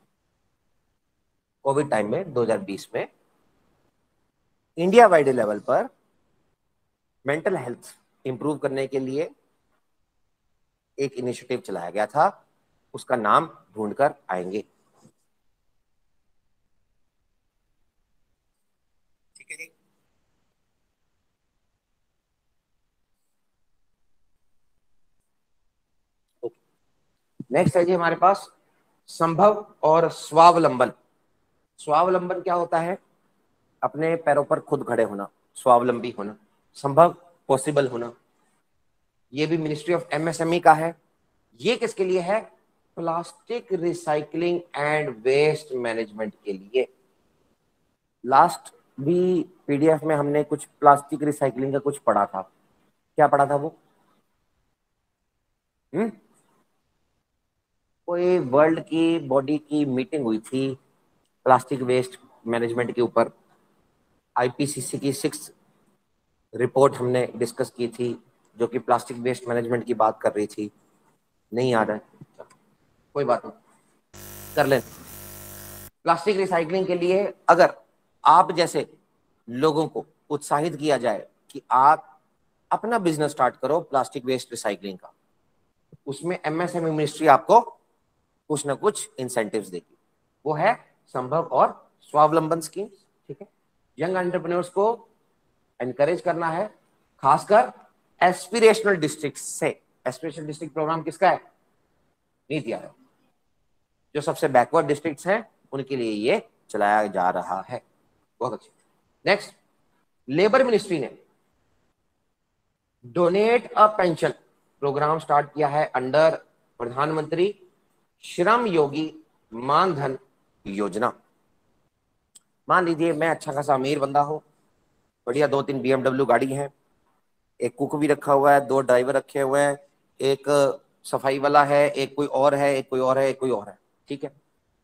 COVID time में दो हज़ार बीस में इंडिया वाइड लेवल पर मेंटल हेल्थ इंप्रूव करने के लिए एक इनिशिएटिव चलाया गया था, उसका नाम ढूंढकर आएंगे। ठीक है जी। नेक्स्ट है जी हमारे पास संभव और स्वावलंबन। स्वावलंबन क्या होता है? अपने पैरों पर खुद खड़े होना, स्वावलंबी होना। संभव, पॉसिबल होना। ये भी मिनिस्ट्री ऑफ एमएसएमई का है। ये किसके लिए है? Plastic recycling and waste management के लिए। लास्ट भी पीडीएफ में हमने कुछ प्लास्टिक रिसाइकलिंग का कुछ पढ़ा था। क्या पढ़ा था वो? हम्म कोई वर्ल्ड की बॉडी की मीटिंग हुई थी प्लास्टिक वेस्ट मैनेजमेंट के ऊपर। आईपीसीसी की सिक्स रिपोर्ट हमने डिस्कस की थी जो कि प्लास्टिक वेस्ट मैनेजमेंट की बात कर रही थी। नहीं याद है? कोई बात नहीं, कर लें। प्लास्टिक रिसाइकलिंग के लिए अगर आप जैसे लोगों को उत्साहित किया जाए कि आप अपना बिजनेस स्टार्ट करो प्लास्टिक वेस्ट रिसाइकलिंग का, उसमें एमएसएमई मिनिस्ट्री आपको कुछ ना कुछ इंसेंटिव्स देगी। वो है संभव और स्वावलंबन स्कीम। ठीक है, यंग एंटरप्रेन्योर्स को एनकरेज करना है, खासकर एस्पिरेशनल डिस्ट्रिक्ट से। एस्पिरेशनल डिस्ट्रिक्ट प्रोग्राम किसका है? नीति आयोग। जो सबसे बैकवर्ड डिस्ट्रिक्ट्स हैं उनके लिए ये चलाया जा रहा है। बहुत अच्छे। नेक्स्ट, लेबर मिनिस्ट्री ने donate a pension programme start किया है अंडर प्रधानमंत्री श्रम योगी मानधन योजना। मान लीजिए मैं अच्छा खासा अमीर बंदा हूं, बढ़िया दो तीन बीएमडब्ल्यू गाड़ी है, एक कुक भी रखा हुआ है, दो ड्राइवर रखे हुए हैं, एक सफाई वाला है, एक कोई और है, एक कोई और है, एक कोई और है। ठीक है,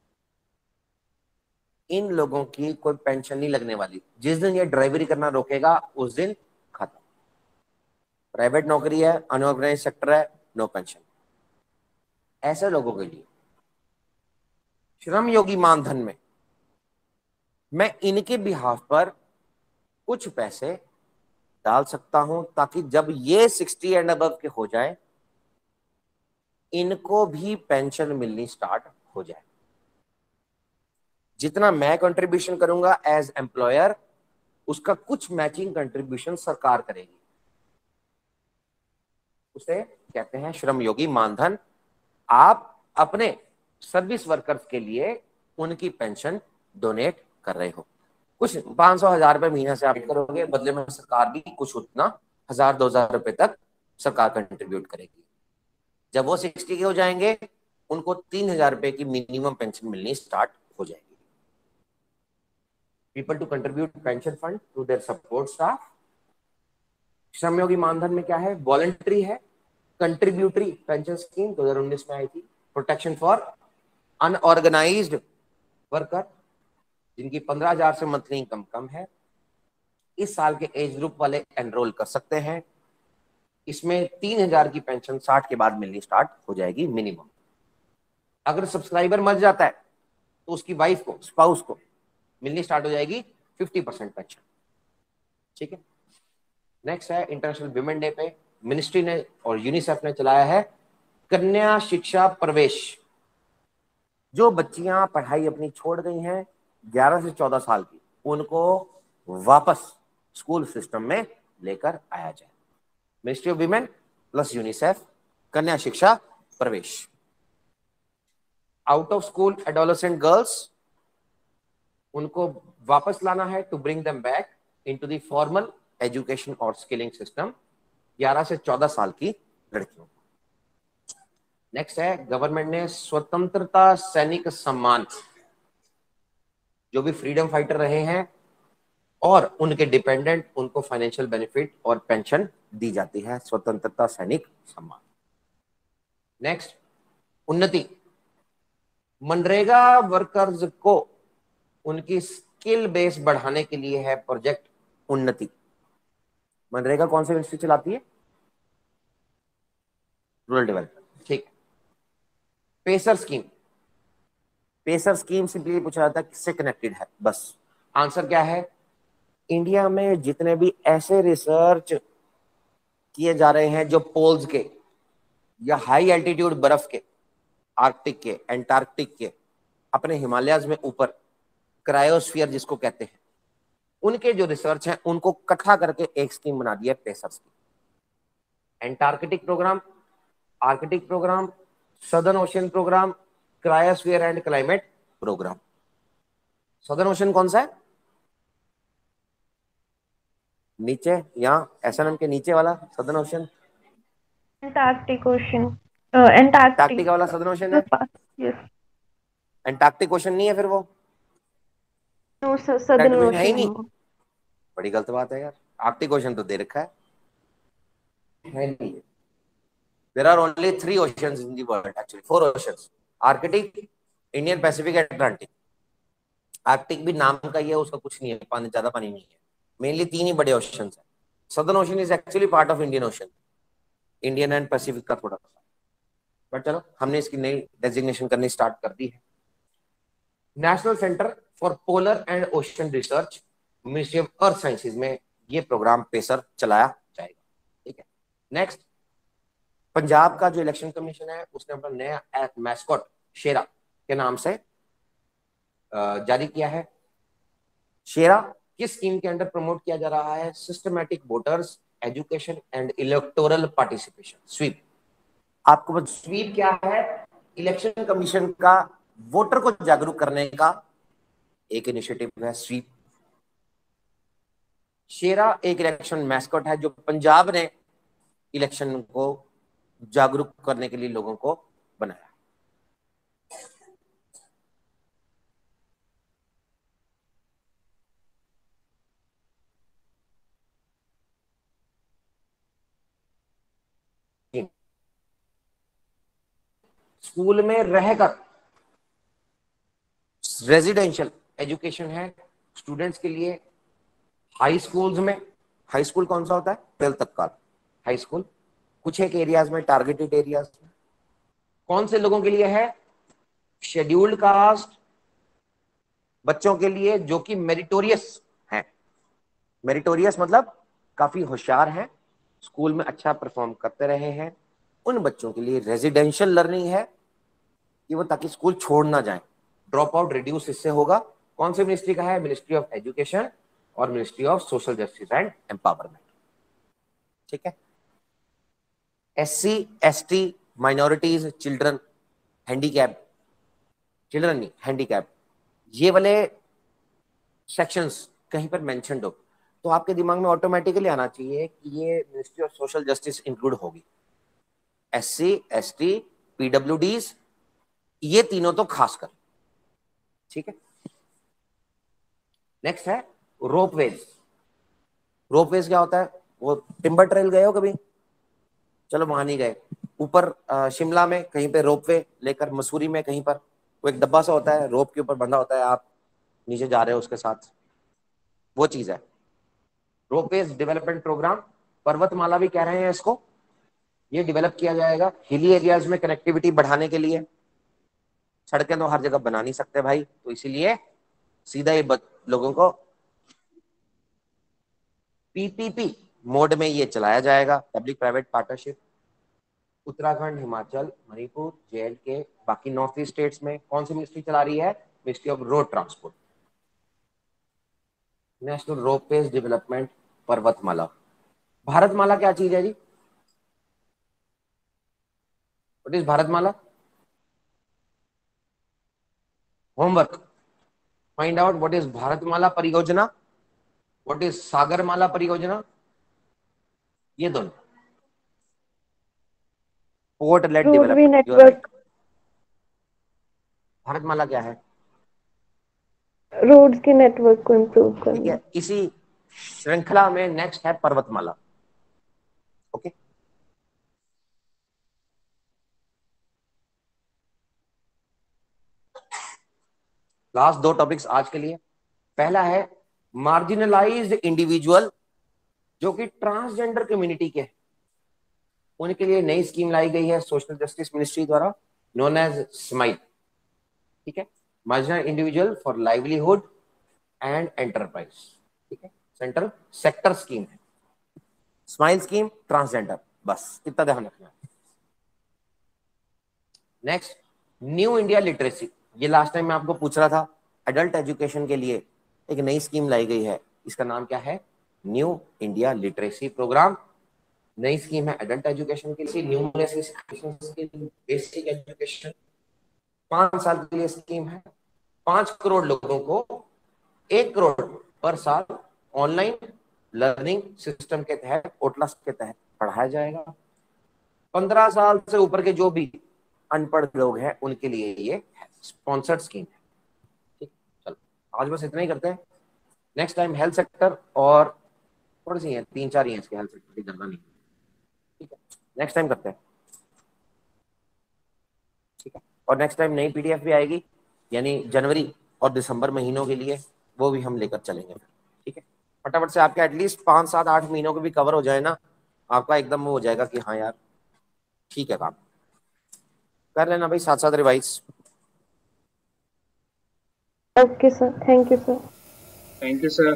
इन लोगों की कोई पेंशन नहीं लगने वाली। जिस दिन ये ड्राइवरी करना रोकेगा उस दिन खत्म। प्राइवेट नौकरी है, अनऑर्गेनाइज सेक्टर है, नो पेंशन। ऐसे लोगों के लिए श्रम योगी मानधन में मैं इनके बिहाफ पर कुछ पैसे डाल सकता हूं ताकि जब ये सिक्सटी एंड अबव के हो जाए इनको भी पेंशन मिलनी स्टार्ट हो जाए। जितना मैं कंट्रीब्यूशन करूंगा एज एम्प्लॉयर, उसका कुछ मैचिंग कंट्रीब्यूशन सरकार करेगी। उसे कहते हैं श्रम योगी मानधन। आप अपने सर्विस वर्कर्स के लिए उनकी पेंशन डोनेट कर रहे हो। कुछ पांच सौ हजार रुपए महीने से आप करोगे, बदले में सरकार भी कुछ उतना हजार दो हजार रुपए तक सरकार कंट्रीब्यूट करेगी। जब वो सिक्सटी के हो जाएंगे उनको तीन हजार रुपए की मिनिमम पेंशन मिलनी स्टार्ट हो जाएगी। People to contribute pension fund to their support staff. Shramyogi Maandhan में क्या है? वॉलंटरी है, कंट्रीब्यूटरी पेंशन स्कीम दो हजार उन्नीस में आई थी। प्रोटेक्शन फॉर अनऑर्गेनाइज्ड वर्कर जिनकी पंद्रह हजार से मंथली इनकम कम है, इस साल के एज ग्रुप वाले एनरोल कर सकते हैं। इसमें तीन हजार की पेंशन साठ के बाद मिलनी स्टार्ट हो जाएगी मिनिमम। अगर सब्सक्राइबर मर जाता है तो उसकी वाइफ को, स्पाउस को मिलनी स्टार्ट हो जाएगी फिफ्टी परसेंट पेंशन। ठीक है, नेक्स्ट है इंटरनेशनल विमेन डे पे मिनिस्ट्री ने और यूनिसेफ ने चलाया है कन्या शिक्षा प्रवेश। जो बच्चियां पढ़ाई अपनी छोड़ गई हैं ग्यारह से चौदह साल की, उनको वापस स्कूल सिस्टम में लेकर आया जाए। Ministry of women plus UNICEF, Kanya Shiksha Pravesh. Out of school adolescent girls, उनको वापस लाना है to bring them back into the formal education और स्किलिंग सिस्टम, ग्यारह से चौदह साल की लड़कियों। नेक्स्ट है गवर्नमेंट ने स्वतंत्रता सैनिक सम्मान, जो भी फ्रीडम फाइटर रहे हैं और उनके डिपेंडेंट, उनको फाइनेंशियल बेनिफिट और पेंशन दी जाती है, स्वतंत्रता सैनिक सम्मान। नेक्स्ट, उन्नति। मनरेगा वर्कर्स को उनकी स्किल बेस बढ़ाने के लिए है प्रोजेक्ट उन्नति। मनरेगा कौन सी मिनिस्ट्री चलाती है? Rural development. ठीक। PACER scheme, PACER scheme simply पूछा जाता है किससे कनेक्टेड है, बस आंसर क्या है? इंडिया में जितने भी ऐसे रिसर्च किए जा रहे हैं जो पोल्स के या हाई एल्टीट्यूड बर्फ के, आर्कटिक के, एंटार्क्टिक के, अपने हिमालयाज में ऊपर क्रायोस्फीयर जिसको कहते हैं, उनके जो रिसर्च हैं उनको इकट्ठा करके एक स्कीम बना दी है PACER scheme. Antarctic programme, Arctic programme, southern ocean programme, cryosphere and climate programme. Southern ocean कौन सा है? नीचे, यहाँ एसएनएम के नीचे वाला southern ocean. Antarctic ocean, Antarctic Antarctica वाला सदर्न ओशियन है। यस। अंटार्कटिक ओशन नहीं है फिर वो, no sir, Antarctic southern ocean है ही ओशन है नहीं। वो। बड़ी गलत बात है यार, आर्कटिक ओशन तो दे रखा है, है नहीं। There are only three oceans in the world, actually four oceans, Arctic, Indian Pacific, Atlantic. Arctic भी नाम का ही है, उसका कुछ नहीं है, पानी ज्यादा पानी नहीं है, मेनली तीन ही बड़े ओशंस है। Southern ocean is actually part of Indian ocean, Indian and Pacific का थोड़ा सा, बट चलो हमने इसकी नई डेजिग्नेशन करनी स्टार्ट कर दी है। National centre for polar and ocean research, ministry of earth sciences में ये प्रोग्राम पेसर चलाया जाएगा। ठीक है। नेक्स्ट, पंजाब का जो इलेक्शन कमीशन है उसने अपना नया मैस्कॉट शेरा के नाम से जारी किया है। शेरा किस स्कीम के अंडर प्रमोट किया जा रहा है? Systematic voters education and electoral participation, SVEEP. आपको बस स्वीप क्या है? इलेक्शन कमीशन का वोटर को जागरूक करने का एक इनिशिएटिव है स्वीप। शेरा एक इलेक्शन मैस्कॉट है जो पंजाब ने इलेक्शन को जागरूक करने के लिए लोगों को बनाया। स्कूल में रहकर रेजिडेंशियल एजुकेशन है स्टूडेंट्स के लिए। हाई स्कूल्स में, हाई स्कूल कौन सा होता है? ट्वेल्थ तक का हाई स्कूल। कुछ एक एरियाज में, टारगेटेड एरियाज में। कौन से लोगों के लिए है? शेड्यूल्ड कास्ट बच्चों के लिए जो कि मेरिटोरियस हैं। मेरिटोरियस मतलब काफी होशियार हैं, स्कूल में अच्छा परफॉर्म करते रहे हैं, उन बच्चों के लिए रेजिडेंशियल लर्निंग है कि वो ताकि स्कूल छोड़ ना जाए। ड्रॉप आउट रिड्यूस इससे होगा। कौन सी मिनिस्ट्री का है? मिनिस्ट्री ऑफ एजुकेशन और ministry of social justice and empowerment. ठीक है। S C S T minorities, children, handicap, children नहीं हैंडीकैप, ये वाले सेक्शंस कहीं पर मेंशन्ड हो तो आपके दिमाग में ऑटोमेटिकली आना चाहिए कि ये ministry of social justice include होगी। S C S T PwDs, ये तीनों तो खासकर। ठीक है। नेक्स्ट है रोपवेज। रोपवेज क्या होता है? वो टिम्बर ट्रेल गए हो कभी? चलो वहां नहीं गए। ऊपर शिमला में कहीं पे रोपवे लेकर, मसूरी में कहीं पर वो एक डब्बा सा होता है, रोप के ऊपर बंधा होता है, आप नीचे जा रहे हो उसके साथ, वो चीज है रोपवेज डेवलपमेंट प्रोग्राम। पर्वतमाला भी कह रहे हैं इसको, ये डेवलप किया जाएगा हिली एरियाज में कनेक्टिविटी बढ़ाने के लिए। सड़कें तो हर जगह बना नहीं सकते भाई, तो इसीलिए सीधा ही लोगों को पीपीपी मोड में ये चलाया जाएगा, public private partnership. Uttarakhand, Himachal, Manipur, J and K, बाकी नॉर्थ ईस्ट स्टेट्स में कौन सी मिनिस्ट्री चला रही है? Ministry of road transport. National ropeways development Parvatmala. Bharatmala क्या चीज है जी? What is Bharatmala? Homework, find out what is Bharatmala Pariyojana, what is Sagarmala Pariyojana. ये दोनों port led roadway development, you are right. Network, Bharatmala क्या है? रोड्स के नेटवर्क को इम्प्रूव ठीक करना। है, इसी श्रृंखला में नेक्स्ट है पर्वतमाला। ओके, लास्ट दो टॉपिक्स आज के लिए। पहला है मार्जिनलाइज्ड इंडिविजुअल जो कि ट्रांसजेंडर कम्युनिटी के, उनके लिए नई स्कीम लाई गई है सोशल जस्टिस मिनिस्ट्री द्वारा, नोन एज स्माइल। ठीक है, marginal individual for livelihood and enterprise. ठीक है, सेंट्रल सेक्टर स्कीम है स्माइल स्कीम, ट्रांसजेंडर, बस इतना ध्यान रखना। Next, new India literacy. ये लास्ट टाइम मैं आपको पूछ रहा था, एडल्ट एजुकेशन के लिए एक नई स्कीम लाई गई है, इसका नाम क्या है? New India literacy programme. नई स्कीम है एडल्ट एजुकेशन के लिए, न्यूमरेसी बेसिक एजुकेशन, पांच साल के लिए स्कीम है। पांच करोड़ लोगों को एक करोड़ पर साल ऑनलाइन लर्निंग सिस्टम के तहत, ओटलस के तहत पढ़ाया जाएगा। पंद्रह साल से ऊपर के जो भी अनपढ़ लोग हैं उनके लिए ये स्पॉन्सर्ड स्कीम है। ठीक, चलो आज बस इतना ही करते हैं। नेक्स्ट टाइम हेल्थ सेक्टर, और थोड़ी सी है, तीन चार ही है इसके, हेल्थ सेक्टर की ज्यादा नहीं। ठीक है, नेक्स्ट टाइम करते हैं। ठीक है, और नेक्स्ट टाइम नई पीडीएफ भी आएगी, यानी जनवरी और दिसंबर महीनों के लिए, वो भी हम लेकर चलेंगे। ठीक है, फटाफट से आपके एटलीस्ट पाँच सात आठ महीनों के भी कवर हो जाए ना, आपका एकदम वो हो जाएगा कि हाँ यार ठीक है, काम कर लेना भाई, साथ साथ revise. Okay, sir. Thank you, sir. Thank you sir.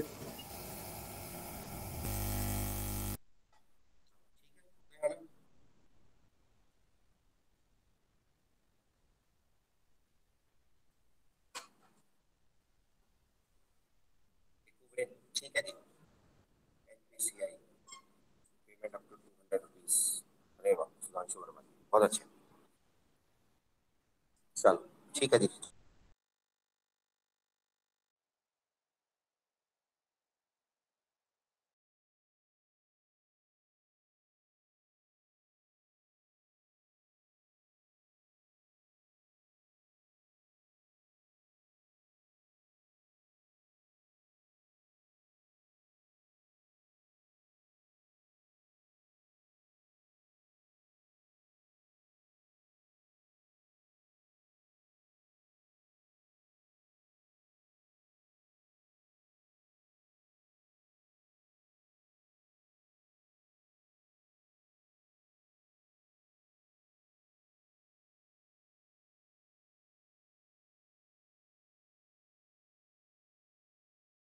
ठीक है जी, NPCI payment up to two hundred rupees. अरे वाह, सुधांशु वर्मा जी बहुत अच्छे। चलो ठीक है जी।